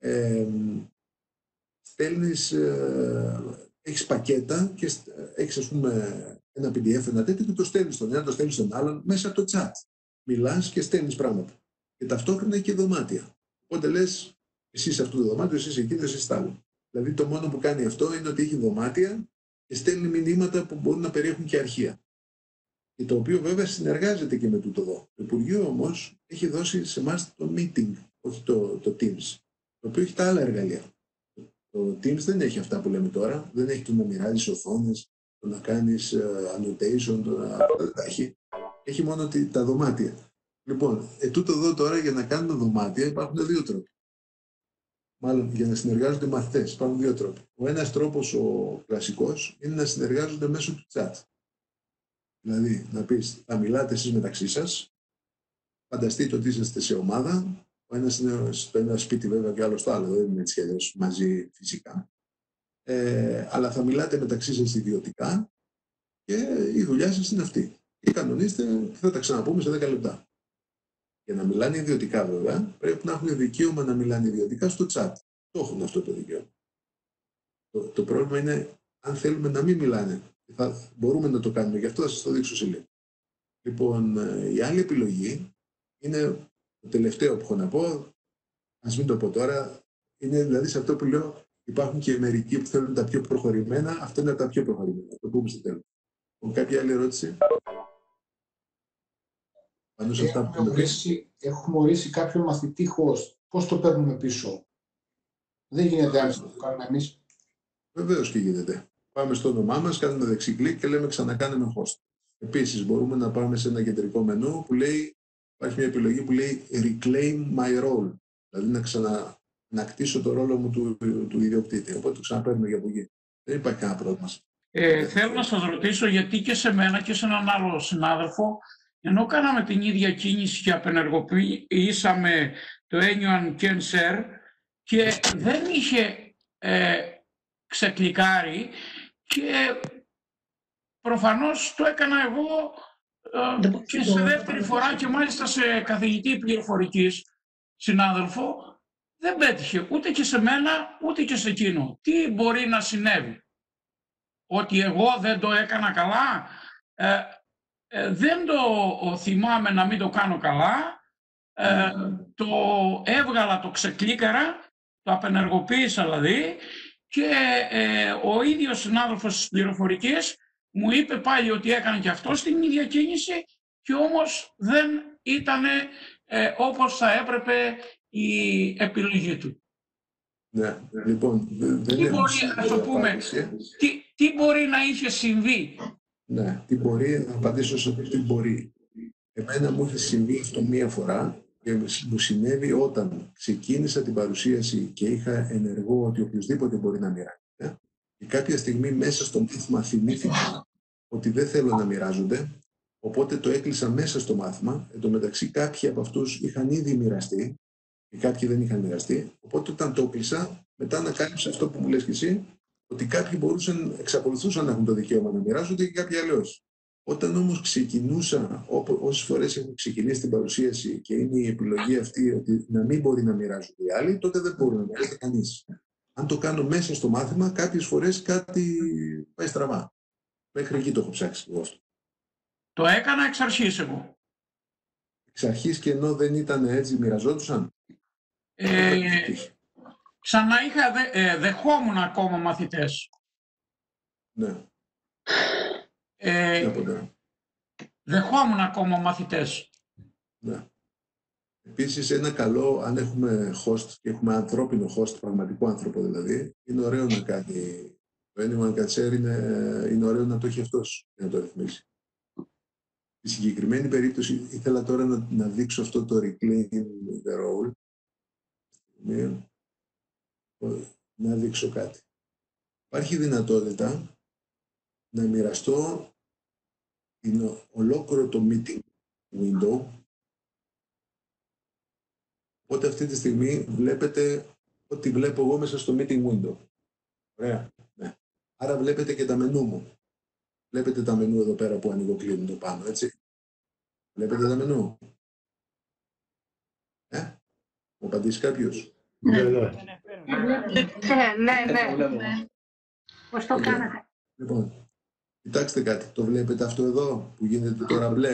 στέλνεις, έχεις πακέτα και έχεις, ας πούμε, ένα PDF, ένα τέτοιο και το στέλνεις στον ένα, το στέλνεις στον άλλον μέσα από το chat. Μιλάς και στέλνεις πράγματα. Και ταυτόχρονα έχει και δωμάτια. Οπότε λες, εσύ σε αυτό το δωμάτιο, εσύ σε εκείνο, εσύ σε άλλο. Δηλαδή το μόνο που κάνει αυτό είναι ότι έχει δωμάτια και στέλνει μηνύματα που μπορούν να περιέχουν και αρχεία. Και το οποίο βέβαια συνεργάζεται και με τούτο εδώ. Το Υπουργείο όμως έχει δώσει σε εμάς το meeting, όχι το Teams, το οποίο έχει τα άλλα εργαλεία. Το Teams δεν έχει αυτά που λέμε τώρα, δεν έχει το να μοιράζεις οθόνες, το να κάνεις annotation, δεν τα έχει. Έχει μόνο τα δωμάτια. Λοιπόν, τούτο εδώ τώρα για να κάνουμε δωμάτια υπάρχουν 2 τρόποι. Μάλλον για να συνεργάζονται μαθητές υπάρχουν 2 τρόποι. Ο ένας τρόπος, ο κλασικός, είναι να συνεργάζονται μέσω του chat. Δηλαδή, να πεις, θα μιλάτε εσείς μεταξύ σας, φανταστείτε ότι είσαστε σε ομάδα. Ο ένας είναι στο ένα σπίτι βέβαια και άλλο στο άλλο, δεν είναι έτσι αλλιώς μαζί φυσικά. Αλλά θα μιλάτε μεταξύ σας ιδιωτικά και η δουλειά σας είναι αυτή. Και κανονίστε, θα τα ξαναπούμε σε 10 λεπτά. Για να μιλάνε ιδιωτικά βέβαια, πρέπει να έχουν δικαίωμα να μιλάνε ιδιωτικά στο chat. Το έχουν αυτό το δικαίωμα. Το πρόβλημα είναι αν θέλουμε να μην μιλάνε. Μπορούμε να το κάνουμε, γι' αυτό θα σας το δείξω σε λίγο. Λοιπόν, η άλλη επιλογή είναι το τελευταίο που έχω να πω, ας μην το πω τώρα, είναι δηλαδή σε αυτό που λέω υπάρχουν και μερικοί που θέλουν τα πιο προχωρημένα, αυτό είναι τα πιο προχωρημένα, το πούμε στο τέλος. Κάποια άλλη ερώτηση? Έχουμε ορίσει κάποιον μαθητή host. Πώς το παίρνουμε πίσω? Δεν γίνεται αν το κάνουμε εμείς. Βεβαίως και γίνεται. Πάμε στο όνομά μας, κάνουμε δεξί κλικ και λέμε ξανακάνουμε host. Επίσης μπορούμε να πάμε σε ένα κεντρικό μενού που λέει, υπάρχει μια επιλογή που λέει Reclaim my role. Δηλαδή να ξανακτήσω το ρόλο μου του ιδιοκτήτη. Οπότε το ξαναπαίρνουμε για από εκεί. Δεν υπάρχει κανένα πρόβλημα. Θέλω να σας ρωτήσω γιατί και σε μένα και σε έναν άλλο συνάδελφο, ενώ κάναμε την ίδια κίνηση και απενεργοποιήσαμε το Anyone Can Share και δεν είχε ξεκλικάρει και προφανώς το έκανα εγώ και σε δεύτερη φορά και μάλιστα σε καθηγητή πληροφορικής συνάδελφο δεν πέτυχε ούτε και σε μένα ούτε και σε εκείνο. Τι μπορεί να συνέβη? Ότι εγώ δεν το έκανα καλά? Δεν το θυμάμαι να μην το κάνω καλά. Το έβγαλα, το ξεκλίκαρα, το απενεργοποίησα δηλαδή και ο ίδιος συνάδελφος της πληροφορικής μου είπε πάλι ότι έκανε και αυτό στην ίδια κίνηση και όμως δεν ήταν όπως θα έπρεπε η επιλογή του. Ναι, λοιπόν, τι μπορεί να είχε συμβεί? Ναι, τι μπορεί, να απαντήσω σε αυτό τι μπορεί. Εμένα μου είχε συμβεί αυτό μία φορά και μου συνέβη όταν ξεκίνησα την παρουσίαση και είχα ενεργό ότι οποιοδήποτε μπορεί να μοιράζεται. Και κάποια στιγμή μέσα στο μάθημα θυμήθηκα ότι δεν θέλω να μοιράζονται, οπότε το έκλεισα μέσα στο μάθημα. Εν τω μεταξύ κάποιοι από αυτούς είχαν ήδη μοιραστεί και κάποιοι δεν είχαν μοιραστεί. Οπότε όταν το έκλεισα, μετά ανακάλυψα αυτό που μου λες και εσύ, ότι κάποιοι εξακολουθούσαν να έχουν το δικαίωμα να μοιράζονται και κάποιοι αλλιώς. Όταν όμως ξεκινούσα, όσες φορές έχω ξεκινήσει την παρουσίαση και είναι η επιλογή αυτή ότι να μην μπορεί να μοιράζονται οι άλλοι, τότε δεν μπορεί να μοιράζεται κανείς. Αν το κάνω μέσα στο μάθημα, κάποιες φορές κάτι πάει στραβά. Μέχρι εκεί το έχω ψάξει εγώ αυτό. Το έκανα εξ αρχής εγώ. Εξ αρχής και ενώ δεν ήταν έτσι, μοιραζόντουσαν. Ξανά δεχόμουν ακόμα μαθητές. Ναι. Δεχόμουν ακόμα μαθητές. Ναι. Επίσης ένα καλό, αν έχουμε host και έχουμε ανθρώπινο host, πραγματικό άνθρωπο δηλαδή, είναι ωραίο να κάνει. Το Anyone Can Share είναι ωραίο να το έχει αυτός για να το ρυθμίσει. Στη συγκεκριμένη περίπτωση ήθελα τώρα να δείξω αυτό το Reclaim the Role. Να δείξω κάτι. Υπάρχει δυνατότητα να μοιραστώ ολόκληρο το meeting window. Οπότε αυτή τη στιγμή βλέπετε ό,τι βλέπω εγώ μέσα στο meeting window. Ωραία. Ναι. Άρα βλέπετε και τα μενού μου. Βλέπετε τα μενού εδώ πέρα που ανοιγοκλίνουν το πάνω, έτσι. Βλέπετε τα μενού. Μου απαντήσει κάποιος? Ναι. Πώς το κάνατε? Λοιπόν, κοιτάξτε κάτι. Το βλέπετε αυτό εδώ που γίνεται τώρα μπλε?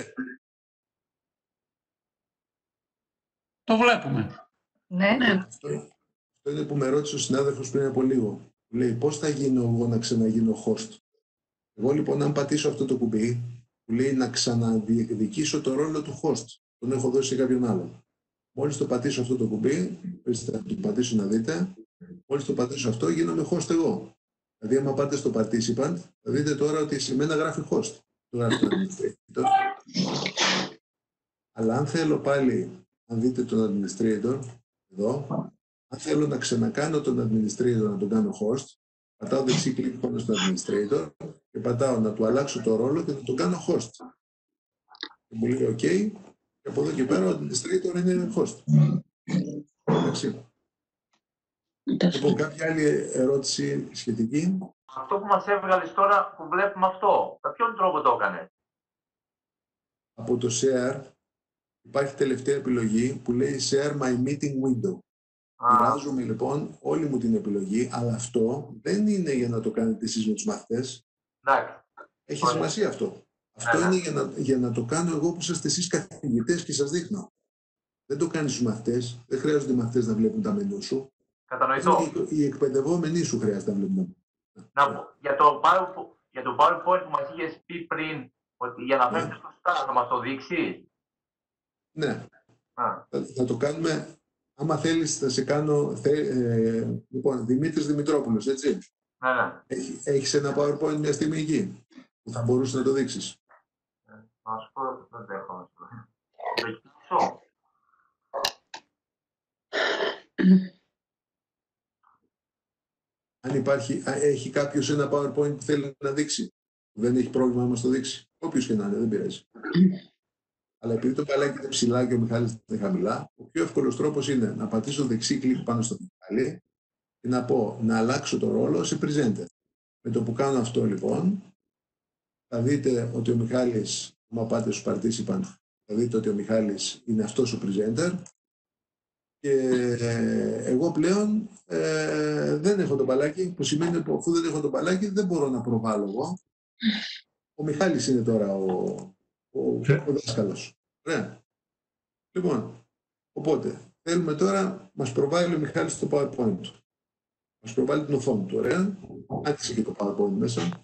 Το βλέπουμε. Ναι. Αυτό είναι που με ρώτησε ο συνάδελφος πριν από λίγο. Λέει πώς θα γίνω εγώ να ξαναγίνω host. Εγώ λοιπόν αν πατήσω αυτό το κουμπί που λέει να ξαναδιεκδικήσω το ρόλο του host. Τον έχω δώσει σε κάποιον άλλον. Μόλις το πατήσω αυτό το κουμπί, θα το πατήσω να δείτε, μόλις το πατήσω αυτό γίνομαι host εγώ. Δηλαδή άμα πάτε στο participant θα δείτε τώρα ότι σε μένα γράφει host. Το γράφει το administrator. Αλλά αν θέλω πάλι, αν δείτε τον administrator, εδώ, αν θέλω να ξανακάνω τον administrator να τον κάνω host, πατάω δεξί κλικ πάνω στο administrator και πατάω να του αλλάξω το ρόλο και να τον κάνω host. Και μου λέει OK, Και από εδώ και πέρα ο administrator είναι host. Εντάξει. Λοιπόν, κάποια άλλη ερώτηση σχετική? Αυτό που μας έβγαλες τώρα που βλέπουμε αυτό, με ποιον τρόπο το έκανε? Από το share υπάρχει τελευταία επιλογή που λέει share my meeting window. Μοιράζομαι λοιπόν όλη μου την επιλογή, αλλά αυτό δεν είναι για να το κάνετε εσείς με τους μαθητές. Έχει σημασία αυτό. Αυτό είναι για να το κάνω εγώ που είσαστε εσείς καθηγητές και σας δείχνω. Δεν το κάνεις στους μαθητές, δεν χρειάζονται οι μαθητές να βλέπουν τα μενού σου. Κατανοητό. Οι εκπαιδευόμενοι σου χρειάζεται να βλέπουν τα μενού. Να πω, για το PowerPoint που μας είχες πει πριν, ότι για να φέρνεις σωστά, θα μας το δείξεις. Ναι. Θα το κάνουμε. Άμα θέλεις θα σε κάνω. Λοιπόν, Δημήτρης Δημητρόπουλος, έτσι. Ναι. Έχεις ένα PowerPoint μια στιγμή εκεί που θα μπορούσε να το δείξεις. Να σου πω, δεν δέχομαι. Το κοιτάξω. Αν έχει κάποιος ένα PowerPoint που θέλει να δείξει, δεν έχει πρόβλημα να μας το δείξει. Όποιος και να είναι, δεν πειράζει. Αλλά επειδή το μπαλάκι είναι ψηλά και ο Μιχάλης είναι χαμηλά, ο πιο εύκολος τρόπος είναι να πατήσω δεξί κλικ πάνω στο Μιχάλη και να πω να αλλάξω το ρόλο σε presenter. Με το που κάνω αυτό λοιπόν, θα δείτε ότι ο Μιχάλης, άμα πάτε στους participants, θα δείτε ότι ο Μιχάλης είναι αυτός ο presenter και εγώ πλέον δεν έχω το μπαλάκι, που σημαίνει ότι αφού δεν έχω το μπαλάκι δεν μπορώ να προβάλλω εγώ. Ο Μιχάλης είναι τώρα ο δάσκαλος. Ωραία. Λοιπόν, οπότε θέλουμε τώρα, μας προβάλλει ο Μιχάλης στο PowerPoint του. Μας προβάλλει την οθόνη του, ωραία. Άρχισε και το PowerPoint μέσα.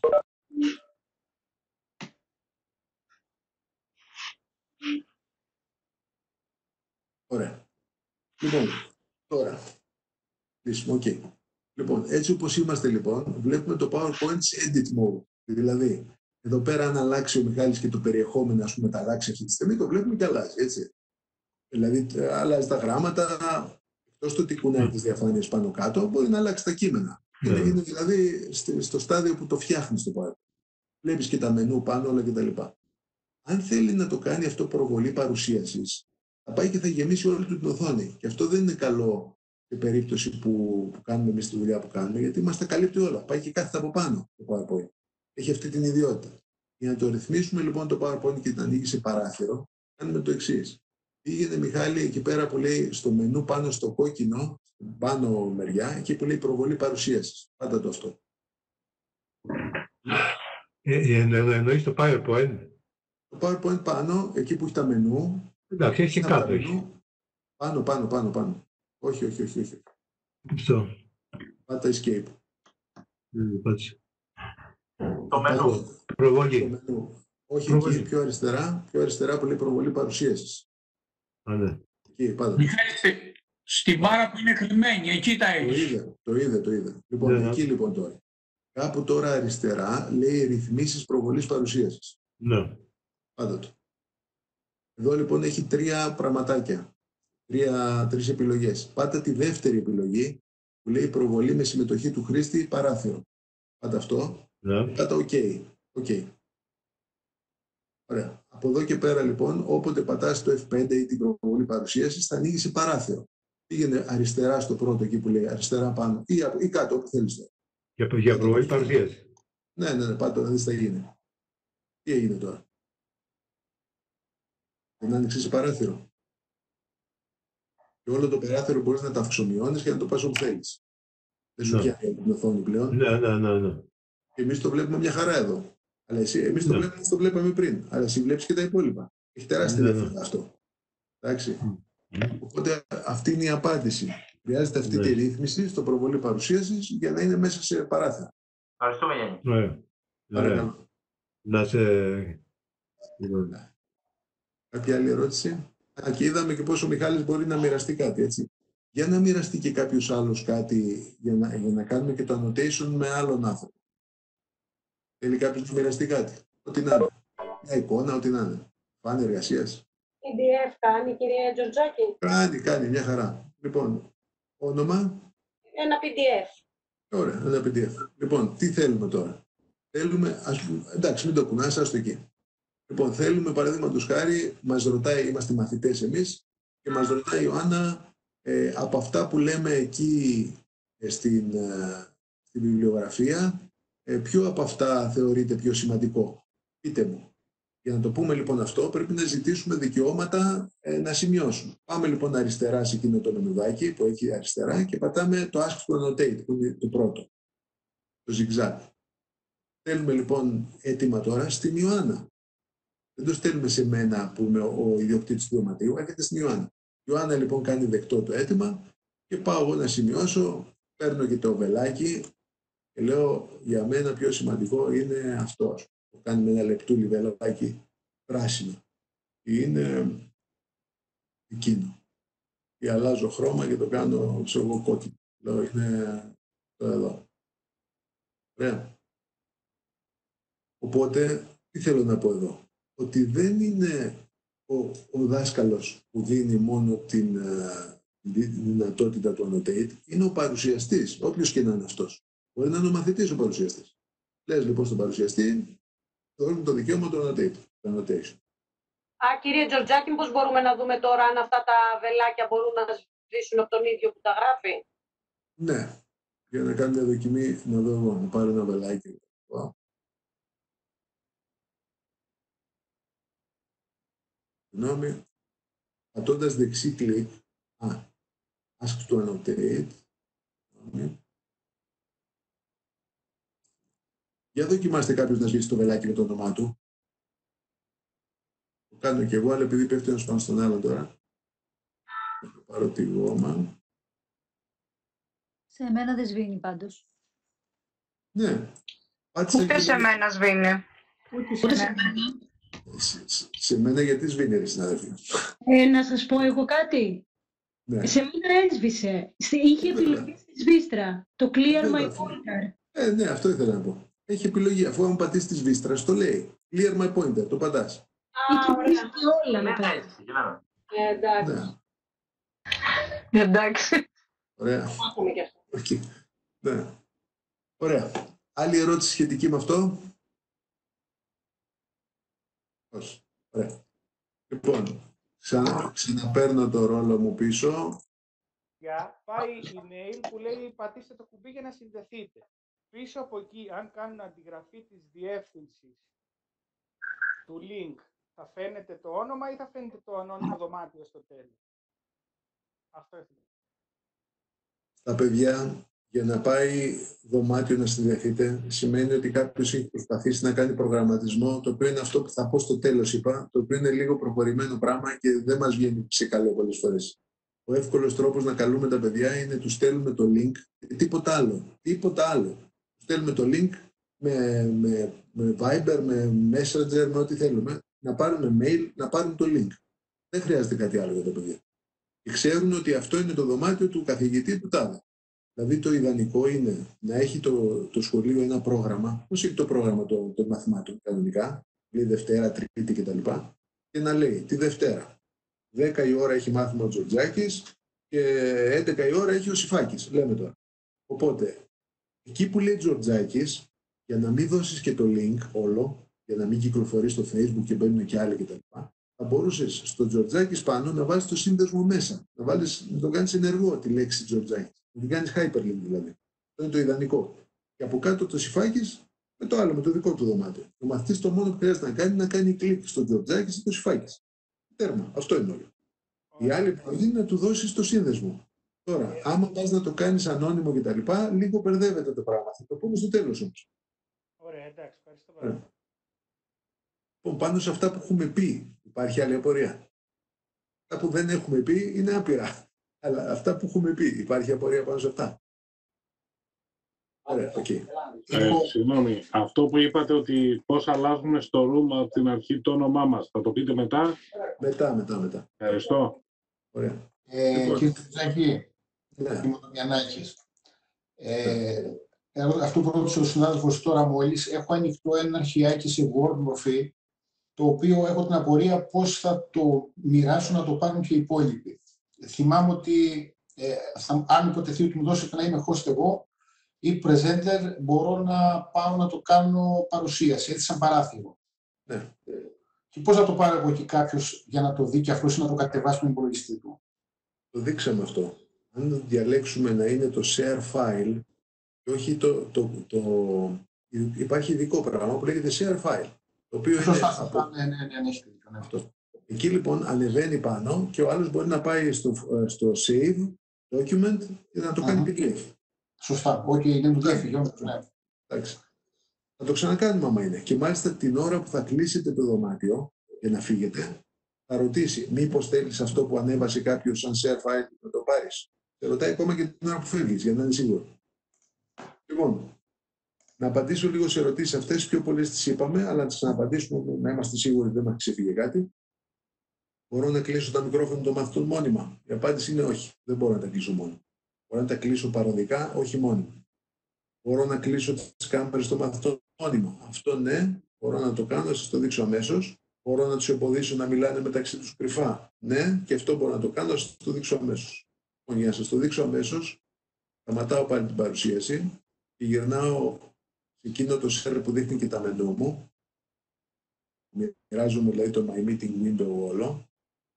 Ωραία. Λοιπόν, τώρα, κλείσουμε, ok. Λοιπόν, έτσι όπως είμαστε λοιπόν, βλέπουμε το PowerPoint σε edit mode. Δηλαδή, εδώ πέρα αν αλλάξει ο Μιχάλης και το περιεχόμενο, ας πούμε, τα αλλάξει αυτή τη στιγμή, το βλέπουμε και αλλάζει, έτσι. Δηλαδή, αλλάζει τα γράμματα, εκτός του ότι κουνάει τις διαφάνειες πάνω κάτω, μπορεί να αλλάξει τα κείμενα. Είναι δηλαδή στο στάδιο που το φτιάχνει το PowerPoint. Βλέπεις και τα μενού πάνω, όλα κτλ. Αν θέλει να το κάνει αυτό προβολή παρουσίασης, θα πάει και θα γεμίσει όλη του την οθόνη. Και αυτό δεν είναι καλό σε περίπτωση που κάνουμε εμείς τη δουλειά που κάνουμε, γιατί μας τα καλύπτει όλα. Πάει και κάθεται από πάνω το PowerPoint. Έχει αυτή την ιδιότητα. Για να το ρυθμίσουμε λοιπόν το PowerPoint και να ανοίγει σε παράθυρο, κάνουμε το εξής. Πήγαινε Μιχάλη εκεί πέρα που λέει στο μενού πάνω στο κόκκινο, στην πάνω μεριά, εκεί που λέει προβολή παρουσίασης. Πάντα το αυτό. Εννοείς το PowerPoint. Το PowerPoint πάνω, εκεί που έχει τα μενού. Εντάξει, έχει και κάτω. Πάνω. Όχι. Αυτό. Πάτα escape. Το μενού. Προβολή. Όχι, εκεί πιο αριστερά που λέει προβολή παρουσίασης. Ναι. Εκεί, πάντα. Στην μπάρα που είναι κρυμμένη, εκεί τα έχεις. Το είδε. Λοιπόν, εκεί λοιπόν τώρα. Κάπου τώρα αριστερά λέει ρυθμίσεις προβολής παρουσίασης. Ναι. Πάντα το. Εδώ λοιπόν έχει τρία πραγματάκια. Τρεις επιλογές. Πάτα τη δεύτερη επιλογή που λέει προβολή με συμμετοχή του χρήστη παράθυρο. Πάτα αυτό. Ναι. Πάτα OK. Ωραία. Από εδώ και πέρα λοιπόν, όποτε πατάς το F5 ή την προβολή παρουσίασης, θα ανοίγει σε παράθυρο. Πήγαινε αριστερά στο πρώτο εκεί που λέει αριστερά πάνω ή κάτω όπου θέλεις τώρα. Για προβολή παρουσίαση. Ναι, πάτα να δεις τι θα γίνει. Τι έγινε τώρα. Δεν άνοιξε σε παράθυρο. Και όλο το παράθυρο μπορείς να τα αυξομειώνεις και να το πας όπου θέλεις. Δεν σου πιάνει την οθόνη πλέον. Ναι. Εμείς το βλέπουμε μια χαρά εδώ. Αλλά εμείς το βλέπαμε πριν. Αλλά εσύ βλέπεις και τα υπόλοιπα. Έχει τεράστια διαφορά αυτό. Εντάξει. Οπότε αυτή είναι η απάντηση. Χρειάζεται αυτή τη ρύθμιση στο προβολή παρουσίασης για να είναι μέσα σε παράθυρα. Ευχαριστούμε, Γιάννη. Παρακαλώ. Να σε... Κάποια άλλη ερώτηση. Και είδαμε και πόσο ο Μιχάλης μπορεί να μοιραστεί κάτι, έτσι. Για να μοιραστεί και κάποιος άλλος κάτι, για να κάνουμε και το annotation με άλλον άνθρωπο. Θέλει κάποιος να μοιραστεί κάτι. Ό,τι να είναι. Μια εικόνα, ό,τι να είναι. Φάνη εργασίας. PDF κάνει, κυρία Τζορτζάκη. Κάνει, μια χαρά. Λοιπόν, όνομα. Ένα PDF. Ωραία, ένα PDF. Λοιπόν, τι θέλουμε τώρα. Θέλουμε, εντάξει, μην το κουνάς, άστο εκεί. Λοιπόν, θέλουμε, παραδείγματος χάρη, μας ρωτάει, είμαστε μαθητές εμείς, και μας ρωτάει η Ιωάννα, από αυτά που λέμε εκεί στην βιβλιογραφία, ποιο από αυτά θεωρείτε πιο σημαντικό? Πείτε μου. Για να το πούμε λοιπόν αυτό, πρέπει να ζητήσουμε δικαιώματα να σημειώσουμε. Πάμε λοιπόν αριστερά σε εκείνο το μενουδάκι που έχει αριστερά και πατάμε το Ask to Annotate, που είναι το πρώτο, το zigzag. Στέλνουμε λοιπόν έτοιμα τώρα στην Ιωάννα. Δεν το στέλνουμε σε μένα που είμαι ο ιδιοκτήτης του δωματίου, έρχεται στην Ιωάννα. Η Ιωάννα λοιπόν κάνει δεκτό το αίτημα και πάω εγώ να σημειώσω, παίρνω και το βελάκι και λέω για μένα πιο σημαντικό είναι αυτό. Το κάνει με ένα λεπτούλι βελάκι πράσινο. Είναι εκείνο. Και αλλάζω χρώμα και το κάνω ξέρω, κόκκινο. Λέω είναι το εδώ. Ωραία. Οπότε, τι θέλω να πω εδώ. Ότι δεν είναι ο δάσκαλος που δίνει μόνο την δυνατότητα του annotate, είναι ο παρουσιαστής, όποιος και να είναι αυτός. Μπορεί να είναι ο μαθητής ο παρουσιαστής. Λες λοιπόν στον παρουσιαστή, δώσουμε το δικαίωμα του annotation. Κύριε Τζορτζάκη, πώς μπορούμε να δούμε τώρα αν αυτά τα βελάκια μπορούν να σβήσουν από τον ίδιο που τα γράφει? Ναι. Για να κάνω μια δοκιμή, να δω εγώ, να πάρω ένα βελάκι. Συγγνώμη, πατώντας δεξί κλικ, ask to annotate. Για δοκιμάστε κάποιος να σβήσει το βελάκι με το όνομά του. Το κάνω και εγώ, αλλά επειδή πέφτει ένας πάνω στον άλλο τώρα, θα πάρω τη γόμα. Σε μένα δεν σβήνει πάντως. Ναι. Ούτε σε μένα σβήνει. Ούτε σε μένα. Σε μένα γιατί σβήνει, ρε συνάδελφοι? Να σας πω εγώ κάτι. Ναι. Σε μένα έσβησε. Είχε επιλογή στη σβίστρα. Το clear my pointer. Ναι, αυτό ήθελα να πω. Έχει επιλογή. Αφού αν πατήσεις τη σβίστρα, το λέει. Clear my pointer. Το πατάς. Είχε όλα μετά. Εντάξει. Εντάξει. Ωραία. Okay. Ναι. Ωραία. Άλλη ερώτηση σχετική με αυτό? Όχι. Ωραία. Λοιπόν, ξαναπαίρνω το ρόλο μου πίσω. Πάει email που λέει πατήστε το κουμπί για να συνδεθείτε. Πίσω από εκεί, αν κάνουν αντιγραφή της διεύθυνσης του link, θα φαίνεται το όνομα ή θα φαίνεται το ανώνυμο δωμάτιο στο τέλος? Αυτό ήθελα. Τα παιδιά, για να πάει δωμάτιο να συνδεθείτε, σημαίνει ότι κάποιος έχει προσπαθήσει να κάνει προγραμματισμό, το οποίο είναι αυτό που θα πω στο τέλος, είπα, το οποίο είναι λίγο προχωρημένο πράγμα και δεν μας βγαίνει σε καλό πολλές φορές. Ο εύκολος τρόπος να καλούμε τα παιδιά είναι τους στέλνουμε το link, τίποτα άλλο. Τίποτα άλλο. Τους στέλνουμε το link με Viber, με Messenger, με ό,τι θέλουμε, να πάρουν mail, να πάρουν το link. Δεν χρειάζεται κάτι άλλο για τα παιδιά. Και ξέρουν ότι αυτό είναι το δωμάτιο του καθηγητή του τάδε. Δηλαδή το ιδανικό είναι να έχει το σχολείο ένα πρόγραμμα, πώς έχει το πρόγραμμα των μαθημάτων κανονικά, λέει Δευτέρα, Τρίτη κτλ. Και να λέει τη Δευτέρα 10 η ώρα έχει μάθημα ο Τζορτζάκης και 11 η ώρα έχει ο Σιφάκης, λέμε τώρα. Οπότε, εκεί που λέει Τζορτζάκης, για να μην δώσεις και το link όλο, για να μην κυκλοφορεί στο Facebook και μπαίνουν και άλλοι κτλ. Θα μπορούσες στο Τζορτζάκης πάνω να βάλεις το σύνδεσμο μέσα, να το κάνεις ενεργό τη λέξη Τζορτζάκης. Να την κάνεις hyperlink δηλαδή. Αυτό είναι το ιδανικό. Και από κάτω το Σιφάκης με το άλλο, με το δικό του δωμάτιο. Ο μαθητής το μόνο που χρειάζεται να κάνει κλικ στο Τζορτζάκης ή το Σιφάκης. Τέρμα. Αυτό είναι όλο. Η άλλη επιλογή είναι να του δώσεις το σύνδεσμο. Τώρα, άμα πας να το κάνεις ανώνυμο κτλ., λίγο μπερδεύεται το πράγμα. Θα το πούμε στο τέλος όμως. Ωραία, εντάξει, ευχαριστώ πολύ. Λοιπόν, πάνω σε αυτά που έχουμε πει, υπάρχει άλλη απορία? Αυτά που δεν έχουμε πει είναι άπειρα. Αλλά αυτά που έχουμε πει, υπάρχει απορία πάνω σε αυτά? Ωραία, οκ. Συγγνώμη, αυτό που είπατε ότι πώς αλλάζουμε στο room από την αρχή το όνομά μας, θα το πείτε μετά? Μετά. Ευχαριστώ. Ωραία. Κύριε Τζάκη, είμαι ο Μιανάκης. Αυτό που ρώτησε ο συνάδελφος τώρα μόλις, έχω ανοιχτό ένα αρχιάκι σε Word μορφή, το οποίο έχω την απορία πώς θα το μοιράσω να το πάρουν και οι υπόλοιποι. Θυμάμαι ότι αν υποτεθεί ότι μου δώσετε να είμαι host εγώ ή presenter, μπορώ να πάω να το κάνω παρουσίαση, έτσι σαν παράθυρο. Ναι. Και πώς θα το πάρει από εκεί κάποιος για να το δει και αυτός να το κατεβάσει στον υπολογιστή του? Το δείξαμε αυτό. Αν διαλέξουμε να είναι το share file και όχι υπάρχει ειδικό πράγμα που λέγεται share file. Το οποίο είναι αυτό. Εκεί λοιπόν ανεβαίνει πάνω και ο άλλος μπορεί να πάει στο save document και να το κάνει PDF. Σωστά. Όχι, δεν του διέφυγε. Εντάξει. Θα το ξανακάνουμε άμα είναι. Και μάλιστα την ώρα που θα κλείσετε το δωμάτιο για να φύγετε, θα ρωτήσει μήπως θέλεις αυτό που ανέβασε κάποιος σαν share file να το πάρεις. Σε ρωτάει ακόμα και την ώρα που φεύγεις για να είναι σίγουρο. Λοιπόν, να απαντήσω λίγο σε ερωτήσεις αυτές. Πιο πολλές τις είπαμε, αλλά να τις απαντήσουμε να είμαστε σίγουροι ότι δεν μας ξεφύγε κάτι. Μπορώ να κλείσω τα μικρόφωνα των μαθητών μόνιμα? Η απάντηση είναι όχι. Δεν μπορώ να τα κλείσω μόνιμα. Μπορώ να τα κλείσω παροδικά, όχι μόνιμα. Μπορώ να κλείσω τις κάμερες των μαθητών μόνιμα? Αυτό ναι, μπορώ να το κάνω, θα σας το δείξω αμέσως. Μπορώ να τους εμποδίσω να μιλάνε μεταξύ τους κρυφά? Ναι, και αυτό μπορώ να το κάνω, θα σας το δείξω αμέσως. Για να σας το δείξω αμέσως, σταματάω πάλι την παρουσίαση και γυρνάω σε εκείνο το share που δείχνει και τα μενού μου. Μοιράζομαι δηλαδή το My Meeting Window όλο.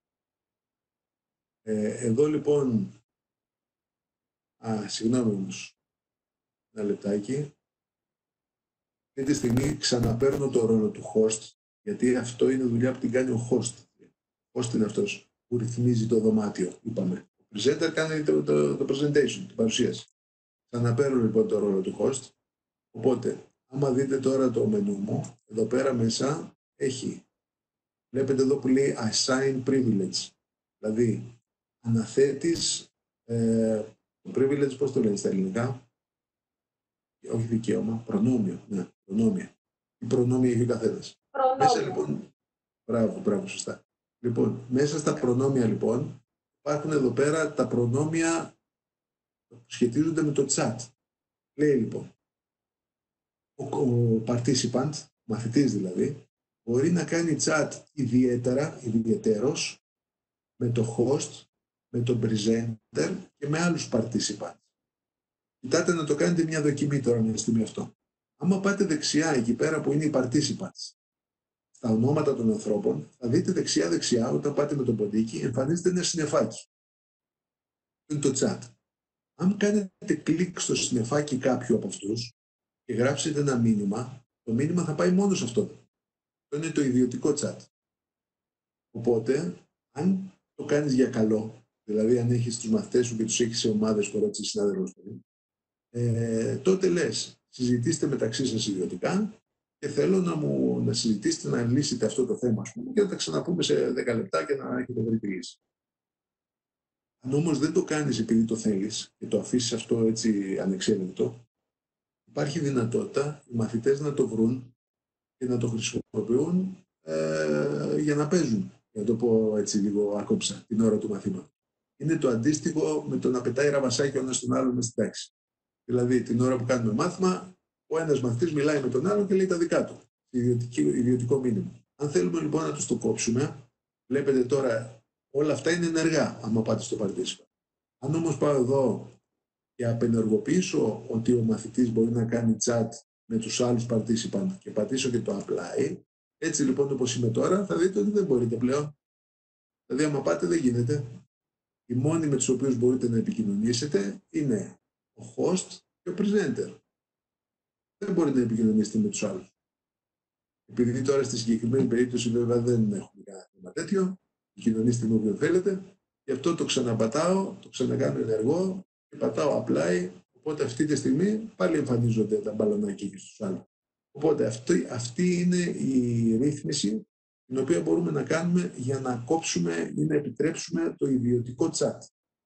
Εδώ λοιπόν, συγγνώμη όμως, ένα λεπτάκι. Αυτή τη στιγμή ξαναπαίρνω το ρόλο του host, γιατί αυτό είναι δουλειά που την κάνει ο host. Ο host είναι αυτός που ρυθμίζει το δωμάτιο, είπαμε. Ο presenter κάνει το presentation, την παρουσίαση. Ξαναπαίρνω λοιπόν το ρόλο του host. Οπότε, άμα δείτε τώρα το μενού μου, εδώ πέρα μέσα έχει, βλέπετε εδώ που λέει Assign Privilege. Δηλαδή, αναθέτεις το privilege, πώς το λένε στα ελληνικά? Όχι δικαίωμα, προνόμιο. Ναι, προνόμια. Τι προνόμια έχει ο καθένας. Μέσα λοιπόν, μπράβο, σωστά. Λοιπόν, μέσα στα προνόμια λοιπόν, υπάρχουν εδώ πέρα τα προνόμια που σχετίζονται με το chat. Λέει λοιπόν, ο participant, μαθητής δηλαδή, μπορεί να κάνει chat ιδιαιτέρως με το host, με τον presenter και με άλλους participants. Κοιτάτε να το κάνετε μια δοκιμή τώρα μια στιγμή αυτό. Άμα πάτε δεξιά εκεί πέρα που είναι οι participants, στα ονόματα των ανθρώπων, θα δείτε δεξιά-δεξιά, όταν πάτε με το ποντίκι, εμφανίζεται ένα συννεφάκι. Είναι το chat. Αν κάνετε κλικ στο συννεφάκι κάποιου από αυτούς και γράψετε ένα μήνυμα, το μήνυμα θα πάει μόνο σε αυτόν. Αυτό είναι το ιδιωτικό chat. Οπότε, αν το κάνεις για καλό, δηλαδή αν έχεις τους μαθητές σου και τους έχεις σε ομάδες που ρώτησε συνάδελφος του, τότε λες, συζητήστε μεταξύ σας ιδιωτικά και θέλω να συζητήσετε, να λύσετε αυτό το θέμα, ας πούμε, και να τα ξαναπούμε σε 10 λεπτά και να έχετε βρει τη λύση. Αν όμως δεν το κάνεις επειδή το θέλεις και το αφήσεις αυτό έτσι ανεξέλεγκτο, υπάρχει δυνατότητα οι μαθητές να το βρουν και να το χρησιμοποιούν για να παίζουν. Για να το πω έτσι λίγο άκοψα την ώρα του μαθήματος. Είναι το αντίστοιχο με το να πετάει ραβασάκι ο ένας τον άλλον μες στην τάξη. Δηλαδή την ώρα που κάνουμε μάθημα, ο ένας μαθητής μιλάει με τον άλλον και λέει τα δικά του. Ιδιωτικό μήνυμα. Αν θέλουμε λοιπόν να τους το κόψουμε, βλέπετε τώρα όλα αυτά είναι ενεργά, άμα πάτε στο participant. Αν όμως πάω εδώ και απενεργοποιήσω ότι ο μαθητής μπορεί να κάνει chat με τους άλλους participant και πατήσω και το apply, έτσι λοιπόν όπως είμαι τώρα, θα δείτε ότι δεν μπορείτε πλέον. Δηλαδή άμα πάτε δεν γίνεται. Οι μόνοι με τους οποίους μπορείτε να επικοινωνήσετε είναι ο host και ο presenter. Δεν μπορείτε να επικοινωνήσετε με τους άλλους. Επειδή τώρα στη συγκεκριμένη περίπτωση βέβαια δεν έχουμε κανένα θέμα τέτοιο, επικοινωνήστε με όποιον θέλετε, γι' αυτό το ξαναπατάω, το ξανακάνω ενεργό και πατάω apply, οπότε αυτή τη στιγμή πάλι εμφανίζονται τα μπαλονάκια και στους άλλους. Οπότε αυτή είναι η ρύθμιση την οποία μπορούμε να κάνουμε για να κόψουμε ή να επιτρέψουμε το ιδιωτικό chat.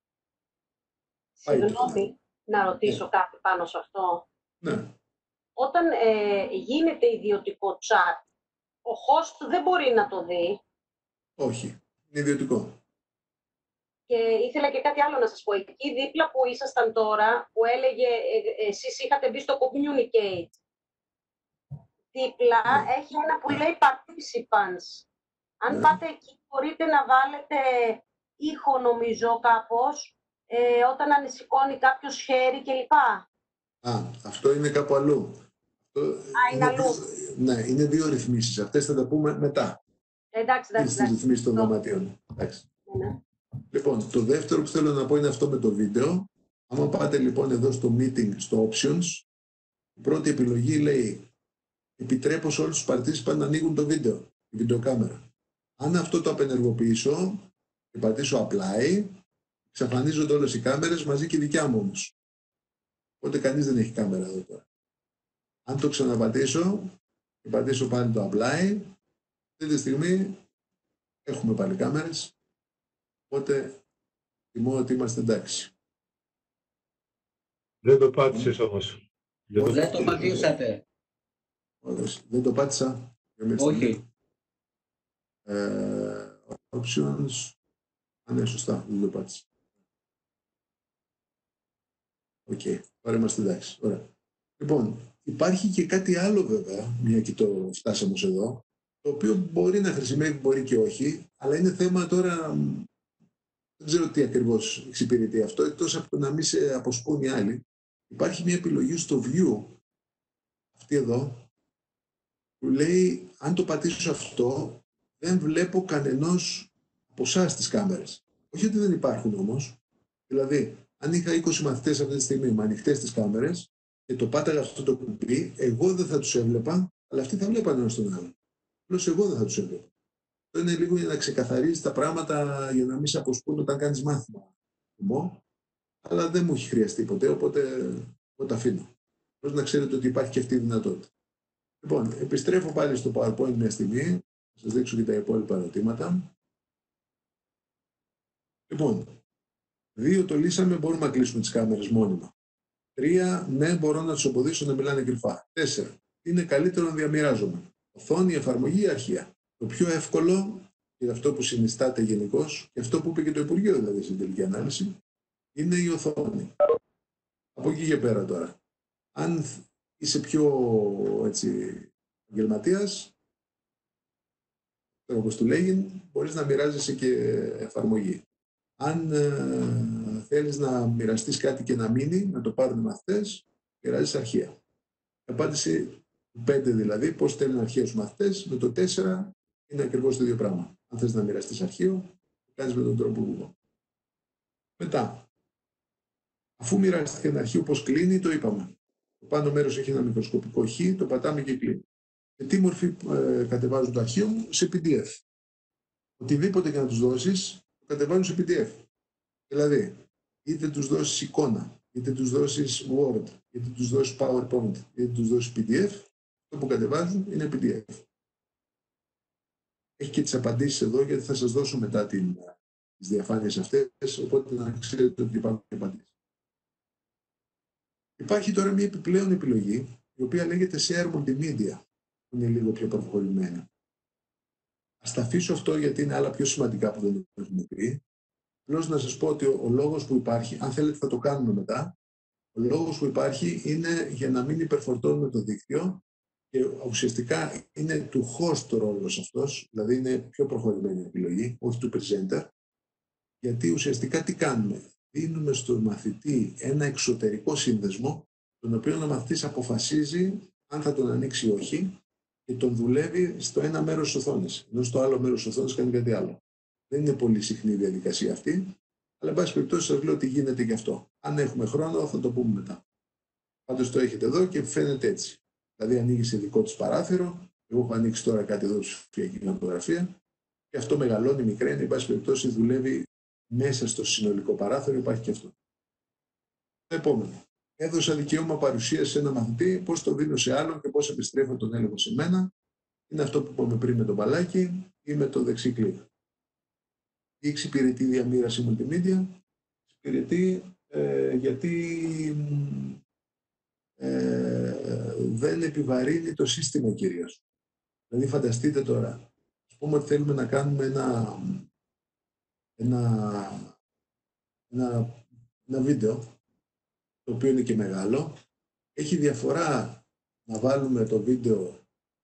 Συγγνώμη, να ρωτήσω κάτι πάνω σε αυτό. Ναι. Όταν γίνεται ιδιωτικό chat, ο host δεν μπορεί να το δει. Όχι, είναι ιδιωτικό. Και ήθελα και κάτι άλλο να σας πω. Εκεί δίπλα που ήσασταν τώρα, που έλεγε, εσείς είχατε μπει στο communicate. Δίπλα έχει ένα που λέει participants. Αν πάτε εκεί μπορείτε να βάλετε ήχο νομίζω κάπως, όταν ανησυχώνει κάποιος χέρι κλπ. Αυτό είναι κάπου αλλού. Είναι αλλού. Ναι, είναι δύο ρυθμίσεις. Αυτές θα τα πούμε μετά. Εντάξει. Στις ρυθμίσεις των δωματίων. Ναι. Λοιπόν, το δεύτερο που θέλω να πω είναι αυτό με το βίντεο. Άμα πάτε λοιπόν εδώ στο meeting, στο options, η πρώτη επιλογή λέει επιτρέπω σε όλους τους participants να ανοίγουν το βίντεο, τη βιντεοκάμερα. Αν αυτό το απενεργοποιήσω και πατήσω apply, εξαφανίζονται όλες οι κάμερες μαζί και η δικιά μου όμως. Οπότε κανείς δεν έχει κάμερα εδώ τώρα. Αν το ξαναπατήσω και πατήσω πάλι το apply, αυτή τη στιγμή έχουμε πάλι κάμερες, οπότε θυμώ ότι είμαστε εντάξει. Δεν το πάτησες όμως. Δεν το πατήσατε. Δεν το πάτησα. Όχι. Options. Ναι, σωστά. Δεν το πάτησα. Οκ. Τώρα είμαστε εντάξει. Ωραία. Λοιπόν, υπάρχει και κάτι άλλο βέβαια, μια και το φτάσαμε ως εδώ, το οποίο μπορεί να χρησιμεύει, μπορεί και όχι, αλλά είναι θέμα τώρα, δεν ξέρω τι ακριβώς εξυπηρετεί αυτό, εκτός από το να μην σε αποσπούν οι άλλοι. Υπάρχει μια επιλογή στο View, αυτή εδώ, που λέει, αν το πατήσω αυτό, δεν βλέπω κανενός από εσάς τις κάμερες. Όχι ότι δεν υπάρχουν όμως. Δηλαδή, αν είχα 20 μαθητές αυτή τη στιγμή με ανοιχτές τις κάμερες και το πάταγα αυτό το κουμπί, εγώ δεν θα τους έβλεπα, αλλά αυτοί θα βλέπαν ένας τον άλλον. Απλώς εγώ δεν θα τους έβλεπα. Αυτό είναι λίγο για να ξεκαθαρίζει τα πράγματα, για να μην σε αποσπούν όταν κάνεις μάθημα. Αλλά δεν μου έχει χρειαστεί ποτέ, οπότε το αφήνω. Πώς να ξέρετε ότι υπάρχει και αυτή η δυνατότητα. Λοιπόν, επιστρέφω πάλι στο PowerPoint μια στιγμή, θα σας δείξω και τα υπόλοιπα ερωτήματα. Λοιπόν, 2 το λύσαμε, μπορούμε να κλείσουμε τις κάμερες μόνιμα. 3, ναι, μπορώ να τους εμποδίσω να μιλάνε κρυφά. 4, είναι καλύτερο να διαμοιράζομαι. Οθόνη, εφαρμογή, αρχεία. Το πιο εύκολο, και αυτό που συνιστάται γενικώς, και αυτό που είπε και το Υπουργείο δηλαδή στην τελική ανάλυση, είναι η οθόνη. Από εκεί και πέρα τώρα. Αν είσαι πιο επαγγελματίας, όπως του λέγει, μπορείς να μοιράζεσαι και εφαρμογή. Αν θέλεις να μοιραστείς κάτι και να μείνει, να το πάρουν οι μαθητές, μοιράζεις αρχεία. Απάντηση 5 δηλαδή, πώς στέλνουν αρχεία στους μαθητές, με το 4 είναι ακριβώς το ίδιο πράγμα. Αν θες να μοιραστείς αρχείο, το κάνεις με τον τρόπο που είπα. Μετά, αφού μοιράστηκε ένα αρχείο, πώς κλείνει, το είπαμε. Το πάνω μέρος έχει ένα μικροσκοπικό χ, το πατάμε και κλείνει. Σε τι μορφή κατεβάζουν το αρχείο μου? Σε PDF. Οτιδήποτε και να τους δώσεις, το κατεβάζουν σε PDF. Δηλαδή, είτε τους δώσεις εικόνα, είτε τους δώσεις Word, είτε τους δώσεις PowerPoint, είτε τους δώσεις PDF, το που κατεβάζουν είναι PDF. Έχει και τις απαντήσεις εδώ, γιατί θα σας δώσω μετά τις διαφάνειες αυτές, οπότε να ξέρετε ότι υπάρχουν και απαντήσεις. Υπάρχει τώρα μια επιπλέον επιλογή, η οποία λέγεται Share Multimedia, που είναι λίγο πιο προχωρημένη. Ας τα αφήσω αυτό, γιατί είναι άλλα πιο σημαντικά που δεν έχουμε πει. Απλώς να σας πω ότι ο λόγος που υπάρχει, αν θέλετε θα το κάνουμε μετά, ο λόγος που υπάρχει είναι για να μην υπερφορτώνουμε το δίκτυο και ουσιαστικά είναι του host ρόλος αυτός, δηλαδή είναι πιο προχωρημένη επιλογή, όχι του presenter, γιατί ουσιαστικά τι κάνουμε? Δίνουμε στον μαθητή ένα εξωτερικό σύνδεσμο, τον οποίο ο μαθητής αποφασίζει αν θα τον ανοίξει ή όχι και τον δουλεύει στο ένα μέρος της οθόνης, ενώ στο άλλο μέρος της οθόνης κάνει κάτι άλλο. Δεν είναι πολύ συχνή η διαδικασία αυτή, αλλά εν πάση περιπτώσει σας λέω ότι γίνεται και αυτό. Αν έχουμε χρόνο θα το πούμε μετά. Πάντως το έχετε εδώ και φαίνεται έτσι. Δηλαδή ανοίγει σε δικό της παράθυρο, εγώ έχω ανοίξει τώρα κάτι εδώ ψηφιακή γραμματογραφία και αυτό μεγαλώνει, μικραίνει, εν πάση περιπτώσει δουλεύει μέσα στο συνολικό παράθυρο, υπάρχει και αυτό. Το επόμενο. Έδωσα δικαίωμα παρουσίαση σε ένα μαθητή, πώς το δίνω σε άλλον και πώς επιστρέφω τον έλεγχο σε μένα. Είναι αυτό που είπαμε πριν με το μπαλάκι ή με το δεξί κλικ. Τι εξυπηρετεί η διαμοίραση multimedia? Εξυπηρετεί γιατί δεν επιβαρύνει το σύστημα κυρίως. Δηλαδή φανταστείτε τώρα, ας πούμε ότι θέλουμε να κάνουμε ένα βίντεο, το οποίο είναι και μεγάλο. Έχει διαφορά να βάλουμε το βίντεο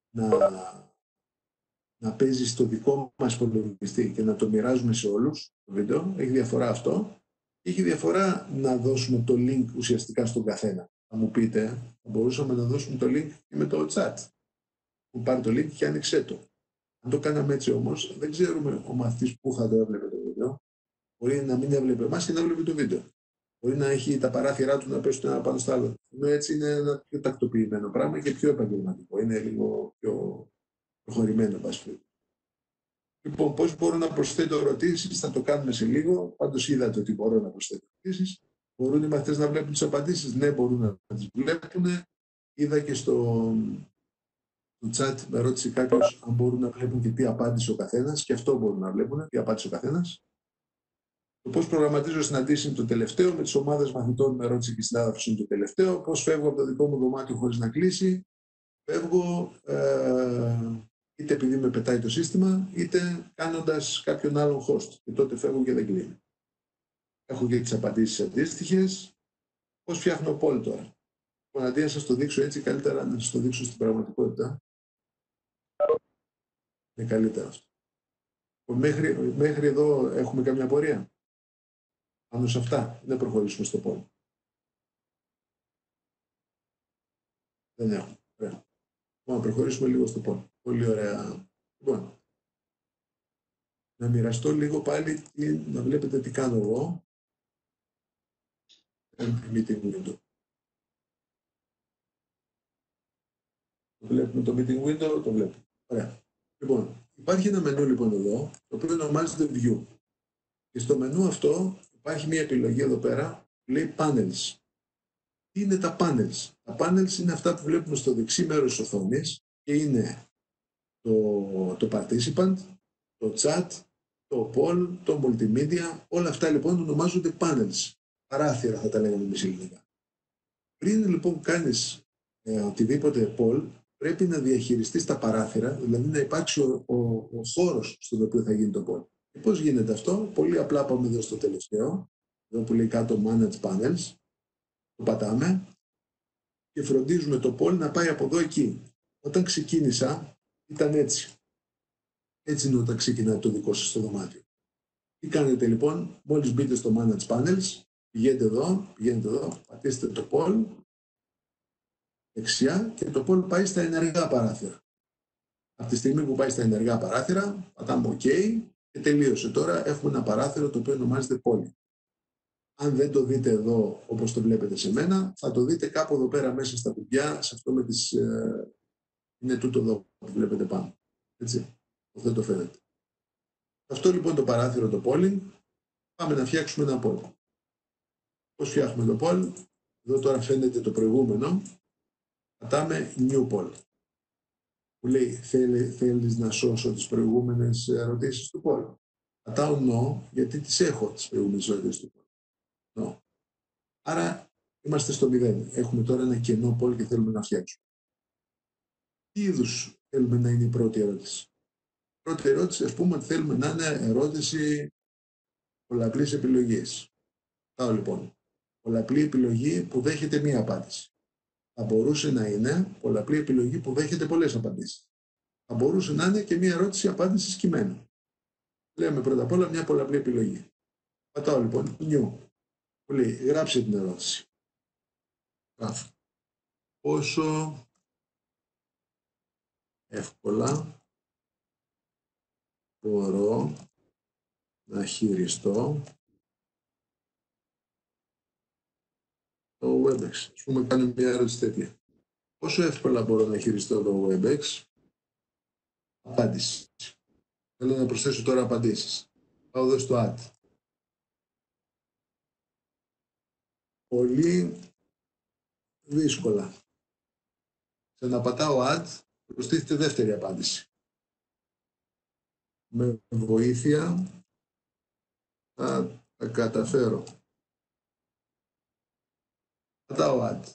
να παίζει στο δικό μας υπολογιστή και να το μοιράζουμε σε όλους το βίντεο. Έχει διαφορά αυτό. Έχει διαφορά να δώσουμε το link ουσιαστικά στον καθένα. Θα μου πείτε, θα μπορούσαμε να δώσουμε το link και με το chat. Που πάρει το link και άνοιξε το. Αν το κάναμε έτσι όμως, δεν ξέρουμε ο μαθητής πού θα το έβλεπε το βίντεο. Μπορεί να μην έβλεπε εμάς και να βλέπει το βίντεο. Μπορεί να έχει τα παράθυρά του να πέσουν ένα πάνω στο άλλο. Έτσι είναι ένα πιο τακτοποιημένο πράγμα και πιο επαγγελματικό. Είναι λίγο πιο προχωρημένο, πάση. Λοιπόν, πώς μπορώ να προσθέτω ερωτήσεις, θα το κάνουμε σε λίγο. Πάντως είδατε ότι μπορώ να προσθέτω ερωτήσεις. Μπορούν οι μαθητές να βλέπουν τις απαντήσεις. Ναι, μπορούν να τις βλέπουν. Είδα και στο chat με ρώτησε κάποιος αν μπορούν να βλέπουν και τι απάντησε ο καθένας. Και αυτό μπορούν να βλέπουν, τι απάντησε ο καθένας. Το πώς προγραμματίζω συναντήσεις είναι το τελευταίο. Με τις ομάδες μαθητών με ρώτησε και η συνάδελφος είναι το τελευταίο. Πώς φεύγω από το δικό μου δωμάτιο χωρίς να κλείσει. Φεύγω είτε επειδή με πετάει το σύστημα, είτε κάνοντας κάποιον άλλον host. Και τότε φεύγω και δεν κλείνει. Έχω και τις απαντήσεις αντίστοιχες. Πώς φτιάχνω poll τώρα. Αντί να σας το δείξω έτσι, καλύτερα να σας το δείξω στην πραγματικότητα. Είναι καλύτερα αυτό. Μέχρι εδώ έχουμε καμιά απορία. Πάνω σε αυτά, δεν προχωρήσουμε στο poll. Δεν έχουμε. Ωραία. Να προχωρήσουμε λίγο στο poll. Πολύ ωραία. Λοιπόν, να μοιραστώ λίγο πάλι, να βλέπετε τι κάνω εγώ. Meeting window. Το βλέπουμε το meeting window, το βλέπουμε. Ωραία. Λοιπόν, υπάρχει ένα μενού λοιπόν εδώ, το οποίο ονομάζεται View. Και στο μενού αυτό υπάρχει μια επιλογή εδώ πέρα που λέει Panels. Τι είναι τα Panels? Τα Panels είναι αυτά που βλέπουμε στο δεξί μέρος της οθόνης και είναι το Participant, το Chat, το Poll, το Multimedia. Όλα αυτά λοιπόν ονομάζονται Panels. Παράθυρα θα τα λέγαμε εμείς ελληνικά. Πριν λοιπόν κάνεις οτιδήποτε poll, πρέπει να διαχειριστείς τα παράθυρα, δηλαδή να υπάρξει ο χώρος στον οποίο θα γίνει το poll. Και πώς γίνεται αυτό? Πολύ απλά πάμε εδώ στο τελευταίο, εδώ που λέει κάτω Manage Panels, το πατάμε και φροντίζουμε το poll να πάει από εδώ εκεί. Όταν ξεκίνησα ήταν έτσι. Έτσι είναι όταν ξεκινάει το δικό σας στο δωμάτιο. Τι κάνετε λοιπόν? Μόλις μπείτε στο Manage Panels, πηγαίνετε εδώ, πατήστε το poll δεξιά και το poll πάει στα ενεργά παράθυρα. Από τη στιγμή που πάει στα ενεργά παράθυρα, πατάμε OK και τελείωσε. Τώρα έχουμε ένα παράθυρο το οποίο ονομάζεται poll. Αν δεν το δείτε εδώ όπως το βλέπετε σε μένα, θα το δείτε κάπου εδώ πέρα μέσα στα κουμπιά, σε αυτό με τις... είναι τούτο εδώ που βλέπετε πάνω. Έτσι, δεν το φαίνεται. Αυτό λοιπόν το παράθυρο το polling, πάμε να φτιάξουμε ένα poll. Πώς φτιάχνουμε το poll? Εδώ τώρα φαίνεται το προηγούμενο. Πατάμε New Poll. Που λέει θέλεις να σώσω τις προηγούμενες ερωτήσεις του poll. Πατάω No, γιατί τις έχω τις προηγούμενες ερωτήσεις του poll. No. Άρα είμαστε στο 0. Έχουμε τώρα ένα κενό poll και θέλουμε να φτιάξουμε. Τι είδους θέλουμε να είναι η πρώτη ερώτηση? Η πρώτη ερώτηση, ας πούμε ότι θέλουμε να είναι ερώτηση πολλαπλής επιλογής. Πάω λοιπόν. Πολλαπλή επιλογή που δέχεται μία απάντηση. Θα μπορούσε να είναι πολλαπλή επιλογή που δέχεται πολλές απαντήσεις. Θα μπορούσε να είναι και μία ερώτηση απάντησης κειμένου. Λέμε πρώτα απ' όλα μια πολλαπλή επιλογή. Πατάω λοιπόν New. Που λέει γράψε την ερώτηση. Γράφω. Πόσο εύκολα μπορώ να χειριστώ το WebEx. Ας πούμε κάνουμε μια ερώτηση τέτοια. Πόσο εύκολα μπορώ να χειριστώ το WebEx? Απάντηση. Θέλω να προσθέσω τώρα απαντήσεις. Πάω εδώ στο Add. Πολύ δύσκολα. Σε να πατάω Add, προστίθεται δεύτερη απάντηση. Με βοήθεια θα τα καταφέρω. Πατάω Add.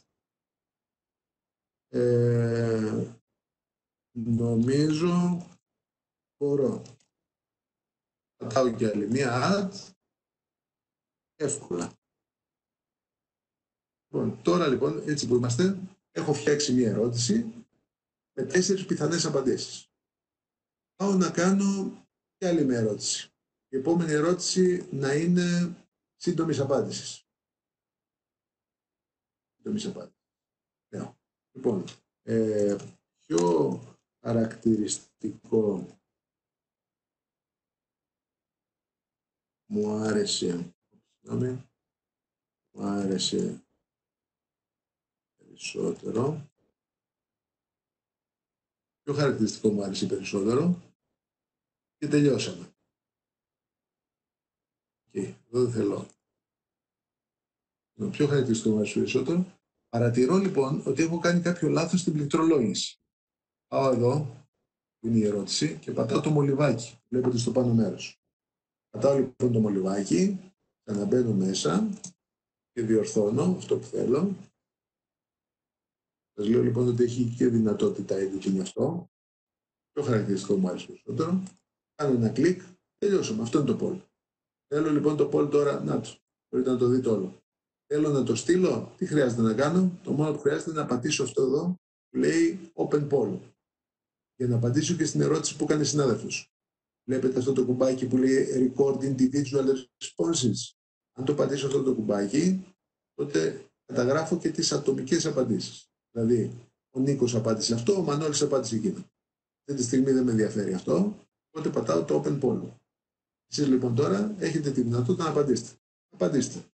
Νομίζω μπορώ. Πατάω και άλλη μία Add. Εύκολα. Λοιπόν, τώρα λοιπόν, έτσι που είμαστε, έχω φτιάξει μία ερώτηση με 4 πιθανές απαντήσεις. Πάω να κάνω και άλλη μία ερώτηση. Η επόμενη ερώτηση να είναι σύντομης απάντησης. Σύντομης απάντησης. Λοιπόν, πιο χαρακτηριστικό Μου άρεσε. Συγγνώμη. Μου άρεσε περισσότερο. Ποιο χαρακτηριστικό μου άρεσε περισσότερο. Και τελειώσαμε. Εδώ δεν θέλω. Το πιο χαρακτηριστικό μου άρεσε περισσότερο. Παρατηρώ λοιπόν ότι έχω κάνει κάποιο λάθος στην πληκτρολόγηση. Πάω εδώ, που είναι η ερώτηση, και πατάω το μολυβάκι. Βλέπετε στο πάνω μέρος. Πατάω λοιπόν το μολυβάκι, ξαναμπαίνω μέσα και διορθώνω αυτό που θέλω. Σας λέω λοιπόν ότι έχει και δυνατότητα editing αυτό. Πιο χαρακτηριστικό μου άρεσε περισσότερο. Κάνω ένα κλικ, τελειώσαμε. Αυτό είναι το poll. Θέλω λοιπόν το poll τώρα, να το. Μπορείτε να το δείτε όλο. Θέλω να το στείλω, τι χρειάζεται να κάνω. Το μόνο που χρειάζεται είναι να πατήσω αυτό εδώ που λέει Open Poll. Για να απαντήσω και στην ερώτηση που έκανε συνάδελφος. Βλέπετε αυτό το κουμπάκι που λέει Record Individual Responses. Αν το πατήσω αυτό το κουμπάκι, τότε καταγράφω και τις ατομικές απαντήσεις. Δηλαδή, ο Νίκος απάντησε αυτό, ο Μανώλης απάντησε εκείνο. Αυτή τη στιγμή δεν με ενδιαφέρει αυτό, οπότε πατάω το Open Poll. Εσείς λοιπόν τώρα έχετε τη δυνατότητα να απαντήσετε. Απαντήστε.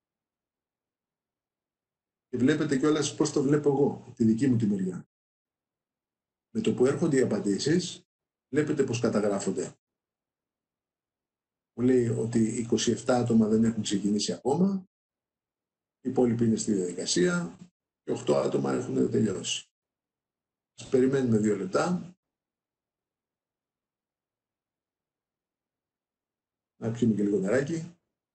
Και βλέπετε κιόλας πώς το βλέπω εγώ, τη δική μου τη μεριά. Με το που έρχονται οι απαντήσεις, βλέπετε πώς καταγράφονται. Μου λέει ότι 27 άτομα δεν έχουν ξεκινήσει ακόμα, οι υπόλοιποι είναι στη διαδικασία και 8 άτομα έχουν τελειώσει. Ας περιμένουμε 2 λεπτά. Να πιούμε και λίγο νεράκι.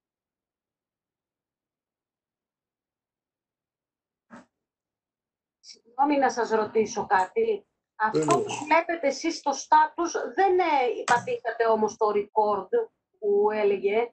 Συγγνώμη να σας ρωτήσω κάτι. Αυτό που βλέπετε εσείς στο status δεν πατήσατε όμως το record που έλεγε.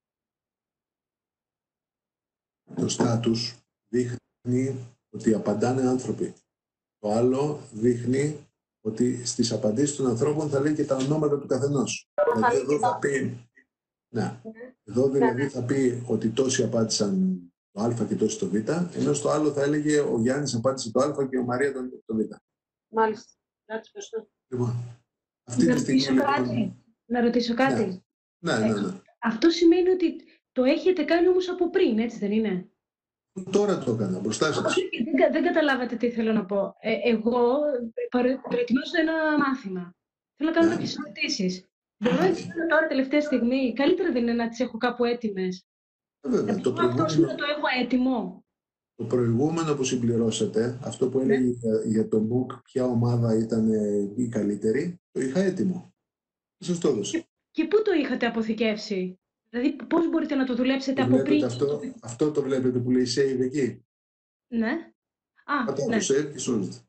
Το status δείχνει ότι απαντάνε άνθρωποι. Το άλλο δείχνει ότι στις απαντήσεις των ανθρώπων θα λέει και τα ονόματα του καθενός. Δηλαδή εδώ θα πει, εδώ δηλαδή θα πει ότι τόσοι απάντησαν το α και τόσοι το β, ενώ στο άλλο θα έλεγε ο Γιάννης απάντησε το α και ο Μαρία το β. Μάλιστα. Λοιπόν, αυτή τη στιγμή Να ρωτήσω κάτι. Ναι. Αυτό σημαίνει ότι το έχετε κάνει όμως από πριν, έτσι δεν είναι? Τώρα το έκανα, μπροστά σας. Δεν καταλάβατε τι θέλω να πω. Εγώ προετοιμάζω ένα μάθημα. Θέλω να κάνω κάποιες ερωτήσεις. Μπορώ να τις κάνω τώρα τελευταία στιγμή. Καλύτερα δεν είναι να τις έχω κάπου έτοιμες? Βέβαια, αυτό να το έχω έτοιμο. Το προηγούμενο που συμπληρώσατε, αυτό που έλεγε για το book ποια ομάδα ήταν η καλύτερη, το είχα έτοιμο. Σας το έδωσα. Και πού το είχατε αποθηκεύσει? Δηλαδή πώς μπορείτε να το δουλέψετε από πριν? Αυτό το βλέπετε που λέει save εκεί. Ναι. Πατάω το save και σώζεται.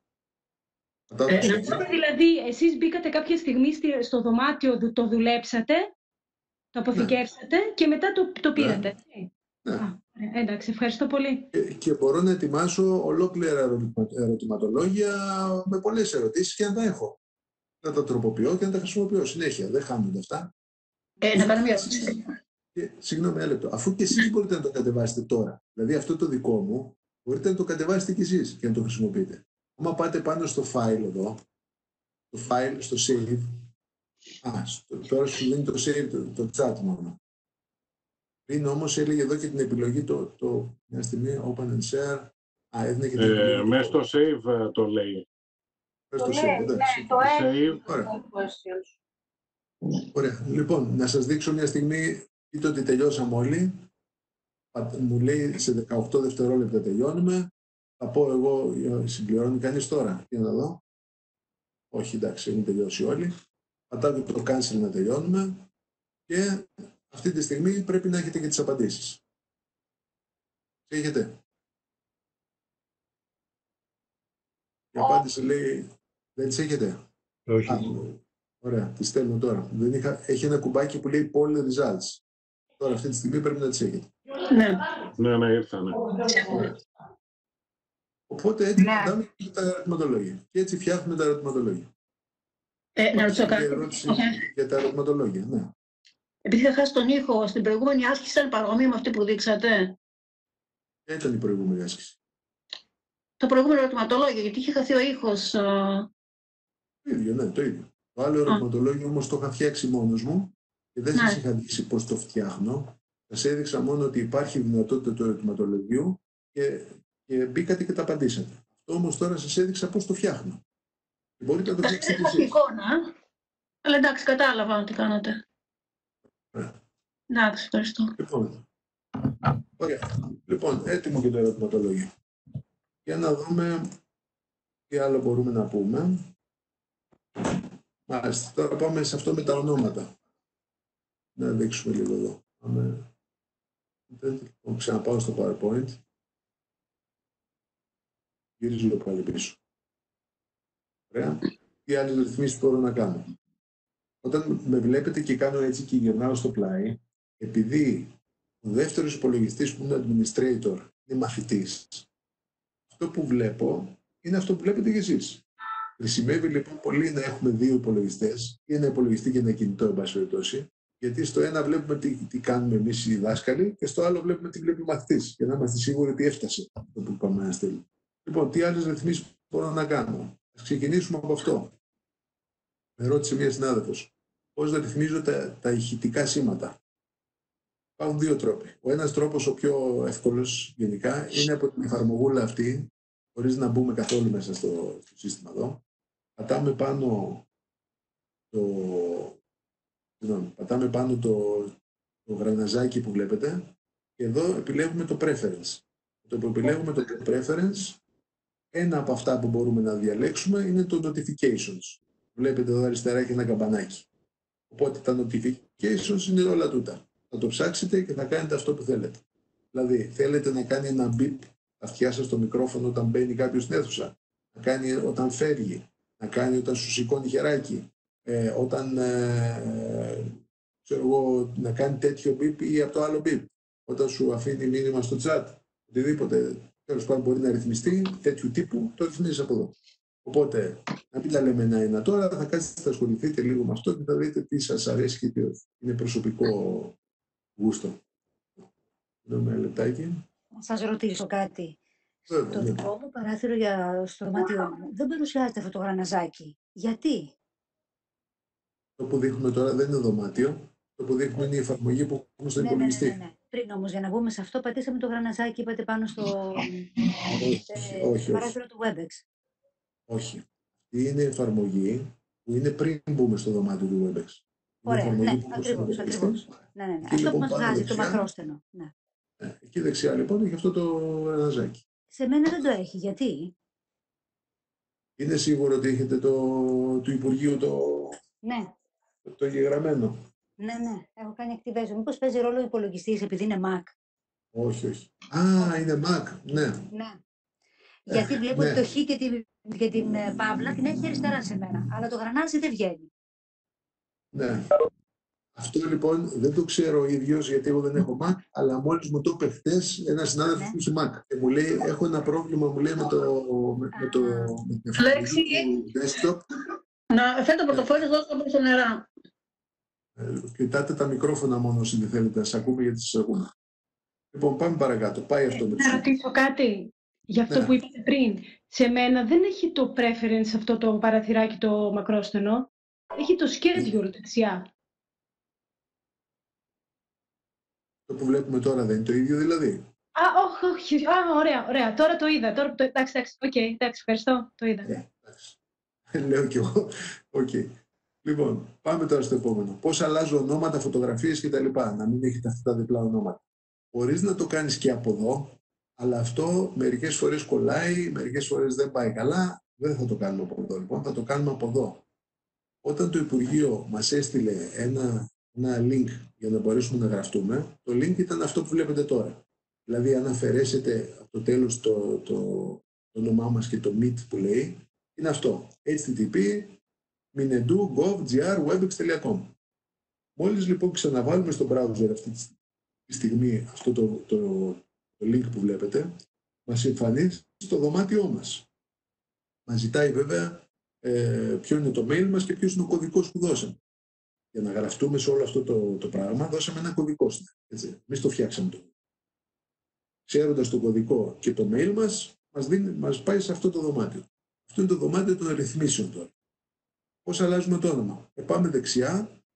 Δηλαδή εσείς μπήκατε κάποια στιγμή στο δωμάτιο, το δουλέψατε, το αποθηκεύσατε και μετά το πήρατε. Ναι. Εντάξει, ευχαριστώ πολύ. Και μπορώ να ετοιμάσω ολόκληρα ερωτηματολόγια με πολλές ερωτήσεις και να τα έχω. Να τα τροποποιώ και να τα χρησιμοποιώ συνέχεια. Δεν χάνονται αυτά. Να κάνω μια ερώτηση. Συγγνώμη, ένα λεπτό. Αφού και εσείς μπορείτε να το κατεβάσετε τώρα, δηλαδή αυτό το δικό μου, μπορείτε να το κατεβάσετε κι εσείς και να το χρησιμοποιείτε. Άμα πάτε πάνω στο file εδώ, το file στο save, τώρα σου δίνει το save, το chat μόνο. Πριν όμως έλεγε εδώ και την επιλογή μια στιγμή, open and share. Έδινε και την επιλογή. Μέσα στο save το λέει. Μέσα στο save, εντάξει. Το save. Ωραία. Λοιπόν, να σας δείξω μια στιγμή, είτε ότι τελειώσαμε όλοι. Μου λέει σε 18 δευτερόλεπτα τελειώνουμε. Θα πω εγώ, συμπληρώνει κανείς τώρα, για να δω. Όχι, εντάξει, έχουν τελειώσει όλοι. Πατάω το cancel να τελειώνουμε. Και αυτή τη στιγμή πρέπει να έχετε και τις απαντήσεις. Έχετε. Η απάντηση λέει, δεν τις έχετε? Όχι. Ωραία, τις στέλνω τώρα. Έχει ένα κουμπάκι που λέει Poll Results. Τώρα αυτή τη στιγμή πρέπει να τις έχετε. Ναι, ήρθανε. Οπότε έτσι κοιτάμε και τα ερωτηματολόγια. Και έτσι φτιάχνουμε τα ερωτηματολόγια. Να ρωτήσω κάτι. Για τα ερωτηματολόγια, ναι. Επειδή είχα χάσει τον ήχο, στην προηγούμενη άσκηση ήταν παρόμοια με αυτή που δείξατε? Ποια ήταν η προηγούμενη άσκηση? Το προηγούμενο ερωτηματολόγιο, γιατί είχε χαθεί ο ήχος. Το ίδιο, ναι, το ίδιο. Το άλλο ερωτηματολόγιο όμως το είχα φτιάξει μόνος μου και δεν σας είχα δείξει πώς το φτιάχνω. Σας έδειξα μόνο ότι υπάρχει δυνατότητα του ερωτηματολογίου και μπήκατε και τα απαντήσατε. Αυτό όμως τώρα σας έδειξα πώς το φτιάχνω. Και μπορείτε να το φτιάξετε και εσείς. Εικόνα, αλλά εντάξει, κατάλαβα τι κάνατε. Εντάξει, ευχαριστώ. Ωραία. Λοιπόν, έτοιμο και το ερωτηματολόγιο. Για να δούμε τι άλλο μπορούμε να πούμε. Μάλιστα, τώρα πάμε σε αυτό με τα ονόματα. Να δείξουμε λίγο εδώ. Πάμε. Ξαναπάω στο PowerPoint. Γυρίζω πάλι πίσω. Ωραία. Τι άλλες ρυθμίσεις μπορώ να κάνω. Όταν με βλέπετε και κάνω έτσι και γυρνάω στο πλάι, επειδή ο δεύτερος υπολογιστής που είναι administrator είναι μαθητής, αυτό που βλέπω είναι αυτό που βλέπετε κι εσείς. Χρησιμεύει λοιπόν πολύ να έχουμε δύο υπολογιστές, ή ένα υπολογιστή και ένα κινητό, εν πάση περιπτώσει, γιατί στο ένα βλέπουμε τι κάνουμε εμείς οι δάσκαλοι και στο άλλο βλέπουμε τι βλέπει ο μαθητής, για να είμαστε σίγουροι ότι έφτασε αυτό που πάμε να στείλουμε. Λοιπόν, τι άλλες ρυθμίσεις μπορώ να κάνω. Ας ξεκινήσουμε από αυτό. Με ρώτησε μία συνάδελφος. Πώς να ρυθμίζω τα ηχητικά σήματα. Υπάρχουν δύο τρόποι. Ο ένας τρόπος, ο πιο εύκολος γενικά, είναι από την εφαρμογούλα αυτή, χωρίς να μπούμε καθόλου μέσα στο σύστημα εδώ. Πατάμε πάνω το γραναζάκι που βλέπετε και εδώ επιλέγουμε το preference. Το που επιλέγουμε το preference, ένα από αυτά που μπορούμε να διαλέξουμε είναι το notifications. Βλέπετε εδώ αριστερά έχει ένα καμπανάκι. Οπότε τα notifications είναι όλα τούτα. Θα το ψάξετε και θα κάνετε αυτό που θέλετε. Δηλαδή, θέλετε να κάνει ένα beep αυτιά σας στο μικρόφωνο όταν μπαίνει κάποιος στην αίθουσα, να κάνει όταν φεύγει, να κάνει όταν σου σηκώνει χεράκι, όταν ξέρω εγώ, να κάνει τέτοιο beep ή από το άλλο beep, όταν σου αφήνει μήνυμα στο chat, οτιδήποτε τέλος πάντων μπορεί να ρυθμιστεί τέτοιου τύπου, το ρυθμίζεις από εδώ. Οπότε, να μην τα λέμε ένα-ένα τώρα, θα κάτσετε, θα ασχοληθείτε λίγο με αυτό και θα δείτε τι σας αρέσει και τι είναι προσωπικό γούστο. Δούμε ένα λεπτάκι. Να σας ρωτήσω κάτι. Στο δικό μου παράθυρο στο δωμάτιό μου δεν παρουσιάζεται αυτό το γραναζάκι. Γιατί? Το που δείχνουμε τώρα δεν είναι δωμάτιο. Το που δείχνουμε είναι η εφαρμογή που έχουμε στον υπολογιστή. Ναι. Πριν όμως, για να μπούμε σε αυτό, πατήσαμε το γραναζάκι, είπατε πάνω στο παράθυρο του WebEx. Όχι. Είναι εφαρμογή που είναι πριν μπούμε στο δωμάτιο του WebEx. Ωραία, ναι, ακριβώς. Ναι. Αυτό που μας βγάζει το μακρόστενο. Ναι. Εκεί δεξιά λοιπόν έχει αυτό το γραναζάκι. Σε μένα δεν το έχει. Γιατί? Είναι σίγουρο ότι έχετε του Υπουργείου το εγγεγραμμένο. Ναι, έχω κάνει activation. Μήπως παίζει ρόλο ο υπολογιστής επειδή είναι Mac? Όχι. Είναι Mac, ναι. Γιατί βλέπω ότι το Χ και την Παύλα την έχει αριστερά σε μένα. Αλλά το γρανάζι δεν βγαίνει. Ναι. Αυτό λοιπόν δεν το ξέρω ο ίδιος γιατί εγώ δεν έχω Mac, αλλά μόλις μου το είπε χτες ένας συνάδελφος που είχε Mac και μου λέει έχω ένα πρόβλημα μου λέει με το desktop. Να φέρετε το πορτοφόλι εδώ στο νερά. Κοιτάτε τα μικρόφωνα μόνο όσοι δεν θέλετε να σας ακούμε γιατί σας ακούμε. Λοιπόν πάμε παρακάτω. Πάει αυτό με να ρωτήσω κάτι για αυτό που είπατε πριν. Σε μένα δεν έχει το preference αυτό το παραθυράκι το μακρόστενο. Έχει το schedule δεξιά. Το που βλέπουμε τώρα δεν είναι το ίδιο δηλαδή? Όχι. Ωραία. Τώρα το είδα. Εντάξει, ευχαριστώ. Το είδα. Λέω κι εγώ. Λοιπόν, πάμε τώρα στο επόμενο. Πώς αλλάζω ονόματα, φωτογραφίες κτλ. Να μην έχετε αυτά τα διπλά ονόματα. Μπορείς να το κάνεις και από εδώ, αλλά αυτό μερικές φορές κολλάει, μερικές φορές δεν πάει καλά. Δεν θα το κάνουμε από εδώ λοιπόν, θα το κάνουμε από εδώ. Όταν το Υπουργείο μας έστειλε ένα link για να μπορέσουμε να γραφτούμε, το link ήταν αυτό που βλέπετε τώρα. Δηλαδή, αν αφαιρέσετε από το τέλος το όνομά μας και το meet που λέει, είναι αυτό. http://minedu.gov.gr/webex.com. Μόλις λοιπόν ξαναβάλουμε στο browser αυτή τη στιγμή αυτό το link που βλέπετε, μας εμφανίζει στο δωμάτιό μας. Μας ζητάει βέβαια ποιο είναι το mail μας και ποιος είναι ο κωδικός που δώσαμε. Για να γραφτούμε σε όλο αυτό το πράγμα, δώσαμε ένα κωδικό. Εμείς το φτιάξαμε. Ξέροντας το κωδικό και το mail μας πάει σε αυτό το δωμάτιο. Αυτό είναι το δωμάτιο των ρυθμίσεων τώρα. Πώς αλλάζουμε το όνομα? Πάμε δεξιά,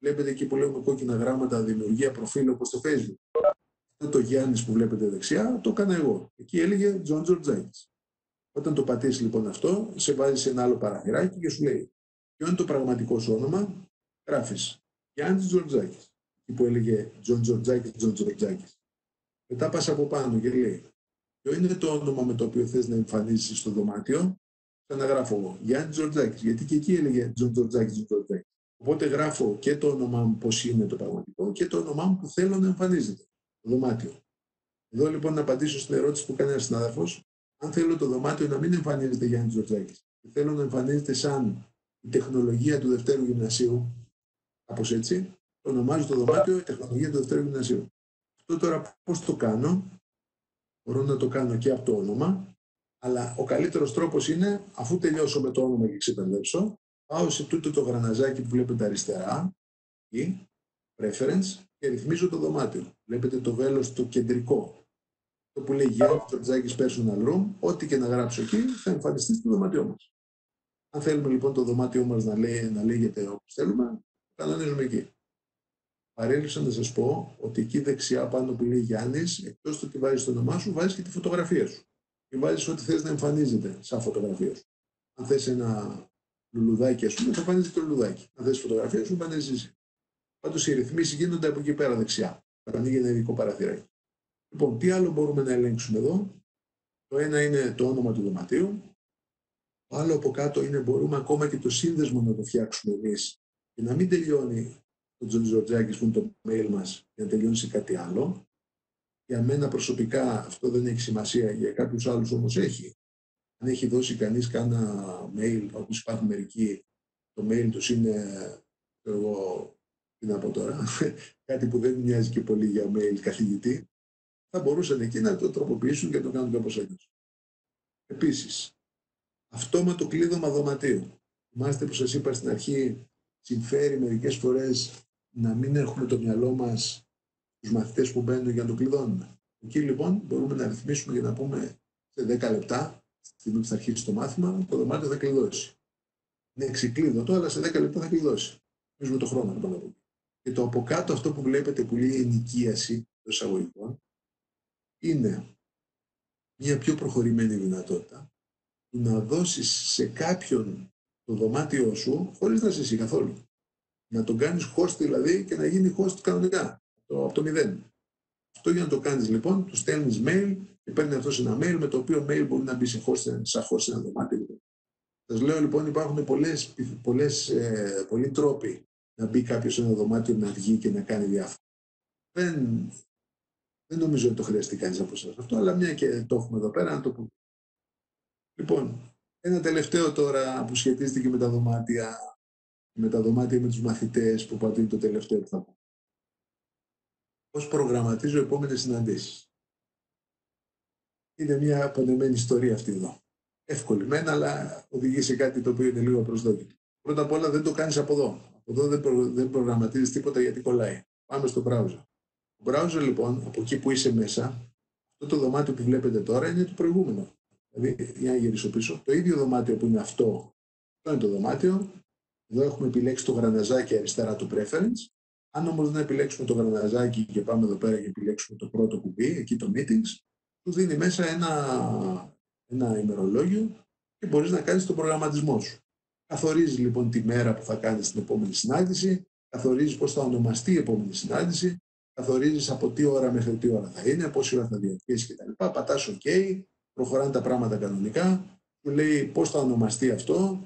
Βλέπετε εκεί που λέμε κόκκινα γράμματα, δημιουργία προφίλ όπως στο Facebook. Αυτό το Γιάννης που βλέπετε δεξιά, το έκανα εγώ. Εκεί έλεγε Τζον Τζορτζάκης. Όταν το πατήσεις λοιπόν αυτό, σε βάζει σε ένα άλλο παραθυράκι και σου λέει ποιο είναι το πραγματικό σου όνομα, γράφεις Γιάννης Τζορτζάκης. Εκεί που έλεγε Τζον Τζορτζάκης, Τζον Τζορτζάκης. Μετά πας από πάνω και λέει ποιο είναι το όνομα με το οποίο θες να εμφανίζεσαι στο δωμάτιο. Ξαναγράφω εγώ Γιάννης Τζορτζάκης, γιατί και εκεί έλεγε Τζον Τζορτζάκης, Τζον Τζορτζάκης. Οπότε γράφω και το όνομά μου πώς είναι το πραγματικό και το όνομά μου που θέλω να εμφανίζεται το δωμάτιο. Εδώ λοιπόν να απαντήσω στην ερώτηση που κάνει ένας συνάδελφος, αν θέλω το δωμάτιο να μην εμφανίζεται Γιάννης Τζορτζάκης και θέλω να εμφανίζεται σαν η τεχνολογία του Δευτέρου Γυμνασίου, κάπως έτσι, το ονομάζω το δωμάτιο η τεχνολογία του Δευτέρου Γυμνασίου. Αυτό τώρα πώς το κάνω, μπορώ να το κάνω και από το όνομα, αλλά ο καλύτερος τρόπος είναι, αφού τελειώσω με το όνομα και ξεπερδέψω, πάω σε τούτο το γραναζάκι που βλέπετε αριστερά, ή preference, και ρυθμίζω το δωμάτιο. Βλέπετε το βέλος το κεντρικό. Το που λέει Γιάννης Τζορτζάκης Personal Room, ό,τι και να γράψω εκεί θα εμφανιστεί στο δωμάτιό μας. Αν θέλουμε λοιπόν το δωμάτιό μας να λέγεται όπως θέλουμε, το κανονίζουμε εκεί. Παρέλειψα να σας πω ότι εκεί δεξιά πάνω που λέει Γιάννης, εκτός του ότι βάζεις το όνομά σου, βάζεις και τη φωτογραφία σου. Και βάζεις ό,τι θες να εμφανίζεται σαν φωτογραφία σου. Αν θες ένα λουλουδάκι, ας πούμε, θα εμφανίζεται το λουλουδάκι. Αν θες φωτογραφία σου, εμφανίζεσαι. Πάντως οι ρυθμίσεις γίνονται από εκεί πέρα δεξιά. Ανοίγει ένα ειδικό παραθυράκι. Λοιπόν, τι άλλο μπορούμε να ελέγξουμε εδώ. Το ένα είναι το όνομα του δωματίου. Το άλλο από κάτω είναι μπορούμε ακόμα και το σύνδεσμο να το φτιάξουμε εμείς και να μην τελειώνει το Τζον Τζορτζάκης που είναι το mail μας για να τελειώνει σε κάτι άλλο. Για μένα προσωπικά αυτό δεν έχει σημασία, για κάποιους άλλους όμως έχει. Αν έχει δώσει κανείς κάνα mail, όπως υπάρχουν μερικοί, το mail τους είναι, εγώ, τι να πω τώρα, κάτι που δεν μοιάζει και πολύ για mail καθηγητή, θα μπορούσαν εκεί να το τροποποιήσουν και να το κάνουν κάπως αλλιώς. Επίσης, αυτόματο κλείδωμα δωματίου. Θυμάστε που σας είπα στην αρχή, συμφέρει μερικές φορές να μην έχουμε το μυαλό μας τους μαθητές που μπαίνουν για να το κλειδώνουμε. Εκεί λοιπόν μπορούμε να ρυθμίσουμε για να πούμε σε 10 λεπτά, στη στιγμή που θα αρχίσει το μάθημα, το δωμάτιο θα κλειδώσει. Είναι ξεκλείδωτο, αλλά σε 10 λεπτά θα κλειδώσει. Μίζουμε το χρόνο λοιπόν. Και το από κάτω αυτό που βλέπετε που λέει ενοικίαση των εισαγωγικών είναι μια πιο προχωρημένη δυνατότητα να δώσεις σε κάποιον το δωμάτιό σου χωρίς να είσαι εσύ καθόλου. Να τον κάνεις host δηλαδή και να γίνει host κανονικά, από το μηδέν. Αυτό για να το κάνεις λοιπόν, του στέλνεις mail και παίρνει αυτός ένα mail με το οποίο mail μπορεί να μπει σε host, σαν host ένα δωμάτιο. Σας λέω λοιπόν υπάρχουν πολλοί τρόποι να μπει κάποιος σε ένα δωμάτιο, να βγει και να κάνει διάφορα. Δεν νομίζω ότι το χρειαστεί κανείς από εσάς αυτό, αλλά μια και το έχουμε εδώ πέρα να το πούμε. Λοιπόν, ένα τελευταίο τώρα που σχετίζεται και με τα δωμάτια, με τους μαθητές, που πατούν το τελευταίο που θα πω. Πώς προγραμματίζω επόμενες συναντήσεις. Είναι μια πονεμένη ιστορία αυτή εδώ. Εύκολη μεν, αλλά οδηγεί σε κάτι το οποίο είναι λίγο απροσδόκητο. Πρώτα απ' όλα δεν το κάνεις από εδώ. Από εδώ δεν προγραμματίζεις τίποτα γιατί κολλάει. Πάμε στο browser. Το browser λοιπόν, από εκεί που είσαι μέσα, αυτό το δωμάτιο που βλέπετε τώρα είναι το προηγούμενο. Δηλαδή, για να γυρίσω πίσω, το ίδιο δωμάτιο που είναι αυτό είναι το δωμάτιο. Εδώ έχουμε επιλέξει το γραναζάκι αριστερά του preference. Αν όμως δεν επιλέξουμε το γραναζάκι και πάμε εδώ πέρα και επιλέξουμε το πρώτο κουμπί, εκεί το meetings, του δίνει μέσα ένα ημερολόγιο και μπορείς να κάνεις τον προγραμματισμό σου. Καθορίζεις λοιπόν τη μέρα που θα κάνεις την επόμενη συνάντηση, καθορίζεις πώς θα ονομαστεί η επόμενη συνάντηση, καθορίζεις από τι ώρα μέχρι τι ώρα θα είναι, πόση ώρα θα διαρκέσει κτλ. Πατάς OK, προχωράνε τα πράγματα κανονικά, σου λέει πώς θα ονομαστεί αυτό,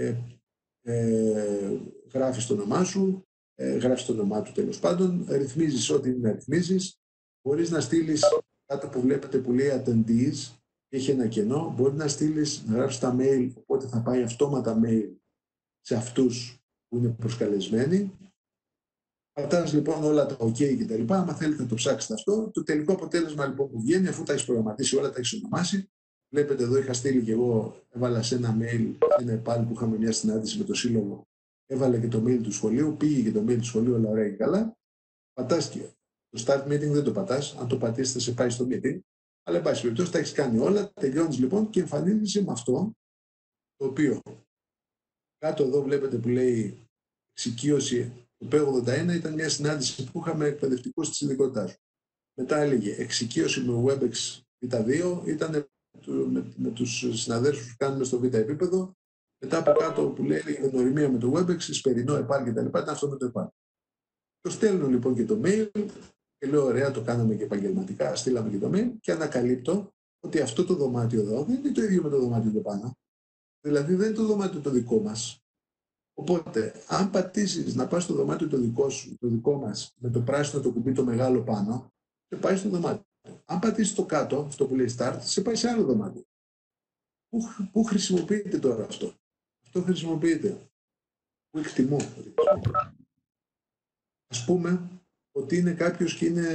γράφεις το όνομά σου, γράφεις το όνομά του τέλος πάντων, ρυθμίζεις ό,τι είναι να ρυθμίζεις, μπορείς να στείλεις κάτω που βλέπετε που λέει attendees, έχει ένα κενό, μπορεί να στείλεις, να γράψεις τα mail, οπότε θα πάει αυτόματα mail σε αυτούς που είναι προσκαλεσμένοι. Πατάς λοιπόν όλα τα OK και τα λοιπά, άμα θέλετε να το ψάξετε αυτό. Το τελικό αποτέλεσμα λοιπόν που βγαίνει, αφού τα έχεις προγραμματίσει όλα, τα έχεις ονομάσει. Βλέπετε εδώ είχα στείλει και εγώ, έβαλα σε ένα mail, ένα πάλι που είχαμε μια συνάντηση με το σύλλογο, έβαλα και το mail του σχολείου, πήγε και το mail του σχολείου, όλα ωραία και καλά. Πατάς και το start meeting δεν το πατάς, αν το πατήσεις θα σε πάει στο meeting. Αλλά εν πάση περιπτώσει τα έχεις κάνει όλα, τελειώνεις λοιπόν και εμφανίζεσαι με αυτό το οποίο κάτω εδώ βλέπετε που λέει εξοικείωση Το P81 ήταν μια συνάντηση που είχαμε εκπαιδευτικούς της ειδικότητάς. Μετά έλεγε εξοικείωση με WebEx Β2, ήταν με τους συναδέλφους που κάνουμε στο Β επίπεδο. Μετά από κάτω που λέει γνωριμία με το WebEx, Ισπερινό, ΕΠΑΛ κτλ. Ήταν αυτό με το ΕΠΑΛ. Το στέλνω λοιπόν και το mail και λέω: ωραία, το κάναμε και επαγγελματικά. Στείλαμε και το mail και ανακαλύπτω ότι αυτό το δωμάτιο εδώ δεν είναι το ίδιο με το δωμάτιο εδώ πάνω. Δηλαδή δεν είναι το δωμάτιο το δικό μας. Οπότε, αν πατήσεις να πας στο δωμάτιο το δικό σου, το δικό μας, με το πράσινο το κουμπί το μεγάλο πάνω, σε πάει στο δωμάτιο. Αν πατήσεις το κάτω, αυτό που λέει start, σε πάει σε άλλο δωμάτιο. Πού χρησιμοποιείται τώρα αυτό? Αυτό χρησιμοποιείται. Πού εκτιμώ ότι χρησιμοποιείται. Ας πούμε ότι είναι κάποιος και είναι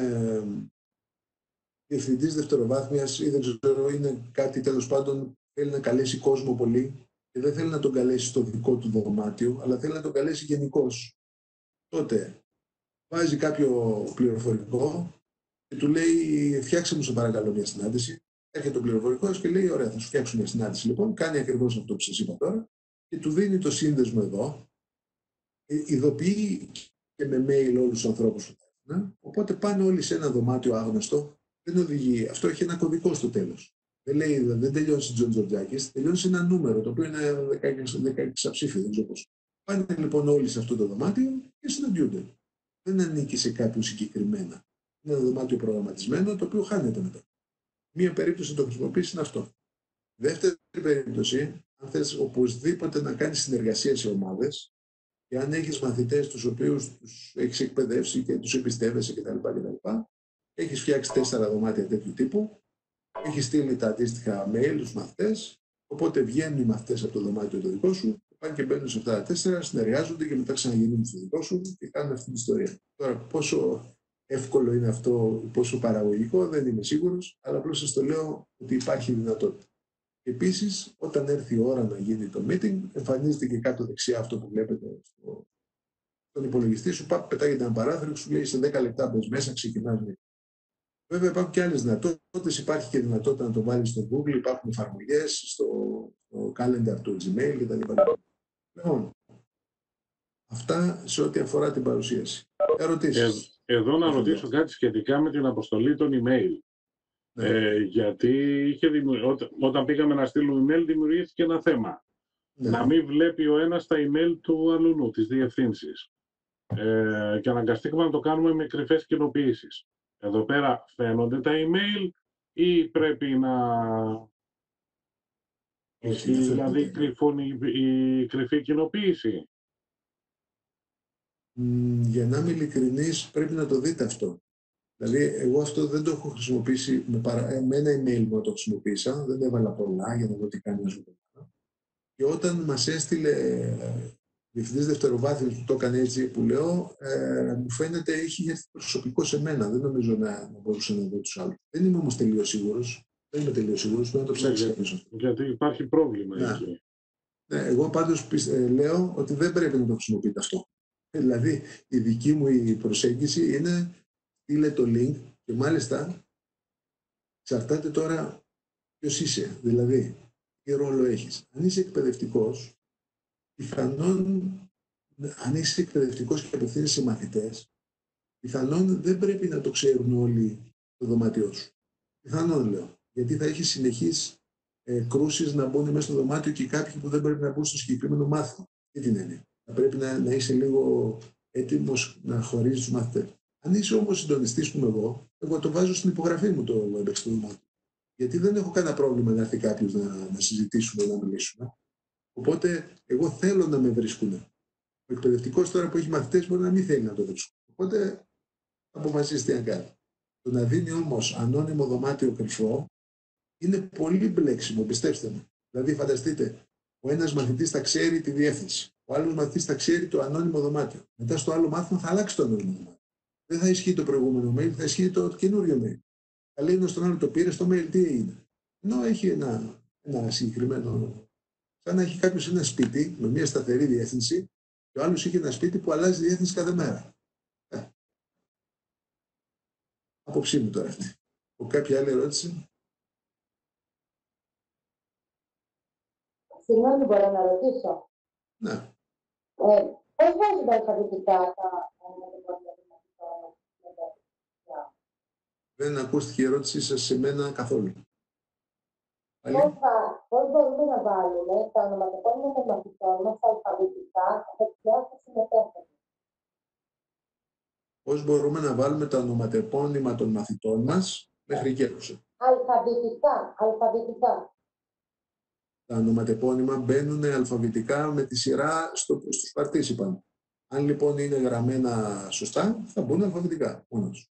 διευθυντής δευτεροβάθμιας ή δεν ξέρω, είναι κάτι τέλος πάντων, θέλει να καλέσει κόσμο πολύ και δεν θέλει να τον καλέσει στο δικό του δωμάτιο, αλλά θέλει να τον καλέσει γενικώς. Τότε βάζει κάποιο πληροφορικό και του λέει: φτιάξε μου σε παρακαλώ μια συνάντηση. Έρχεται ο πληροφορικός και λέει: ωραία, θα σου φτιάξω μια συνάντηση. Λοιπόν, κάνει ακριβώς αυτό που σας είπα τώρα και του δίνει το σύνδεσμο εδώ. Ειδοποιεί και με mail όλους τους ανθρώπους που θα έρθουν. Οπότε πάνε όλοι σε ένα δωμάτιο άγνωστο. Δεν οδηγεί. Αυτό έχει ένα κωδικό στο τέλος. Δεν τελειώνει σε Τζον Τζορτζάκης, τελειώνει σε ένα νούμερο το οποίο είναι 16 ψήφιο, δεν ξέρω πώς. Πάνε λοιπόν όλοι σε αυτό το δωμάτιο και συναντιούνται. Δεν ανήκει σε κάποιον συγκεκριμένα. Είναι ένα δωμάτιο προγραμματισμένο το οποίο χάνεται μετά. Μία περίπτωση να το χρησιμοποιήσει είναι αυτό. Δεύτερη περίπτωση, αν θες οπωσδήποτε να κάνεις συνεργασία σε ομάδες και αν έχεις μαθητές τους οποίους τους έχεις εκπαιδεύσει και τους εμπιστεύεσαι κτλ. Έχεις φτιάξει 4 δωμάτια τέτοιου τύπου, έχεις στείλει τα αντίστοιχα mail στους μαθητές, οπότε βγαίνουν οι μαθητές από το δωμάτιο το δικό σου, πάνε και μπαίνουν σε αυτά τα 4, συνεργάζονται και μετά ξαναγυρνούν στο δικό σου και κάνουν αυτή την ιστορία. Τώρα, πόσο εύκολο είναι αυτό, πόσο παραγωγικό, δεν είμαι σίγουρος, αλλά απλώς σας το λέω ότι υπάρχει δυνατότητα. Επίσης, όταν έρθει η ώρα να γίνει το meeting, εμφανίζεται και κάτω δεξιά αυτό που βλέπετε στον υπολογιστή σου, πετάγεται ένα παράθυρο και σου λέει σε 10 λεπτά μπες μέσα, ξεκινάς. Βέβαια υπάρχουν και άλλες δυνατότητες, υπάρχει και δυνατότητα να το βάλεις στο Google, υπάρχουν εφαρμογές στο calendar του Gmail κτλ. Λοιπόν, αυτά σε ό,τι αφορά την παρουσίαση. Ερωτήσεις. Εδώ να ρωτήσω κάτι σχετικά με την αποστολή των email. Γιατί όταν πήγαμε να στείλουμε email δημιουργήθηκε ένα θέμα. Να μην βλέπει ο ένας τα email του αλουνού, τις διευθύνσεις. Και αναγκαστήκαμε να το κάνουμε με κρυφές κοινοποιήσεις. Εδώ πέρα φαίνονται τα email ή πρέπει να... δηλαδή η κρυφή κοινοποίηση. Για να είμαι ειλικρινής, πρέπει να το δείτε αυτό. Δηλαδή, εγώ αυτό δεν το έχω χρησιμοποιήσει με ένα email που το χρησιμοποίησα, δεν έβαλα πολλά για να δω τι κάνει ένα. Και όταν μας έστειλε διευθυντής δευτεροβάθμιας που το έκανε έτσι που λέω, μου φαίνεται έχει έρθει προσωπικό σε μένα. Δεν νομίζω να μπορούσα να δω τους άλλους. Δεν είμαι όμως τελείως σίγουρος. Δεν είμαι τελείως σίγουρος, πρέπει να το ψάξει κάποιος αυτό. Γιατί υπάρχει πρόβλημα εκεί. Ναι, εγώ πάντως λέω ότι δεν πρέπει να το χρησιμοποιείτε αυτό. Δηλαδή, η δική μου η προσέγγιση είναι στείλε το link και μάλιστα εξαρτάται τώρα ποιος είσαι. Δηλαδή, τι ρόλο έχεις. Αν είσαι εκπαιδευτικός, πιθανόν, αν είσαι εκπαιδευτικός και απευθύνεσαι σε μαθητές, πιθανόν δεν πρέπει να το ξέρουν όλοι το δωμάτιό σου. Πιθανόν λέω. Γιατί θα έχει συνεχείς κρούσεις να μπουν μέσα στο δωμάτιο και κάποιοι που δεν πρέπει να μπουν στο συγκεκριμένο μάθημα. Τι την έννοια. Θα πρέπει να είσαι λίγο έτοιμος να χωρίζεις τους μαθητές. Αν είσαι όμως συντονιστής που είμαι εγώ το βάζω στην υπογραφή μου το WebEx στο δωμάτιο. Γιατί δεν έχω κανένα πρόβλημα να έρθει κάποιος να συζητήσουμε, να μιλήσουμε. Οπότε, εγώ θέλω να με βρίσκουν. Ο εκπαιδευτικός τώρα που έχει μαθητές μπορεί να μην θέλει να το βρίσκουν. Οπότε, αποφασίσει τι να κάνει. Το να δίνει όμως ανώνυμο δωμάτιο κρυφό είναι πολύ μπλέξιμο, πιστέψτε με. Δηλαδή, φανταστείτε, ο ένας μαθητής θα ξέρει τη διεύθυνση. Ο άλλος μαθητής θα ξέρει το ανώνυμο δωμάτιο. Μετά στο άλλο μάθημα θα αλλάξει το ανώνυμο δωμάτιο. Δεν θα ισχύει το προηγούμενο mail, θα ισχύει το καινούριο mail. Θα λέει στον άλλο το πήρε στο mail, τι έγινε. Ενώ έχει ένα συγκεκριμένο. Σαν να έχει κάποιος ένα σπίτι με μια σταθερή διεύθυνση και ο άλλος έχει ένα σπίτι που αλλάζει διεύθυνση κάθε μέρα. Απόψη μου τώρα αυτή. Κάποια άλλη ερώτηση. Συγγνώμη, μπορώ να ρωτήσω. Ναι. Πώς βάζουν αλφαβητικά τα ονοματεπώνυμα των μαθητών? Δεν ακούστηκε η ερώτησή σας σε μένα καθόλου. Πώς μπορούμε να βάλουμε τα ονοματεπώνυμα των μαθητών μας αλφαβητικά δεξιά στα συμμετέχοντα? Πώς μπορούμε να βάλουμε τα ονοματεπώνυμα των μαθητών μας μέχρι εκεί άκουσα. Αλφαβητικά. Τα ονοματεπώνυμα μπαίνουν αλφαβητικά με τη σειρά στους participants. Αν λοιπόν είναι γραμμένα σωστά, θα μπουν αλφαβητικά μόνος.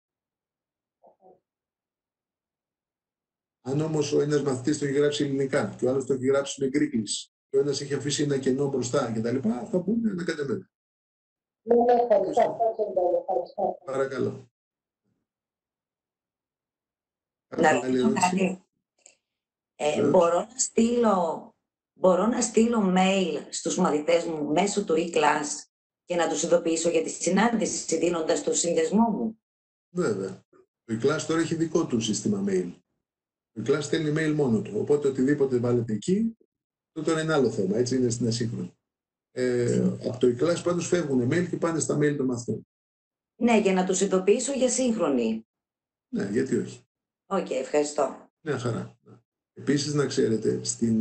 Αν όμως ο ένας μαθητής το έχει γράψει ελληνικά και ο άλλος το έχει γράψει με γκρίκλις και ο ένας έχει αφήσει ένα κενό μπροστά κτλ., θα μπουν ανακατεμένα. Ναι, ευχαριστώ. Παρακαλώ. Να ρωτήσω κάτι. Μπορώ να στείλω mail στους μαθητές μου μέσω του e-class και να τους ειδοποιήσω για τη συνάντηση, δίνοντας το σύνδεσμό μου? Βέβαια. Το e-class τώρα έχει δικό του σύστημα mail. Το e-class στέλνει mail μόνο του. Οπότε οτιδήποτε βάλετε εκεί, το τώρα είναι άλλο θέμα. Έτσι είναι στην ασύγχρονη. Από το e-class πάντως φεύγουν mail και πάνε στα mail των μαθητών. Ναι, για να τους ειδοποιήσω για σύγχρονη. Ναι, γιατί όχι. Οκ, ευχαριστώ. Μια χαρά. Επίσης να ξέρετε,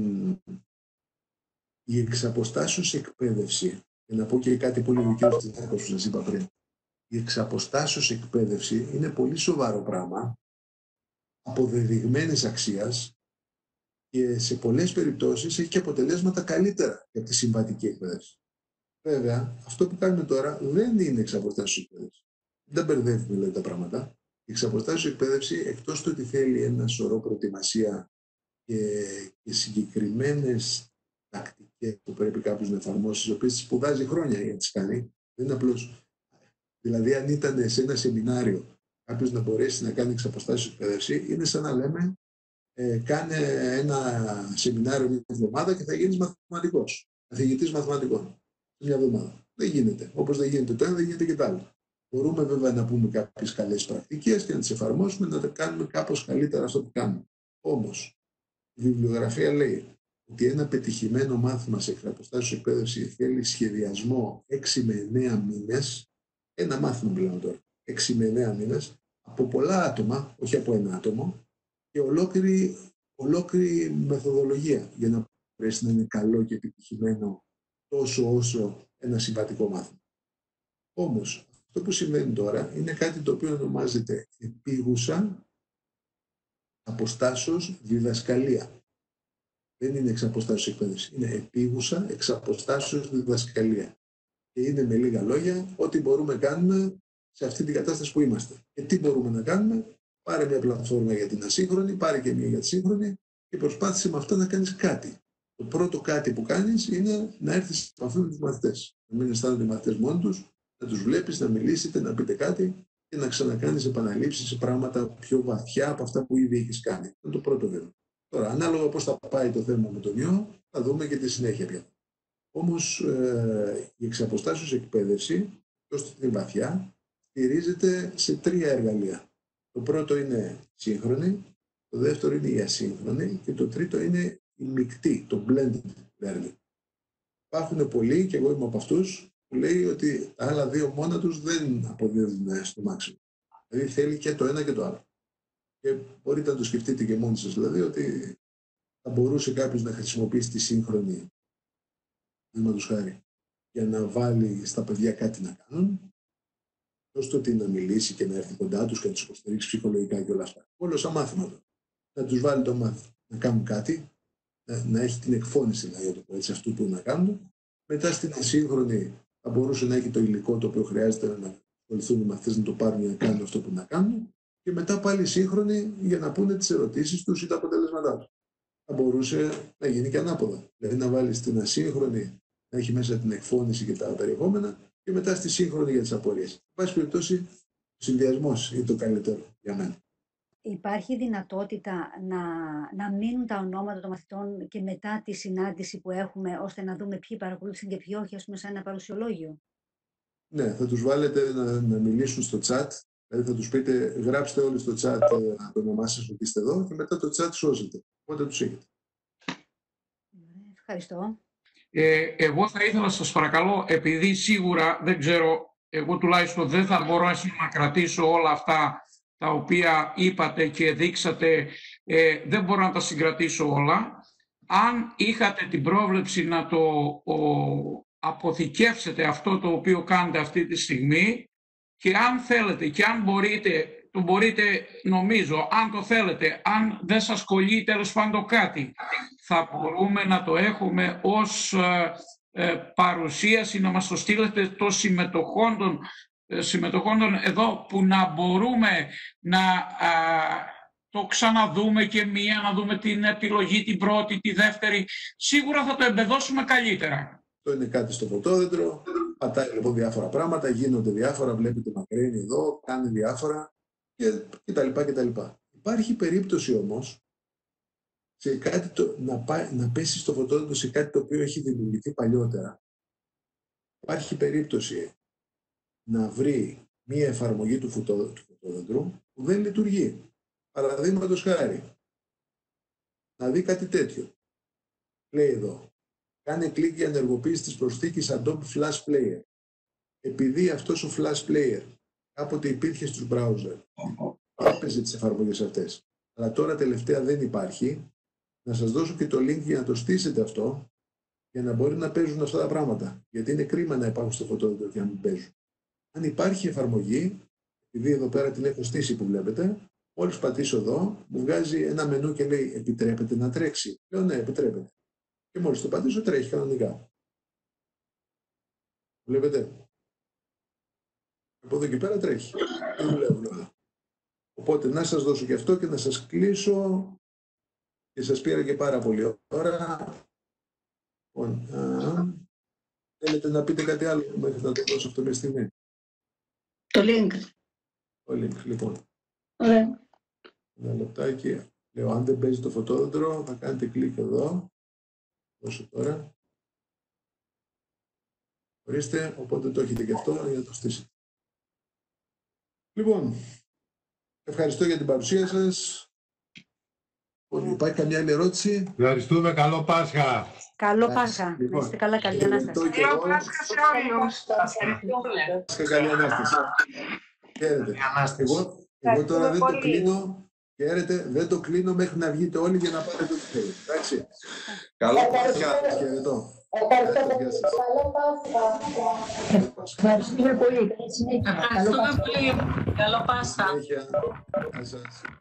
η εξαποστάσεως εκπαίδευση, και να πω και κάτι που λέει ο κ. Στυλάκος που σας είπα πριν, η εξαποστάσεως εκπαίδευση είναι πολύ σοβαρό πράγμα, αποδεδειγμένης αξίας και σε πολλές περιπτώσεις έχει και αποτελέσματα καλύτερα από τη συμβατική εκπαίδευση. Βέβαια, αυτό που κάνουμε τώρα δεν είναι εξαποστάσεως εκπαίδευση. Δεν μπερδεύουμε δηλαδή τα πράγματα. Η εξαποστάσεως εκπαίδευση, εκτός του ότι θέλει ένα σωρό προετοιμασία και συγκεκριμένες τακτικές που πρέπει κάποιος να εφαρμόσει, τις οποίες σπουδάζει χρόνια για να τις κάνει, δεν είναι απλώς. Δηλαδή, αν ήταν σε ένα σεμινάριο κάποιος να μπορέσει να κάνει εξαποστάσεως εκπαίδευση, είναι σαν να λέμε κάνε ένα σεμινάριο μια εβδομάδα και θα γίνεις μαθηματικός, καθηγητής μαθηματικών. Μια εβδομάδα. Δεν γίνεται. Όπως δεν γίνεται το ένα, δεν γίνεται και το άλλο. Μπορούμε βέβαια να πούμε κάποιες καλές πρακτικές και να τις εφαρμόσουμε, να τα κάνουμε κάπως καλύτερα αυτό που κάνουμε. Όμως, η βιβλιογραφία λέει ότι ένα πετυχημένο μάθημα σε εξαποστάσεως εκπαίδευση θέλει σχεδιασμό 6 με 9 μήνες. Ένα μάθημα μιλάμε τώρα. 6 με 9 μήνες από πολλά άτομα, όχι από ένα άτομο, και ολόκληρη μεθοδολογία για να μπορέσει να είναι καλό και επιτυχημένο τόσο όσο ένα συμβατικό μάθημα. Όμως, αυτό που συμβαίνει τώρα είναι κάτι το οποίο ονομάζεται επίγουσα αποστάσεως διδασκαλία. Δεν είναι εξαποστάσεως εκπαίδευση. Είναι επίγουσα εξαποστάσεως διδασκαλία. Και είναι με λίγα λόγια ό,τι μπορούμε να κάνουμε σε αυτή την κατάσταση που είμαστε. Και τι μπορούμε να κάνουμε? Πάρε μια πλατφόρμα για την ασύγχρονη, πάρε και μια για τη σύγχρονη και προσπάθησε με αυτά να κάνεις κάτι. Το πρώτο κάτι που κάνεις είναι να έρθεις σε επαφή με τους μαθητές. Να μην αισθάνονται οι μαθητές μόνοι τους, να τους βλέπεις, να μιλήσετε, να πείτε κάτι και να ξανακάνεις επαναλήψεις σε πράγματα πιο βαθιά από αυτά που ήδη έχεις κάνει. Αυτό είναι το πρώτο βήμα. Τώρα, ανάλογα πώς θα πάει το θέμα με τον ιό, θα δούμε και τη συνέχεια πια. Όμως, η εξαποστάσεως εκπαίδευση, ώστε την βαθιά, στηρίζεται σε 3 εργαλεία. Το πρώτο είναι σύγχρονη, το δεύτερο είναι η ασύγχρονη και το τρίτο είναι η μεικτή, το blended learning. Υπάρχουν πολλοί, και εγώ είμαι από αυτούς, που λέει ότι τα άλλα δύο μόνα τους δεν αποδίδουν στο maximum. Δηλαδή θέλει και το ένα και το άλλο. Και μπορείτε να το σκεφτείτε και μόνοι σας, δηλαδή ότι θα μπορούσε κάποιος να χρησιμοποιήσει τη σύγχρονη, δήματος χάρη, για να βάλει στα παιδιά κάτι να κάνουν, ώστε ότι να μιλήσει και να έρθει κοντά τους και να τους υποστηρίξει ψυχολογικά και όλα αυτά. Όλο σαν μάθημα. Να τους βάλει το μάθημα να κάνουν κάτι, να έχει την εκφώνηση, δηλαδή, έτσι, αυτού που να κάνουν. Μετά στην ασύγχρονη θα μπορούσε να έχει το υλικό το οποίο χρειάζεται να ακολουθούν οι μαθητές να το πάρουν για να κάνουν αυτό που να κάνουν. Και μετά πάλι σύγχρονη για να πούνε τις ερωτήσεις τους ή τα αποτελέσματά τους. Θα μπορούσε να γίνει και ανάποδα. Δηλαδή να βάλει στην ασύγχρονη, να έχει μέσα την εκφώνηση και τα περιεχόμενα, και μετά στη σύγχρονη για τις απορίες. Εν πάση περιπτώσει, ο συνδυασμός είναι το καλύτερο για μένα. Υπάρχει δυνατότητα να μείνουν τα ονόματα των μαθητών και μετά τη συνάντηση που έχουμε, ώστε να δούμε ποιοι παρακολούθησαν και ποιοι όχι, ας πούμε, σαν ένα παρουσιολόγιο? Ναι, θα τους βάλετε να μιλήσουν στο chat. Δηλαδή θα τους πείτε, γράψτε όλοι στο chat το όνομά σας ότι είστε εδώ και μετά το chat σώζεται. Οπότε τους έχετε. Ευχαριστώ. Εγώ θα ήθελα, σας παρακαλώ, επειδή σίγουρα δεν ξέρω, εγώ τουλάχιστον δεν θα μπορώ να κρατήσω όλα αυτά τα οποία είπατε και δείξατε, δεν μπορώ να τα συγκρατήσω όλα. Αν είχατε την πρόβλεψη να το αποθηκεύσετε αυτό το οποίο κάνετε αυτή τη στιγμή, και αν θέλετε και αν μπορείτε, το μπορείτε, νομίζω, αν το θέλετε, αν δεν σας κολλεί τέλος πάντων κάτι, θα μπορούμε να το έχουμε ως παρουσίαση, να μας το στείλετε των συμμετοχόντων εδώ, που να μπορούμε να το ξαναδούμε και να δούμε την επιλογή, την πρώτη, τη δεύτερη. Σίγουρα θα το εμπεδώσουμε καλύτερα. Αυτό είναι κάτι στο φωτόδεντρο, πατάει λοιπόν διάφορα πράγματα, γίνονται διάφορα, βλέπετε μακραίνει εδώ, κάνει διάφορα και τα λοιπά και τα λοιπά. Υπάρχει περίπτωση όμως σε κάτι να πέσει στο φωτόδεντρο σε κάτι το οποίο έχει δημιουργηθεί παλιότερα. Υπάρχει περίπτωση να βρει μία εφαρμογή του φωτόδεντρου που δεν λειτουργεί. Παραδείγματος χάρη, να δει κάτι τέτοιο. Λέει εδώ, κάνε κλικ για ενεργοποίηση της προσθήκης Adobe Flash Player. Επειδή αυτός ο Flash Player κάποτε υπήρχε στους browser, έπαιζε τις εφαρμογές αυτές, αλλά τώρα τελευταία δεν υπάρχει, να σας δώσω και το link για να το στήσετε αυτό, για να μπορεί να παίζουν αυτά τα πράγματα. Γιατί είναι κρίμα να υπάρχουν στο φωτόδεντρο και να μην παίζουν. Αν υπάρχει εφαρμογή, επειδή εδώ πέρα την έχω στήσει που βλέπετε, μόλις πατήσω εδώ, μου βγάζει ένα μενού και λέει «Επιτρέπεται να τρέξει». Λέω «Ναι, επιτρέπεται». Και μόλις το πατήσω, τρέχει κανονικά. Βλέπετε. Από εδώ και πέρα τρέχει. Δεν δουλεύω. Οπότε να σας δώσω και αυτό και να σας κλείσω. Και σας πήρα και πάρα πολύ ώρα. Θέλετε να πείτε κάτι άλλο μέχρι να το δώσω αυτό μια στιγμή? Το link. Το link, λοιπόν. Ωραία. Ένα λεπτάκι. Λέω, αν δεν παίζει το φωτόδεντρο, θα κάνετε κλικ εδώ. Δώσω τώρα. Ορίστε, οπότε το έχετε και αυτό για να το στήσετε. Λοιπόν, ευχαριστώ για την παρουσία σας. Υπάρχει καμιά άλλη ερώτηση? Ευχαριστούμε. Καλό Πάσχα. Καλό Πάσχα. Να είστε καλά, καλή Ανάσταση. Καλό Πάσχα σε όλους. Πάσχα, καλή Ανάσταση. Χαίρετε. Εγώ τώρα δεν το κλείνω. Χαίρετε, δεν το κλείνω μέχρι να βγείτε όλοι για να πάρετε το θέλει. Εντάξει. Καλό Πάσχα. Χαιρετώ. Ευχαριστούμε πολύ. Ευχαριστούμε πολύ. Καλό Πάσχα. Γεια σας.